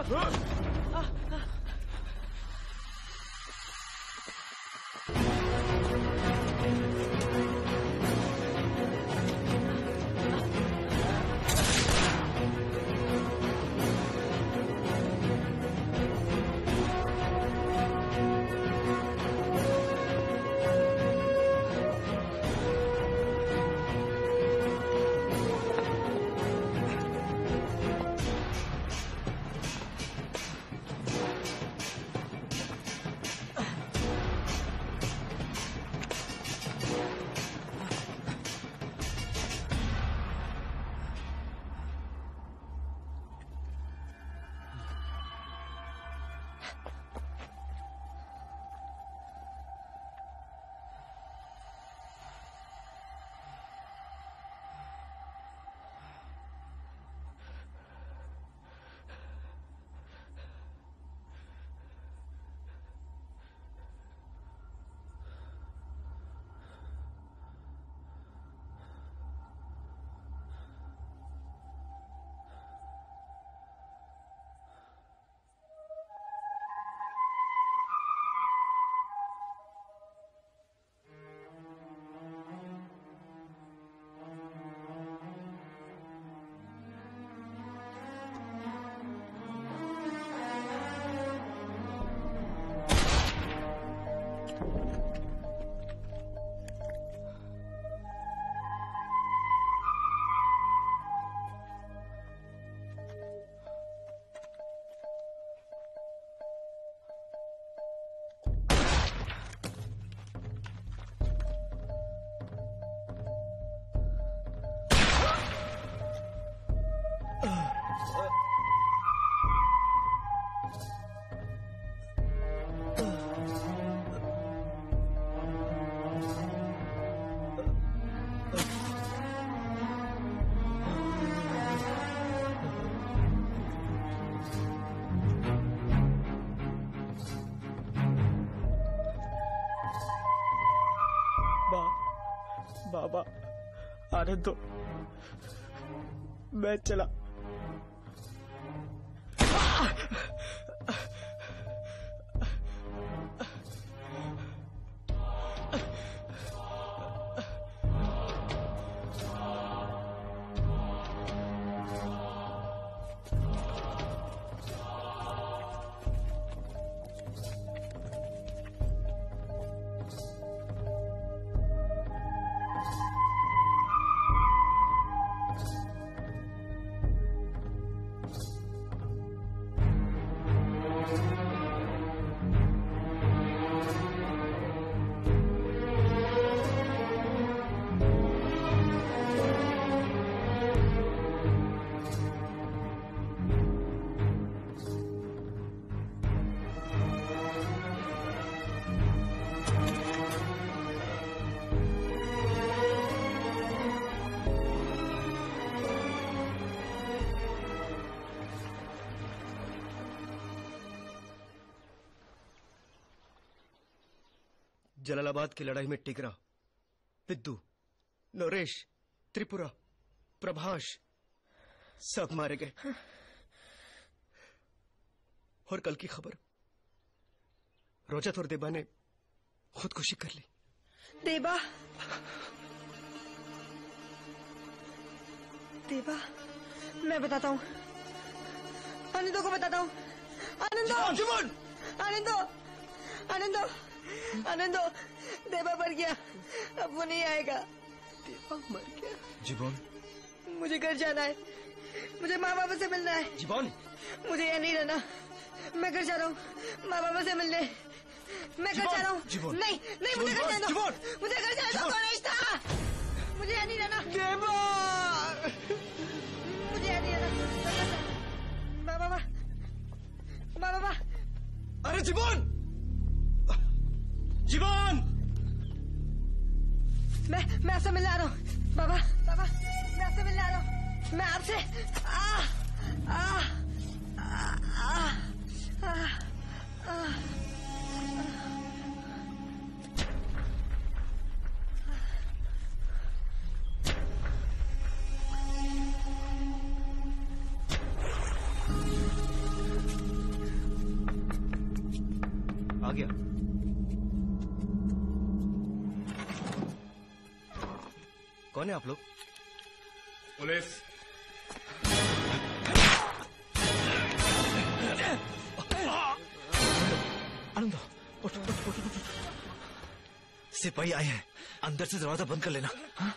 बाबा आने दो, मैं चला। जलालाबाद की लड़ाई में टिगरा, विद्दू, नरेश, त्रिपुरा, प्रभाष सब मारे गए। और कल की खबर, रोजत और देबा ने खुदकुशी कर ली। देबा, देबा, मैं बताता हूँ, आनंदो को बताता हूँ। आनंदो, आनंदो, आनंदो, आनंदो, देबा मर गया, अब वो नहीं आएगा। देबा मर गया? जीवन, मुझे घर जाना है, मुझे माँ बाबा से मिलना है। जीवन, मुझे यहाँ नहीं रहना, मैं घर जा रहा हूँ माँ बाबा से मिलने। मैं घर जा रहा हूँ। नहीं नहीं, मुझे घर जाना, मुझे घर जाना। गणेश था, मुझे यहाँ नहीं रहना। देबा, मुझे यहाँ नहीं रहना। माँ बाबा, माँ बाबा। अरे जीवन, जीवन, मैं आपसे मिलने आ रहा हूँ। बाबा, बाबा, मैं आपसे मिलने आ रहा हूँ। मैं आपसे गया? कौन है आप लोग? पुलिस। आनंद, उठ उठ उठ उठ। सिपाही आए हैं, अंदर से दरवाजा बंद कर लेना। हाँ?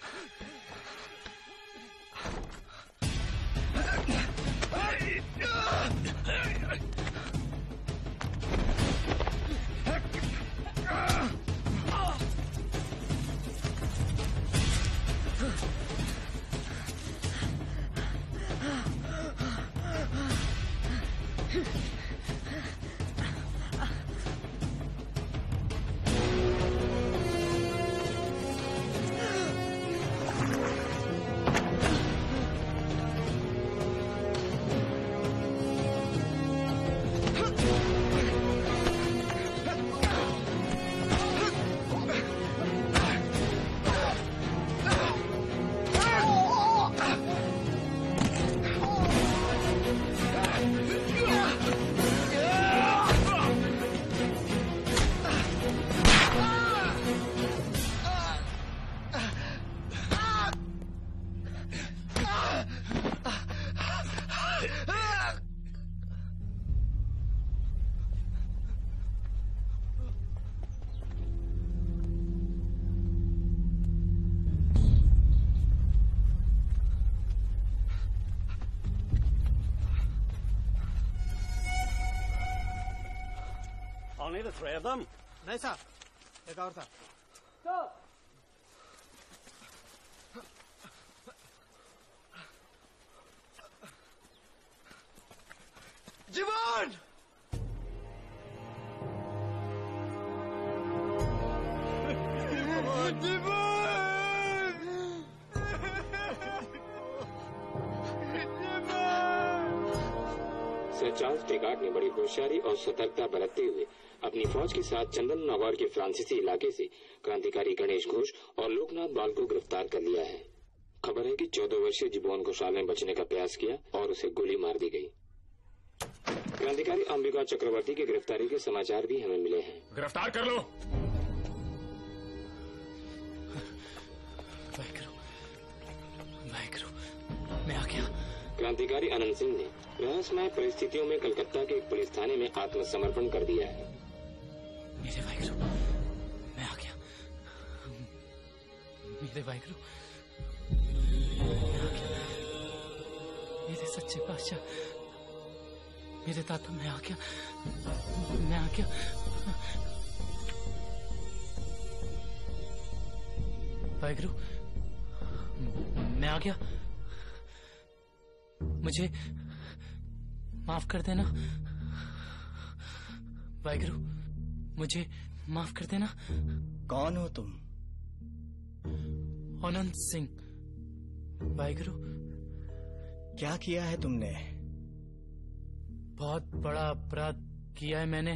Only the three of them? नहीं साहब, एक और था। जीवन! सर चार्ल्स डेकार्ट ने बड़ी होशियारी और सतर्कता बरतते हुए अपनी फौज के साथ चंदन नगौर के फ्रांसीसी इलाके से क्रांतिकारी गणेश घोष और लोकनाथ बाल को गिरफ्तार कर लिया है। खबर है कि 14 वर्षीय जिबोन घोषाल ने बचने का प्रयास किया और उसे गोली मार दी गई। क्रांतिकारी अंबिका चक्रवर्ती की गिरफ्तारी के समाचार भी हमें मिले हैं। गिरफ्तार कर लो। मैं आ गया। क्रांतिकारी अनंत सिंह ने रहस्यमय परिस्थितियों में कलकत्ता के एक पुलिस थाने में आत्मसमर्पण कर दिया है। मेरे वाहिगुरु, मैं आ गया। मेरे वाहिगुरु, मैं आ गया। मेरे सच्चे पातशाह, मेरे दाता, मैं आ गया। मैं आ गया। वाहिगुरु, मैं आ गया। मुझे माफ कर देना वाहिगुरु, मुझे माफ कर देना। कौन हो तुम? अनंत सिंह। वाहिगुरु, क्या किया है तुमने? बहुत बड़ा अपराध किया है मैंने।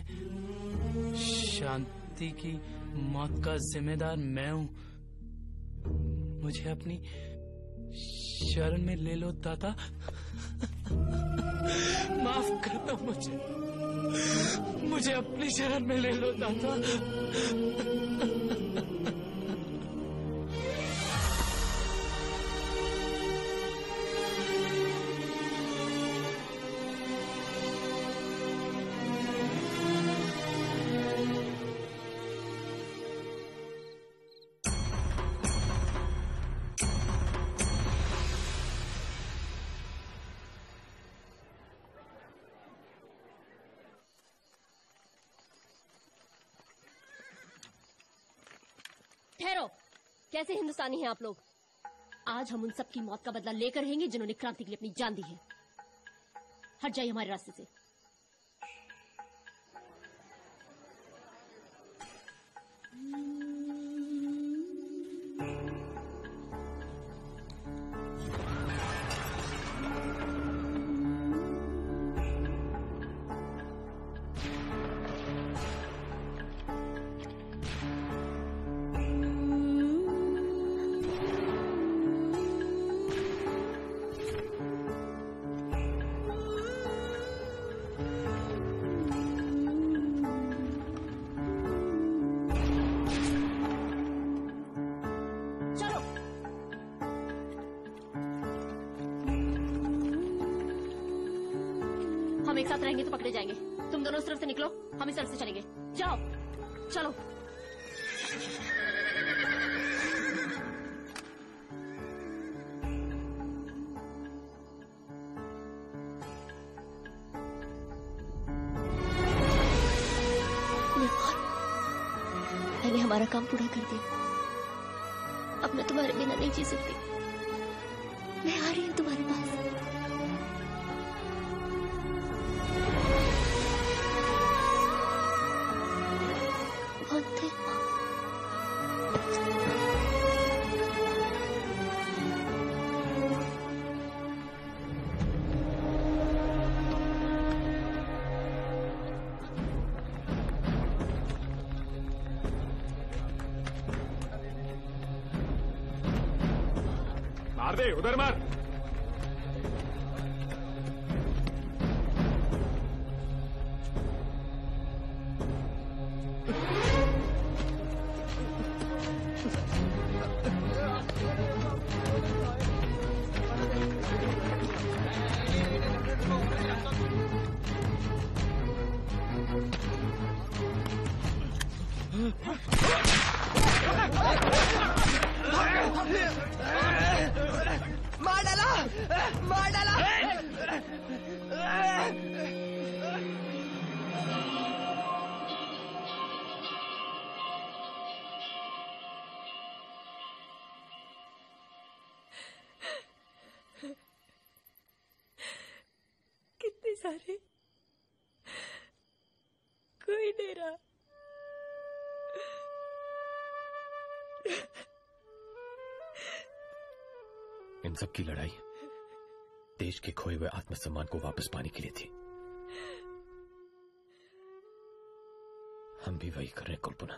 शांति की मौत का जिम्मेदार मैं हूँ। मुझे अपनी शरण में ले लो दाता। माफ कर दो मुझे अपनी शरण में ले लो दाता। ठहरो, कैसे हिंदुस्तानी हैं आप लोग? आज हम उन सब की मौत का बदला लेकर रहेंगे जिन्होंने क्रांति के लिए अपनी जान दी है। हट जाइए हमारे रास्ते से। एक साथ रहेंगे तो पकड़े जाएंगे। तुम दोनों उस तरफ से निकलो, हम इस तरफ से चलेंगे। जाओ, चलो। मैंने हमारा काम पूरा कर दिया। अब मैं तुम्हारे बिना नहीं जी सकती। मैं आ रही हूँ तुम्हारे पास। मार दे, उधर मार। मार डाला, मार डाला। कितने सारे, कोई नहीं रहा। इन सब की लड़ाई देश के खोए हुए आत्मसम्मान को वापस पाने के लिए थी। हम भी वही कर रहे हैं कल्पना।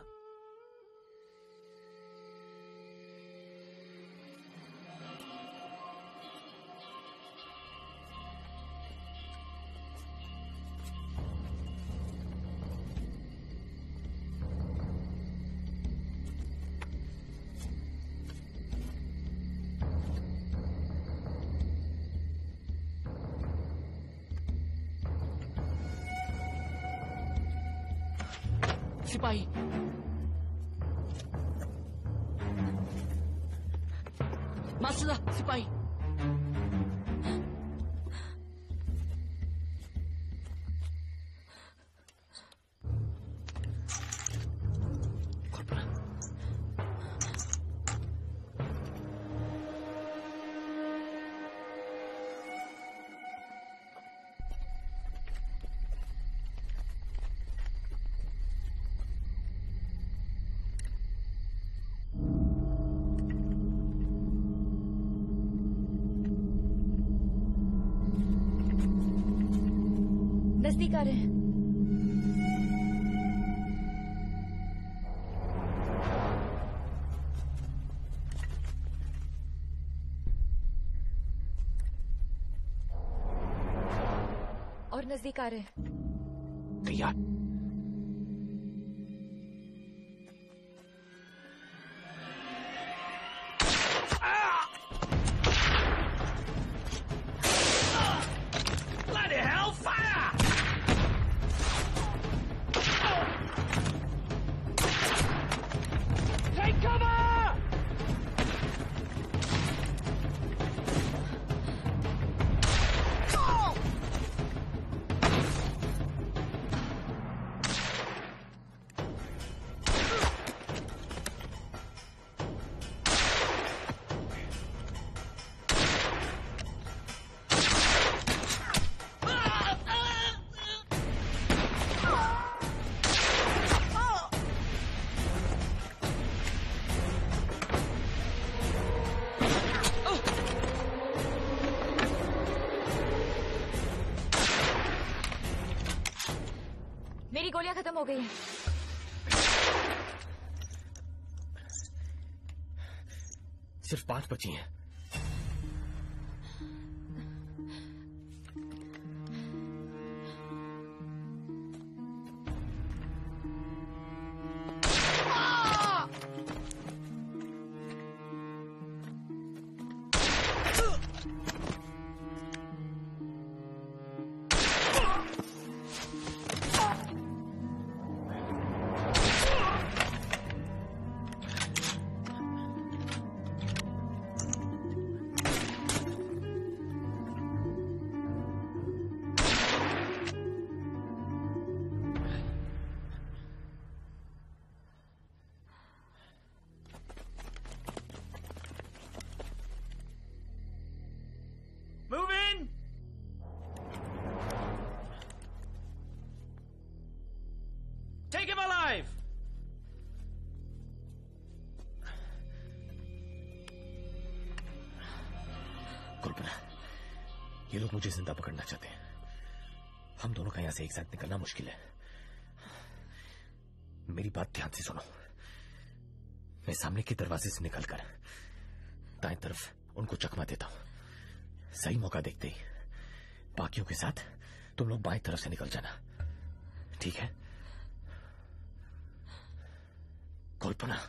सिपाही, मास्टर सिपाही। नजदीक आ रहे हैं। और नजदीक आ रहे हैं। तैयार। मेरी गोलियां खत्म हो गई हैं। सिर्फ 5 बची हैं। कल्पना, ये लोग मुझे जिंदा पकड़ना चाहते हैं। हम दोनों का यहां से एक साथ निकलना मुश्किल है। मेरी बात ध्यान से सुनो। मैं सामने के दरवाजे से निकलकर दाएं तरफ उनको चकमा देता हूं। सही मौका देखते ही बाकियों के साथ तुम लोग बाएं तरफ से निकल जाना, ठीक है? कल्पना,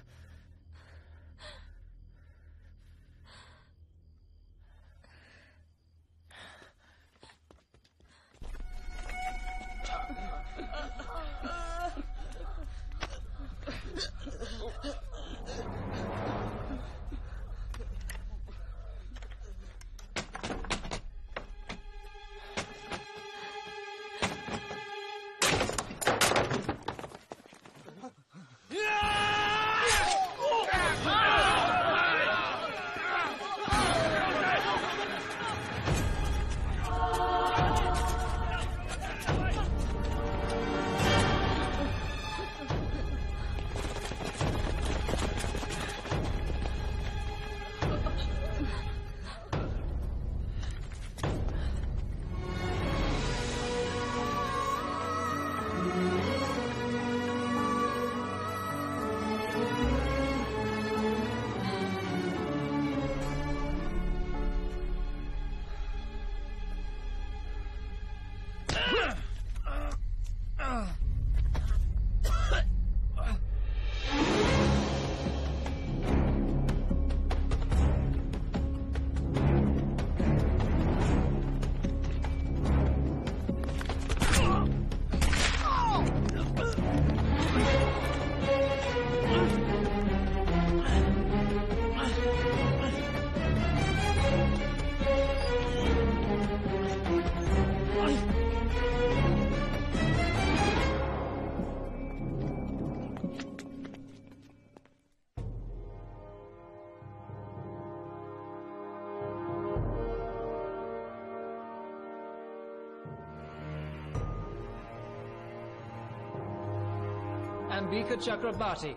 Ambika Chakrabarti,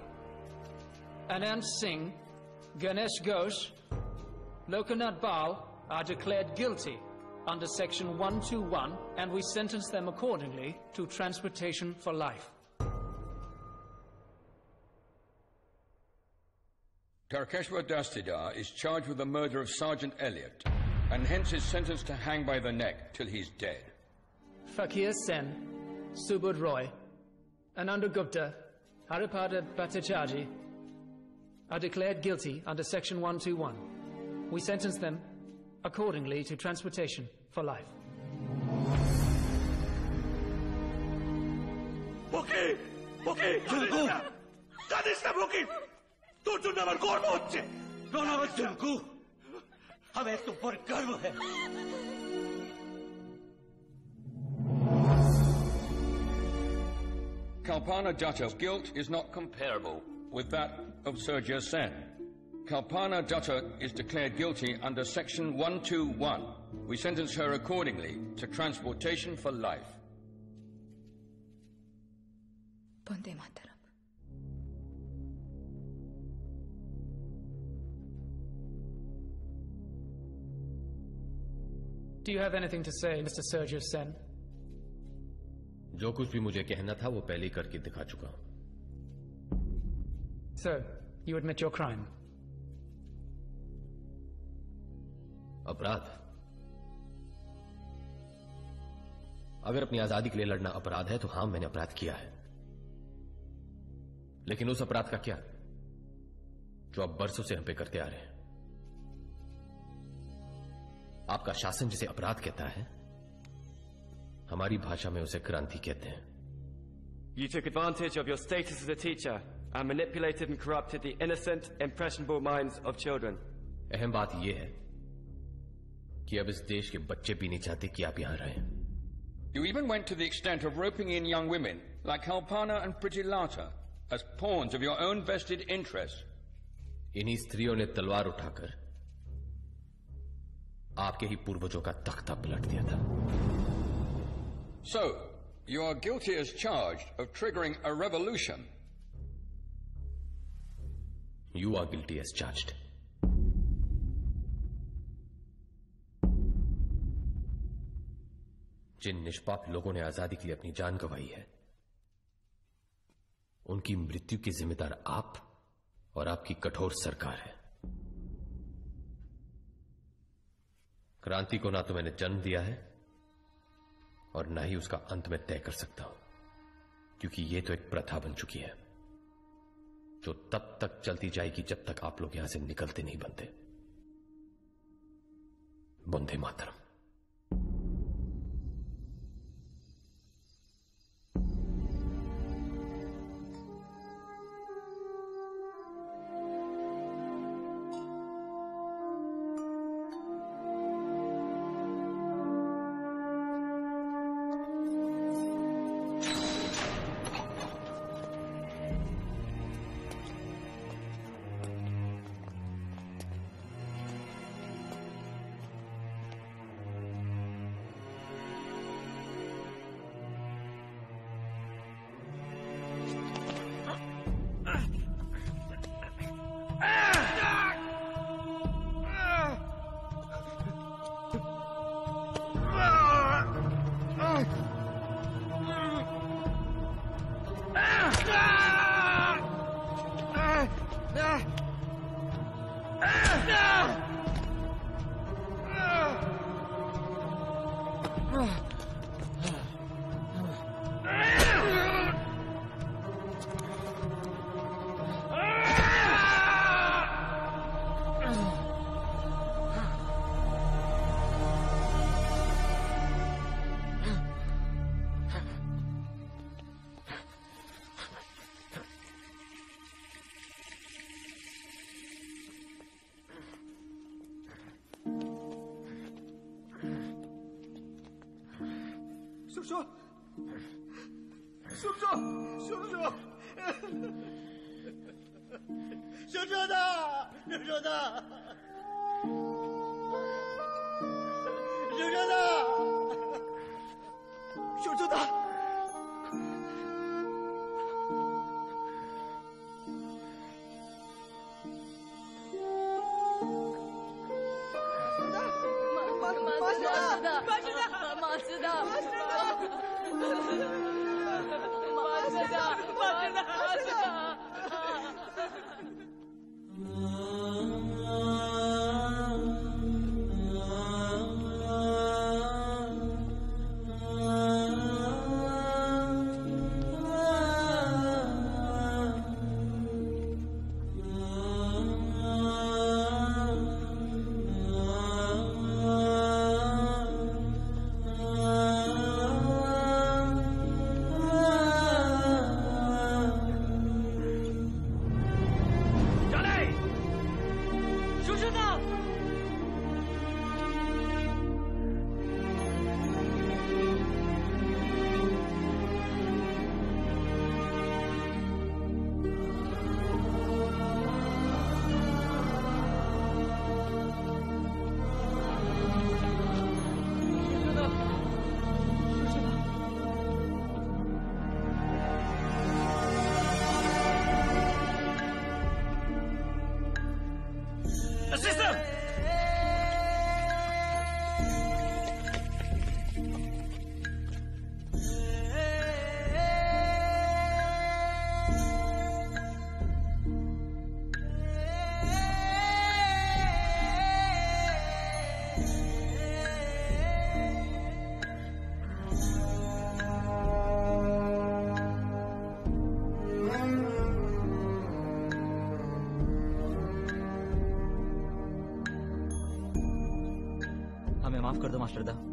Anand Singh, Ganesh Ghosh, Lokanath Bal are declared guilty under Section 121, and we sentence them accordingly to transportation for life. Tarkeshwar Dastidar is charged with the murder of Sergeant Elliot, and hence is sentenced to hang by the neck till he's dead. Fakir Sen, Subodh Roy, Ananda Gupta, Haripada Bhattacharjee are declared guilty under Section 121. We sentence them accordingly to transportation for life. Buki! Buki! Junku! Kadis na Buki! Tu naman gormo hocche! Ronavat Junku! हमें तुम पर गर्व है। Kalpana Dutta's guilt is not comparable with that of Sergio Sen. Kalpana Dutta is declared guilty under Section 121. We sentence her accordingly to transportation for life. Bande Mataram. Do you have anything to say, Mr. Sergio Sen? जो कुछ भी मुझे कहना था वो पहले ही करके दिखा चुका हूं। So, you admit your crime? अपराध? अगर अपनी आजादी के लिए लड़ना अपराध है तो हां, मैंने अपराध किया है। लेकिन उस अपराध का क्या जो आप बरसों से हम पे करते आ रहे हैं। आपका शासन जिसे अपराध कहता है, हमारी भाषा में उसे क्रांति कहते हैं। You took advantage of your status as a teacher and manipulated and corrupted the innocent, impressionable minds of children. अहम बात यह है कि अब इस देश के बच्चे भी नहीं चाहते कि आप यहां रहें। You even went to the extent of roping in young women like Kalpana and Prittilata as pawns of your own vested interests. इन्हीं स्त्रियों ने तलवार उठाकर आपके ही पूर्वजों का तख्ता पलट दिया था। So, you are guilty as charged of triggering a revolution. You are guilty as charged. जिन निष्पाप लोगों ने आजादी के लिए अपनी जान गंवाई है, उनकी मृत्यु की जिम्मेदार आप और आपकी कठोर सरकार है। क्रांति को ना तो मैंने जन्म दिया है और ना ही उसका अंत में तय कर सकता हूं, क्योंकि यह तो एक प्रथा बन चुकी है जो तब तक चलती जाएगी जब तक आप लोग यहां से निकलते नहीं बनते। वंदे मातरम। माफ कर दो मास्टर दा।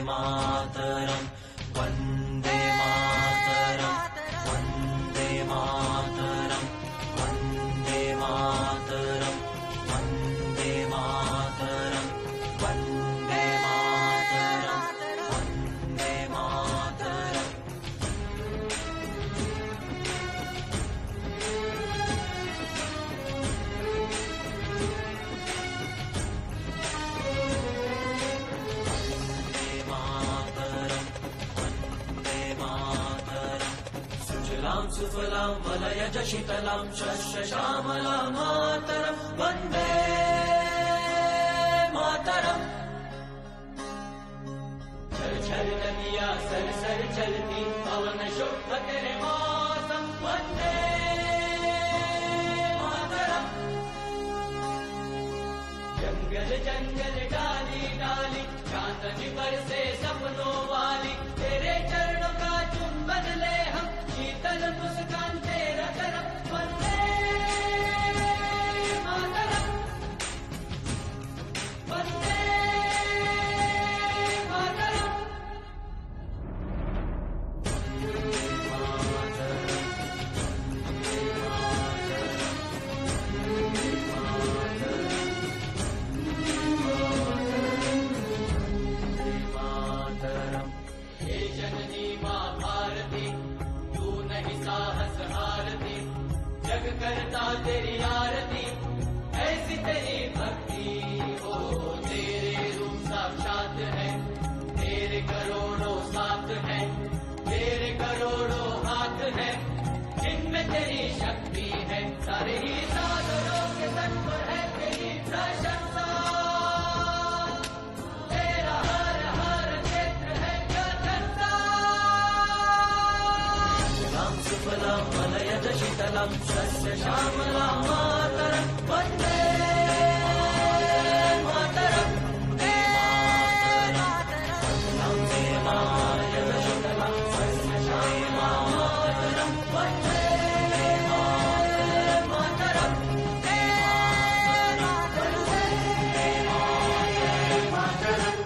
मातरम वंदे मातरम वंदे मातरम वंदे मातरम वंदे मातरम वंदे मातरम वंदे मातरम। सुजलां सुफलां मलयज शीतलां शस्य श्यामलां मातरं वन्दे मातरम्। छल छल नदियाँ सर सर चलती पवन शुभ तेरे मौसम वन्दे मातरम्। जंगल जंगल डाली डाली चांदनी पर से सपनों वाली तेरे चरणों का चुंबन ले हम शीतल मुस्कान तेरा करम वंदे मातरम वंदे मातरम। हे जननी माँ भारती तू नहीं साहस हारती जग करता तेरी आरती ऐसी तेरी भक्ति हो तेरे रूप साक्षात है तेरे करोड़ों साथ है तेरे करोड़ों हाथ है जिनमें तेरी शक्ति है सारे ही सागरों के तट पर है तेरी प्रशंसा तेरा हर हर क्षेत्र है गगनता। सुजलां सुफलां मलयज शीतलां शस्य श्यामलां मातरं वन्दे मातरं वन्दे मातरं वन्दे मलयज शीतलां शस्य श्यामलां मातरं वन्दे मातरं वन्दे मातरं।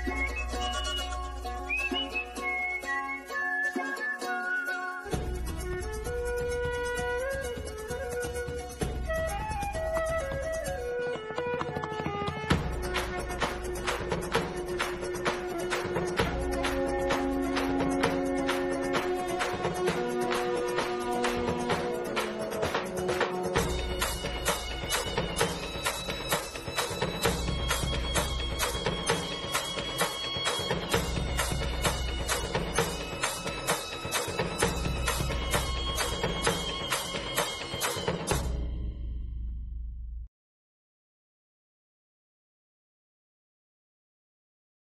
है।